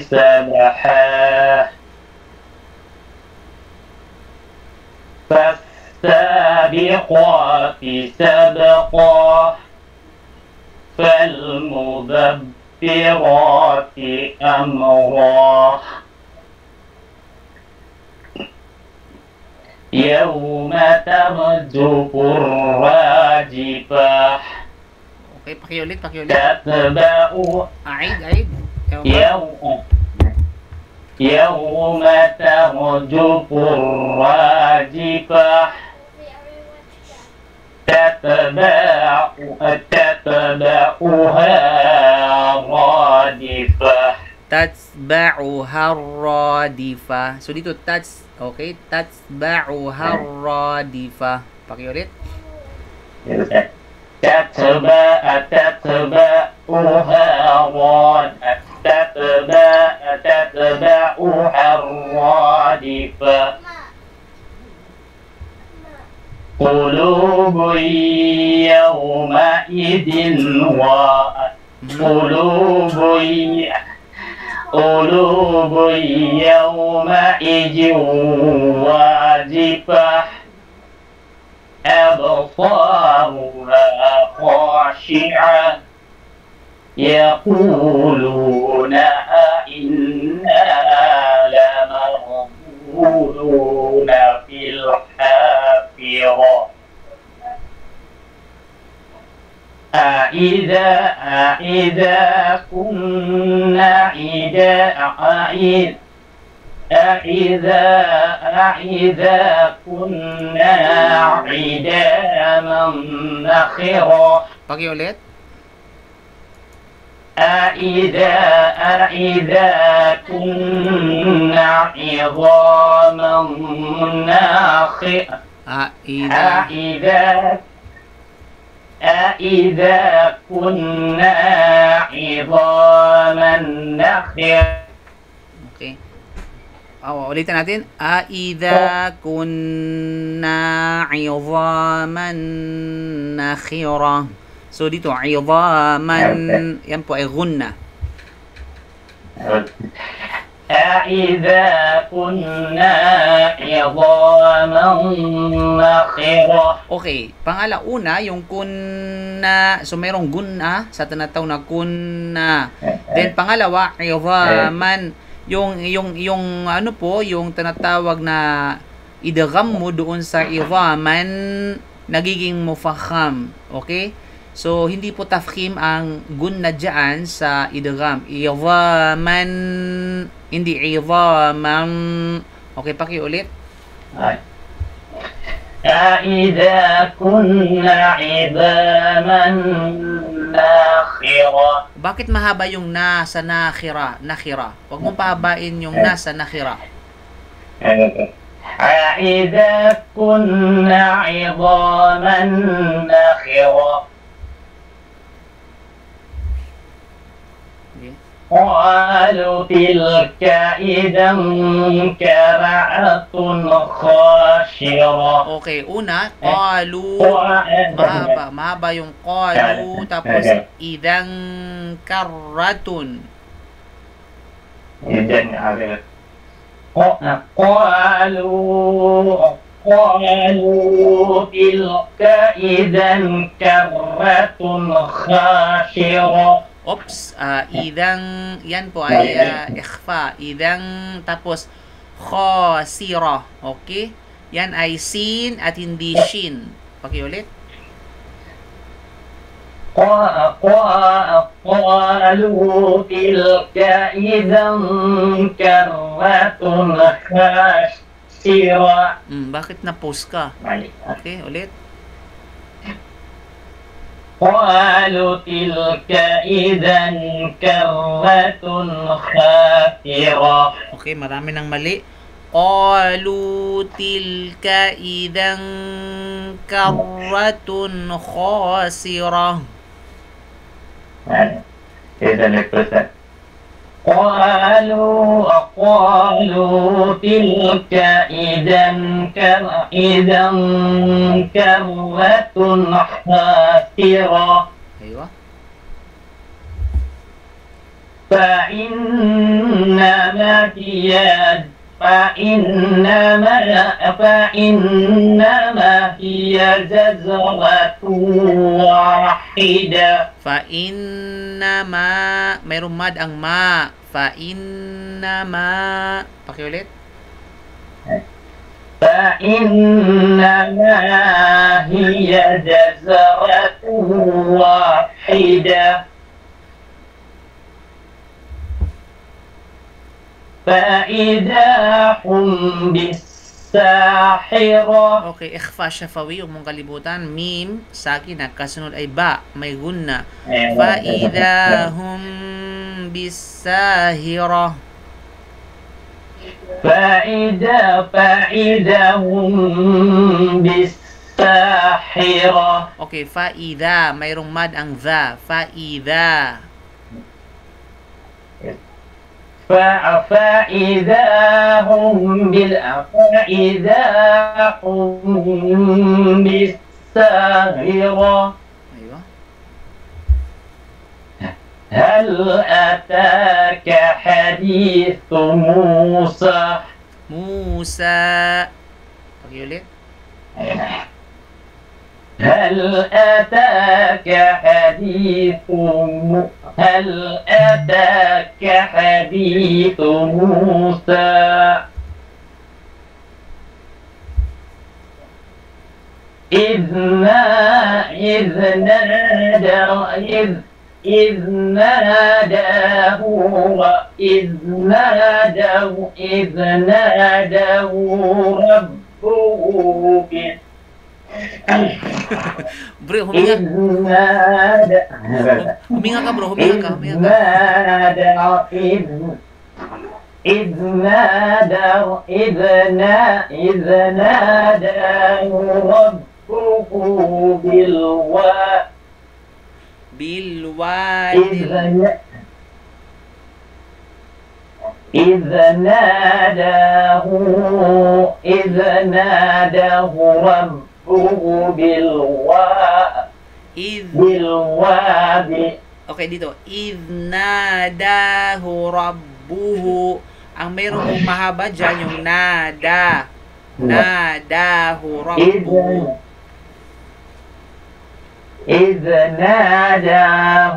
سبحا فالسابقات سبقا فالمدبرات أمرا يوم ترجف الراجفة Okay, pakiulit. تتبع Aid. يوم ترجف الراجفة تتبعها رادفة Tatsba'uha radifa. So dito okay, tatsba'uha radifa. Pakiulit. تتبعها الرادفة قلوب يومئذ واجفة أبصارها خاشعة يقولون أئنا لمردودون في الحافرة أإذا كنا عظاما نخرة Pakiulit. أإذا كنا عظاما نخرة أإذا كنا عظاما نخرة. Okay. Ulitin natin. Aidha kunna 'idhaman nakhira. So dito 'idhaman, yan po ay gunna. أإذا كنا عظاما نخرة. Okay, pangalauna yung kunna, so mayroong gunna sa tinatawag na kunna. Then pangalawa, 'idhaman, yung ano po, yung tinatawag na idgham mo doon sa idhaman, nagiging mufakham. Okay? So, hindi po tafkhim ang gunna dyan sa idgham. Idhaman, hindi idhaman. Okay, pakiulit. أإذا كنا عظاما نخرة. Bakit mahaba yung na sa nakhira? Huwag mong pahabain yung na sa nakhira. أإذا كنا عظاما نخرة. قالوا تلك إذا كرة خاسرة. Okay, una, qalu, mahaba yung qalu, tapos idang karratun. وقالوا تلك إذا كرة خاسرة. Oops, idang, yan po ay ikhfa. Idang, tapos, khasira. Okay? Yan ay sin at hindi shin. Pakiulit. قالوا تلك إذا كرة خاسرة. Bakit na-pause ka? Okay, ulit. قالوا تلك إذا كرة خاسرة. Okay, marami ng mali. قالوا تلك إذا كرة خاسرة. إذا نكتب قالوا تلك إذا كرة خاسرة. أيوة. فإنما هي جزرة واحدة. فإنما, mayroong mad ang ma. فإنما, pakiulit. فإنما هي جزرة واحدة. فإذا هم بالساحرة. Okay, ikhfa syafawi, huwag mong kalibutan. Mim, sakinah, kasunod ay ba, may gunna. فإذا هم بالساهرة. فإذا هم بالساحرة. Okay, فإذا, mayroong mad ang dha. فإذا. فإذا هم بالساهرة. أيوة. هل أتاك حديث موسى. موسى. pakiulit. هل أتاك حديث موسى. إذ ناداه ربه Bro, huminga. Huminga ka bro, huminga ka. إذ ناداه ربه بالوادي. إذ ناداه ربه بالوادي. Okay, dito. إذ ناداه ربه. Ang mayroong mahaba dyan, yung nada. Nadahu rabbuhu. إذ ناداه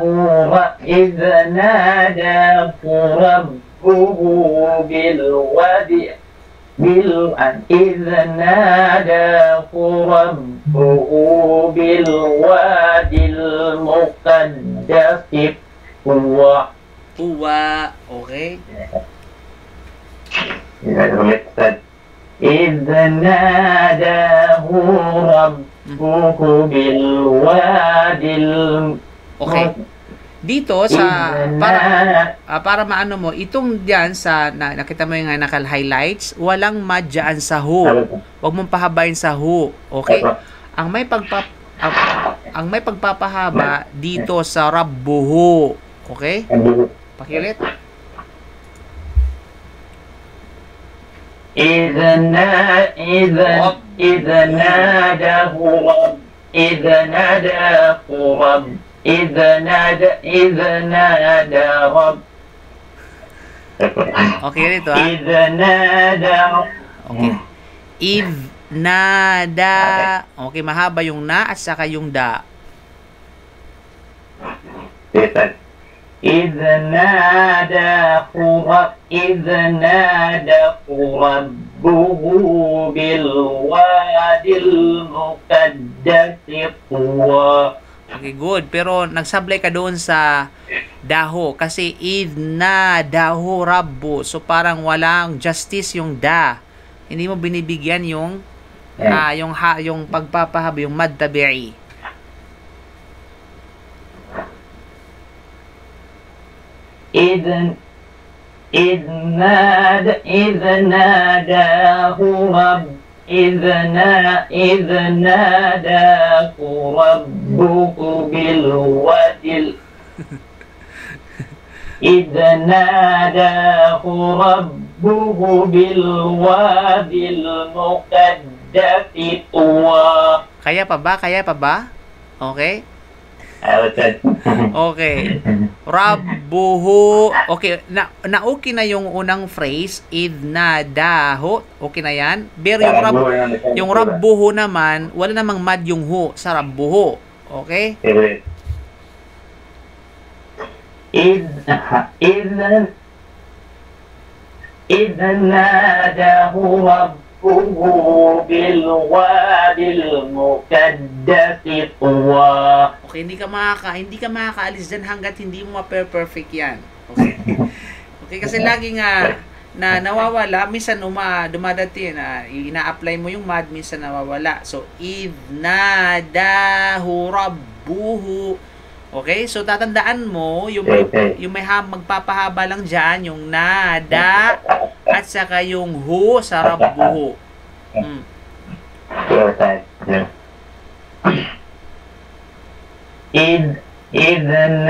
ربه بالوادي. إذ ناداه ربه بالوادي المقدس طوى. Okay. إذ ناداه ربه بالوادي Okay. Dito sa para maano mo itong diyan sa nakita mo yung nakal-highlights, walang mad diyan sa hu. Huwag mong pahabain sa hu. Okay? Ang may pagpapahaba dito sa rabbuhu. Okay? Pakiulit. إذ ناداه رب. Okay, dito إذ نادى. Okay. nada. Okay, mahaba yung na at saka yung da. إذ ناداه ربه بالوادي المقدس طوى. Okay, good. Pero nagsablay ka doon sa daho kasi idna daho rabbo. So parang walang justice yung da. Hindi mo binibigyan yung yung pagpapahaba, yung mad tabi'i. إذ ناداه ربه بالوادي إذ ناداه ربه بالوادي المقدس طوى. Kaya pa ba? Okay? Okay. Rabbuhu. Okay, okay na yung unang phrase, idnadahu. Okay na yan. Pero yung rabbuhu naman, wala namang mad yung hu sa rabbuhu. Okay? idnadahu rabbuhu bilwadi al-muqaddas tuwa. Okay, hindi ka makakaalis dyan hanggat hindi mo ma-perfect yan. Okay. Okay, kasi lagi nga na nawawala, minsan dumadati na ina-apply mo yung mad, minsan nawawala. So idnadahu rabbuhu. Okay? So tatandaan mo yung may magpapahaba lang diyan, yung nada at saka yung hu sa rabbuhu. إذ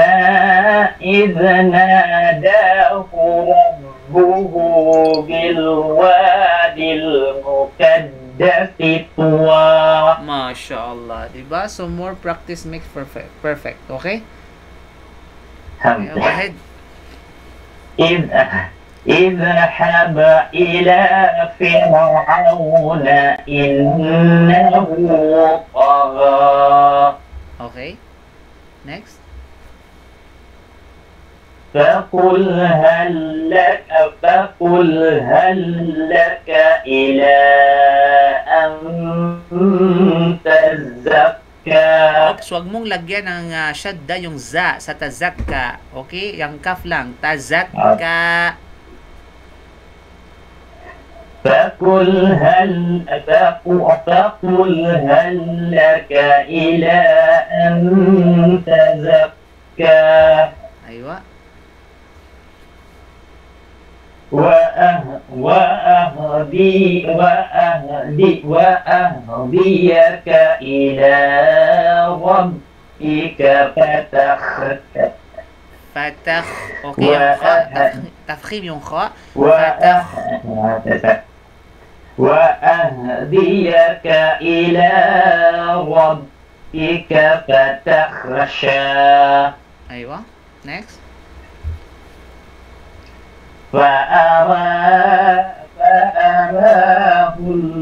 ناداه ربه بالوادي المقدس طوى. MashaAllah, diba? So more practice makes perfect. Okay? Okay, go ahead. اذهب إلى فرعون إنه طغى. Okay. Next. فقل هل لك إلى أن تزكى. Oops, wag mong lagyan ng shadda yung za sa tazakka. Okay? Yung kaf lang. Tazakka. فقل هل لك إلى أن تزكى. أيوة. وأهديك إلى ربك فتخ. Okay, yung kha. Tafkhim yung kha. Fatah. وأهديك إلى ربك فتخشى. أيوة. Next. فأراه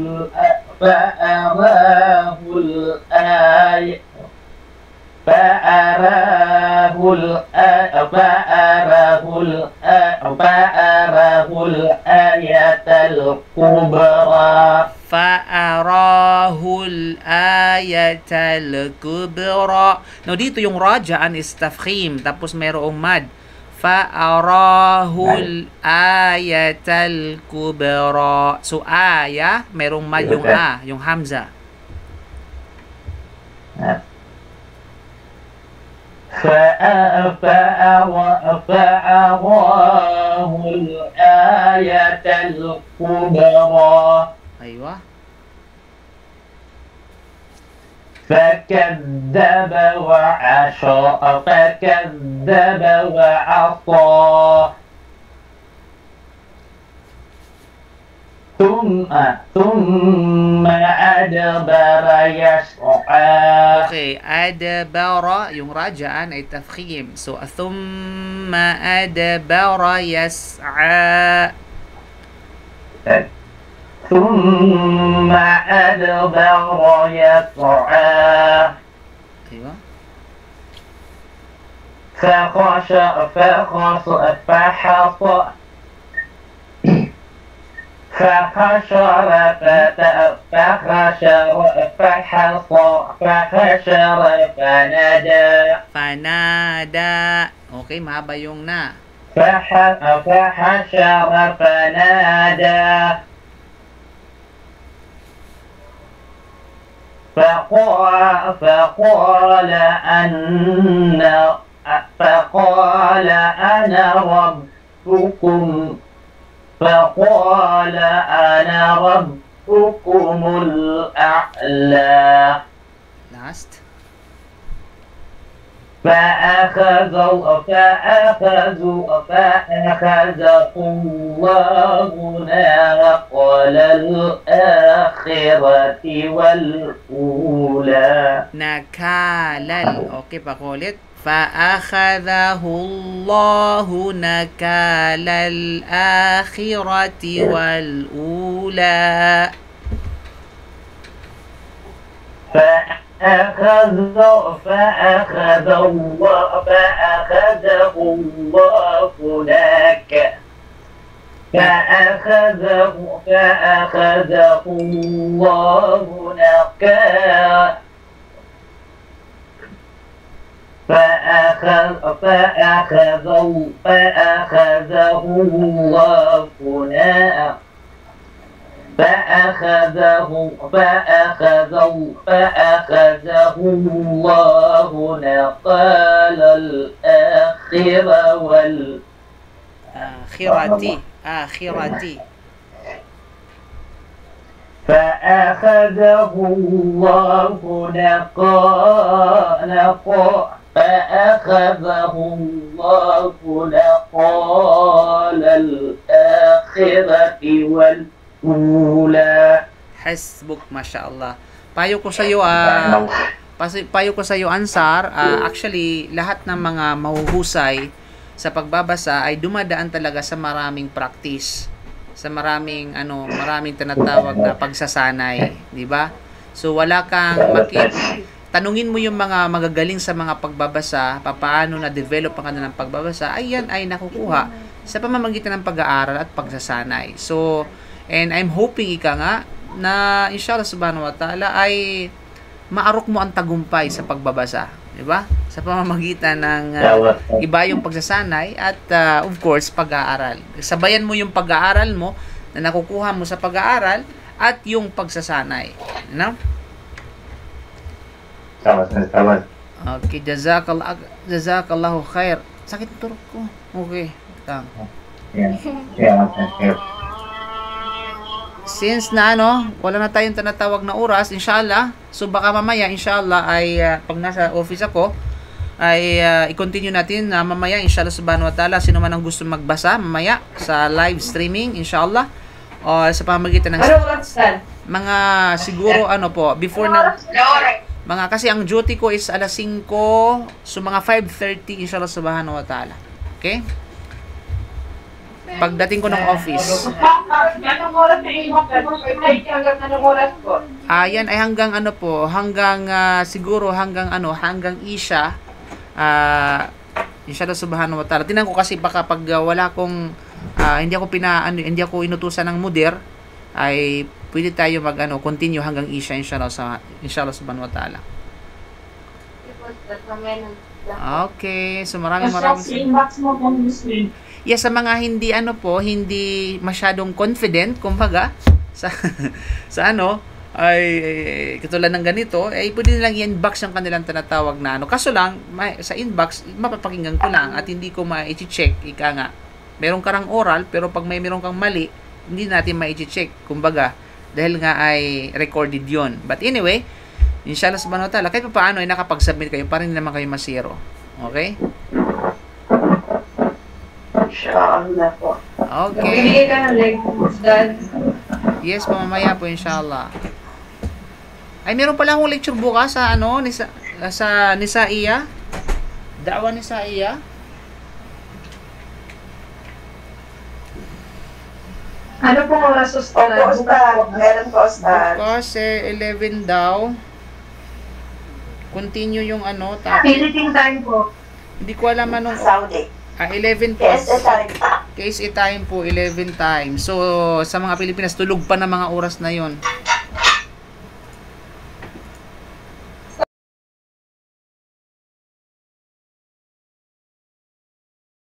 الآية الكبرى. Fa'arahul ayatal kubra. Now, dito yung rajaan is tafkhim. Tapos mayroong mad. Fa'arahul ayatal kubra. So, aya, mayroong mad yung a, yung hamza. فأراه الآية الكبرى. أيوة. فكذب وعصى. ثم أدبر يسعى. Okay, adbara, yung rajaan ay tafkhim. So, thumma adbara yas'a. ثم أدبر يسعى Aywa. فحشر فنادى Fanada. Okay, mahaba yung na. فحشر فنادى فقال أنا ربكم الأعلى Last. فأخذهم الله نقل الآخرة والأولى Nakalal. Okay, pakulit. فأخذه الله نكال الآخرة والأولى. فأخذه الله نقال الآخرة آخرتي. فأخذه الله نقال الآخرة والأولى. Hasbuk, mashallah. Payo ko sa iyo Ansar, actually lahat ng mga mahuhusay sa pagbabasa ay dumadaan talaga sa maraming practice, sa maraming tinatawag na pagsasanay, di ba? So wala kang tanungin mo yung mga magagaling sa mga pagbabasa, paano na develop ang kanilang pagbabasa, ayan ay nakukuha sa pamamagitan ng pag-aaral at pagsasanay. So, and I'm hoping na inshallah subhanahu wa ta'ala ay maarok mo ang tagumpay sa pagbabasa, di ba? Sa pamamagitan ng iba yung pagsasanay at of course pag-aaral. Sabayan mo yung pag-aaral mo na nakukuha mo sa pag-aaral at yung pagsasanay, no? Tama. Okay, jazakallahu khair. Sakit ng turok ko. Okay, tang. Since na wala na tayong tinatawag na oras, inshallah, so baka mamaya inshallah ay pag nasa office ako ay i-continue natin mamaya inshallah subhanahu wa ta'ala. Sino man ang gusto magbasa mamaya sa live streaming inshallah o sa pamamagitan ng mga siguro before na mga, kasi ang duty ko is alas 5, so mga 5:30 inshallah subhanahu wa ta'ala. Okay? Pagdating ko ng office. Anong oras na iwan ka? Hanggang anong oras po? Yan ay hanggang siguro hanggang Isha. Inshallah subhanahu wa ta'ala. Tingnan ko kasi baka pag wala akong hindi ako inutusan ng mudir, ay pwede tayo continue hanggang Isha inshallah subhanahu wa ta'ala. Okay, so maraming yes, sa mga hindi hindi masyadong confident kumbaga sa ay katulad ng ganito, ay pwede nilang i-inbox yung kanilang tinatawag na kaso lang sa inbox mapapakinggan ko lang at hindi ko ma-i-check meron karang oral pero pag meron kang mali hindi natin ma-i-check kumbaga dahil nga ay recorded yon. But anyway, inshallah subhanahu wa ta'ala kahit paano ay nakapag-submit kayo para hindi naman kayo masiro. Okay? Inshallah po. Okay. Bibigay ka ng link, Dad. Yes, mamaya po inshallah. Ay meron pala akong lecture bukas sa sa Nisaiya. Da'wa Nisaiya. Ano pong oras, Ustad? Opo, Ustad. Meron po, Ustad. Kasi 11 daw. Continue yung ano. Philippine time po. Hindi ko alam anong... Saudi. 11 po. KSA time. KSA time po, 11 time. So, sa mga Pilipinas, tulog pa na mga oras na yon.